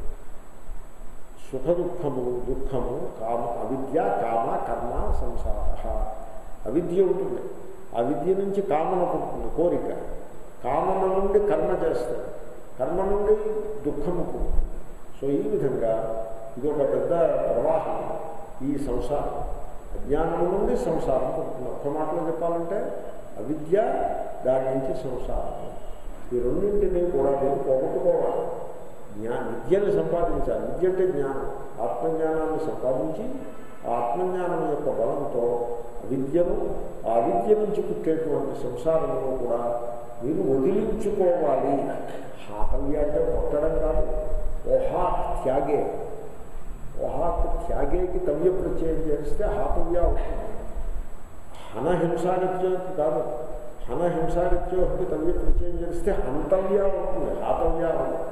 సుఖ దుఃఖము కామ, అవిద్య కామ కర్మ సంసార. అవిద్య ఉంటుంది, ఆ విద్య నుంచి కామన పుడుతుంది, కోరిక. కామన నుండి కర్మ చేస్తారు, కర్మ నుండి దుఃఖము పుడుతుంది. సో ఈ విధంగా ఇది ఒక పెద్ద ప్రవాహం. ఈ సంసారం అజ్ఞానం నుండి సంసారం పుడుతుంది. ఒక్క మాటలో చెప్పాలంటే అవిద్య, దాని నుంచి సంసారం. ఈ రెండింటినీ కూడా నేను పోగొట్టుకోవాలి. విద్యను సంపాదించాలి. విద్య అంటే జ్ఞానం, ఆత్మజ్ఞానాన్ని సంపాదించి ఆత్మజ్ఞానం యొక్క బలంతో అవిద్యను, ఆ అవిద్య నుంచి పుట్టేటువంటి సంసారమును కూడా మీరు వదిలించుకోవాలి. హాతవ్య అంటే కొట్టడం కాదు, ఓహాత్ త్యాగే. ఓహాత్ త్యాగేకి తవ్య ప్రత్యయం చేస్తే హాతవ్య అవుతుంది. హనహింసాగత్యోకి కాదు, హనహింసాగత్యోకి తవ్య ప్రత్యయం చేస్తే హంతవ్య అవుతుంది, హాతవ్య అవుతుంది.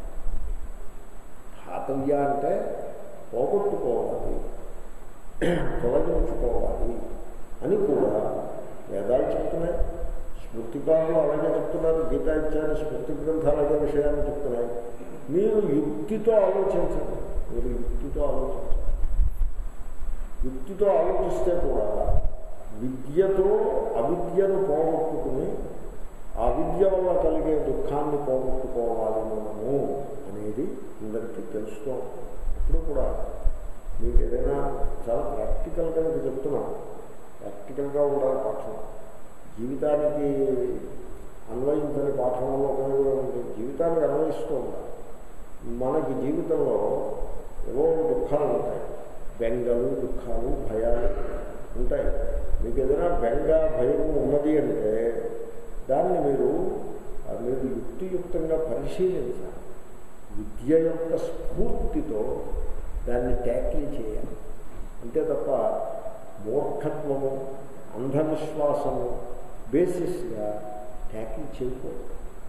హాతవ్య అంటే పోగొట్టుకోవాలి, తొలగించుకోవాలి అని కూడా వేదాలు చెప్తున్నాయి. స్మృతికారులు అలాగే చెప్తున్నారు, గీతా ఇత్యాది స్మృతి గ్రంథాలు అదే విషయాన్ని చెప్తున్నాయి. మీరు యుక్తితో ఆలోచించండి, మీరు యుక్తితో ఆలోచించండి. యుక్తితో ఆలోచిస్తే కూడా విద్యతో అవిద్యను పోగొట్టుకుని ఆ విద్య వల్ల కలిగే దుఃఖాన్ని పోగొట్టుకోవాలి మనము అనేది అందరికీ తెలుస్తూ. ఇప్పుడు కూడా మీకు ఏదైనా చాలా ప్రాక్టికల్గా మీకు చెప్తున్నాను, ప్రాక్టికల్గా ఉండాలి పాఠం. జీవితానికి అన్వయించని పాఠంలో ఉపయోగం జీవితానికి అన్వయిస్తూ ఉండాలి. మనకి జీవితంలో ఏవో దుఃఖాలు ఉంటాయి, బెంగలు, దుఃఖాలు, భయాలు ఉంటాయి. మీకు ఏదైనా బెంగ భయం ఉన్నది అంటే దాన్ని మీరు యుక్తియుక్తంగా పరిశీలించాలి. విద్య యొక్క స్ఫూర్తితో దాన్ని ట్యాకిల్ చేయాలి. అంతే తప్ప మూర్ఖత్వము, అంధవిశ్వాసము బేసిస్గా ట్యాకిల్ చేయకూడదు.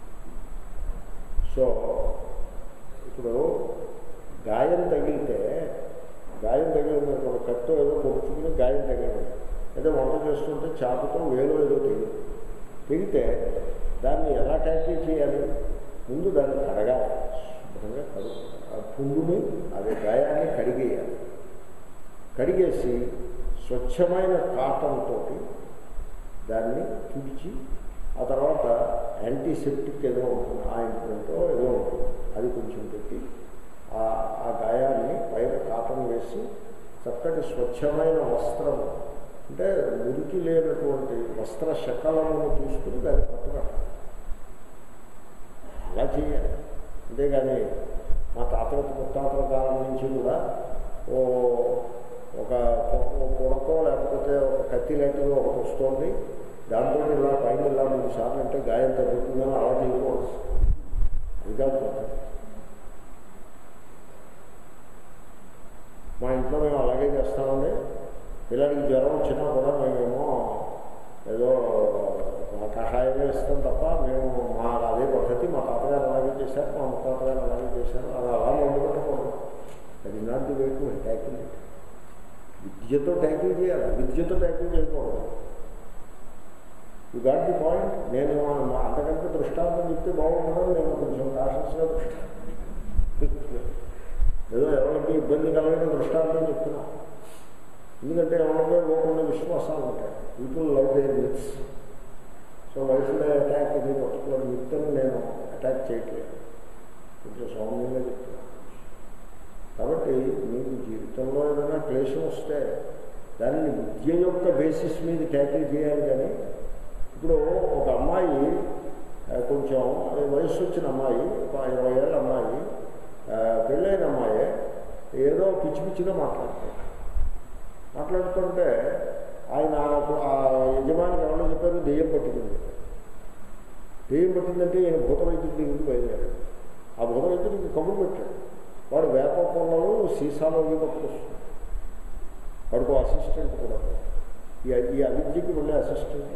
సో ఇప్పుడు గాయం తగిలింది, కత్తో ఏదో పొడుచుకుని గాయం తగిలింది, ఏదో వంట చేస్తుంటే చాకుతో వేలో ఏదో తెగితే దాన్ని ఎలా ట్యాకిల్ చేయాలి? ముందు దాన్ని కడగాలి, శుభ్రంగా ఆ పుండుని, అదే గాయాన్ని కడిగేయాలి. కడిగేసి స్వచ్ఛమైన కాటన్తో దాన్ని తుడిచి ఆ తర్వాత యాంటీసెప్టిక్ ఏదో ఉంటుంది, ఆయింట్మెంటో ఏదో ఉంటుంది, అది కొంచెం పెట్టి ఆ గాయాన్ని పైన కాటన్ వేసి చక్కటి స్వచ్ఛమైన వస్త్రం అంటే మురికి లేనటువంటి వస్త్ర శకలమును తీసుకుని దాన్ని పట్టుకట్టాలి. అలా చేయాలి. అంతేగాని మా ముత్తాతల కాలం నుంచి కూడా ఒక పొడకో లేకపోతే ఒక కత్తి లాంటిది ఒకటి వస్తుంది, దాంతో ఇలా పైన ఇలా 3 సార్లు అంటే గాయం తగ్గుతుందని అలా చేయకూడదు. అది కాదు. మా ఇంట్లో మేము అలాగే చేస్తామండి. పిల్లలకి జ్వరం వచ్చినా కూడా మేమేమో ఏదో కషాయమే ఇస్తాం తప్ప మేము అదే పద్ధతి. మా తాతగారు అలాగే చేశారు, మా ముత్తాతగారు అలాగే చేశారు. అలా మొదలుపెట్టకూడదు. అది not the way to tackle. విద్యతో ట్యాకిల్ చేయాలి, విద్యతో ట్యాకిల్ చేయకూడదు. You got the point. నేను అంతకంటే దృష్టాంతం చెప్తే బాగుంటుందని నేను కొంచెం కాషన్స్గా ఏదో ఎవరికి ఇబ్బంది కలిగిన దృష్టాంతం చెప్తున్నా. ఎందుకంటే ఎవరికో ఇవ్వకుండా విశ్వాసాలు ఉంటాయి. People love their myths. So వైఫ్లో అటాక్ ఇది పర్టికులర్ మిత్ని నేను అటాక్ చేయట్లేదు, కొంచెం సౌమ్యంగా చెప్తున్నా. కాబట్టి మీకు జీవితంలో ఏదైనా క్లేశం వస్తే దానిని విద్య యొక్క బేసిస్ మీద ట్యాకిల్ చేయాలి. కానీ ఇప్పుడు ఒక అమ్మాయి కొంచెం వయసు వచ్చిన అమ్మాయి, ఒక 20 ఏళ్ళ అమ్మాయి, పెళ్ళైన అమ్మాయి ఏదో పిచ్చి పిచ్చిగా మాట్లాడుతుంటే ఆయన ఆ యజమానికి ఎవరో చెప్పారు దెయ్యం పట్టింది. దెయ్యం పట్టిందంటే ఈయన భూత వైద్యుడి దగ్గరికి బయలుదేరాడు. ఆ భూత వైద్యుడికి కబురు పెట్టాడు. వాడు వేప పొలాలు సీసాలో పట్టుకొస్తుంది. వాడికి అసిస్టెంట్ కూడా, ఈ అవిద్యకి వెళ్ళే అసిస్టెంట్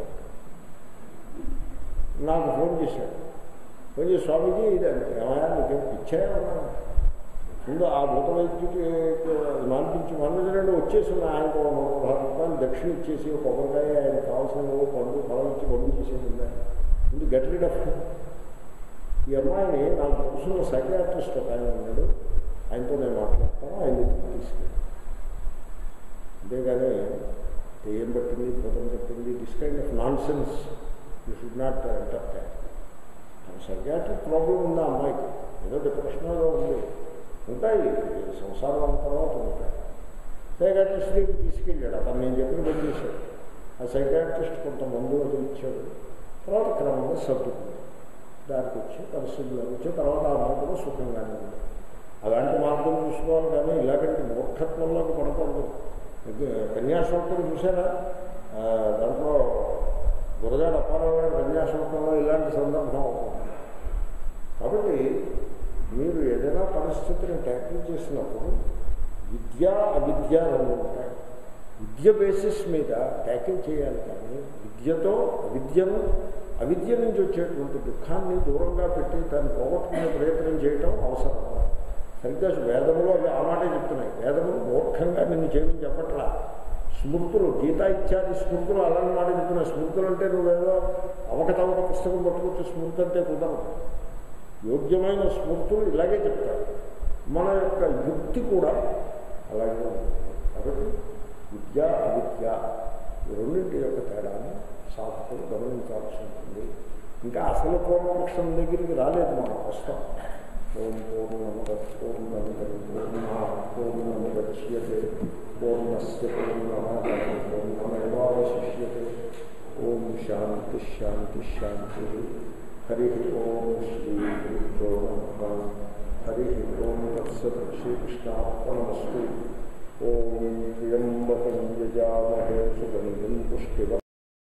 నాకు ఫోన్ చేశాడు. ఫోన్ చేసి స్వామీజీ ఇది ఏమయ్యా నీకేం పిచ్చాయా? ముందు ఆ భూత వైద్యుడికి మానిపించి మనోజనండి వచ్చేసి ఆయనకు 100 రూపాయలు దక్షిణ ఇచ్చేసి కొబ్బరికాయ ఆయన కావాల్సిన పండు ఫలం ఇచ్చి పండు చేసేది ముందు గెట్ రిడ్ ఆఫ్. ఈ అమ్మాయిని నాకు తెలుసున్న సైకియాట్రిస్ట్ ఒక ఆయన ఉన్నాడు, ఆయనతో నేను మాట్లాడతాను, ఆయన తీసుకెళ్ళి. అంతేగాని ఏం పట్టింది, భూతం పట్టింది, this kind of nonsense you should not entertain. Psychiatric problem ఉంది ఆ అమ్మాయికి, ఏదో డిప్రెషన్లో ఉంది. ఉంటాయి సంసారం తర్వాత ఉంటాయి. సైకాట్రిస్ట్ దగ్గరికి తీసుకెళ్ళాడు. అతను నేను చెప్పిన పని చేశాడు. ఆ సైకాట్రిస్ట్ కొంత మందు అది ఇచ్చాడు. తర్వాత క్రమంగా సర్దుకుంది, దానికి వచ్చి పరిస్థితులు వచ్చి తర్వాత ఆ మార్గంలో సుఖంగానే ఉంది. అలాంటి మార్గం చూసుకోవాలి. కానీ ఇలాగంటే మూర్ఖత్వంలోకి పడకూడదు. కన్యాశోక్తం చూసారా? దాంట్లో గురజాడ అప్పారావు కన్యాశోక్తంలో ఇలాంటి సందర్భం అవుతుంది. కాబట్టి మీరు ఏదైనా పరిస్థితిని ట్యాకిల్ చేసినప్పుడు విద్య అవిద్య రెండు ఉంటాయి. విద్య బేసిస్ మీద ట్యాకిల్ చేయాలి. కానీ విద్యతో అవిద్య నుంచి వచ్చేటువంటి దుఃఖాన్ని దూరంగా పెట్టి దాన్ని పోగొట్టుకునే ప్రయత్నం చేయటం అవసరం. సరిగ్గా వేదములు ఆ మాటే చెప్తున్నాయి. వేదములు మూర్ఖంగా నిన్ను చేయమని చెప్పట్లా. స్మృతులు, గీతా ఇత్యాది స్మృతులు అలాంటి మాట చెప్తున్నాయి. స్మృతులు అంటే నువ్వేదో అవకతవక పుస్తకం పట్టుకొచ్చి స్మృతి అంటే కుదరదు. యోగ్యమైన స్మృతులు ఇలాగే చెప్తారు. మన యొక్క యుక్తి కూడా అలాగే ఉంటుంది. కాబట్టి విద్య అవిద్య ఈ రెండింటి యొక్క తేడాన్ని సాధకులు గమనించాల్సి ఉంటుంది. ఇంకా అసలు పూర్వపక్షం దగ్గరికి రాలేదు మనం. వస్తాం. ఓం పూర్ణముద్యతే పూర్ణస్య పూర్ణమాదాయ ఓం శాంతి శాంతి శాంతి. హరి ఓం శ్రీ గురుభ్యో నమః. హరి ఓం తత్సత్. శ్రీకృష్ణార్పణమస్తు. ఓం త్ర్యంబకం యజామహే సుగంధిం పుష్టివర్ధనం.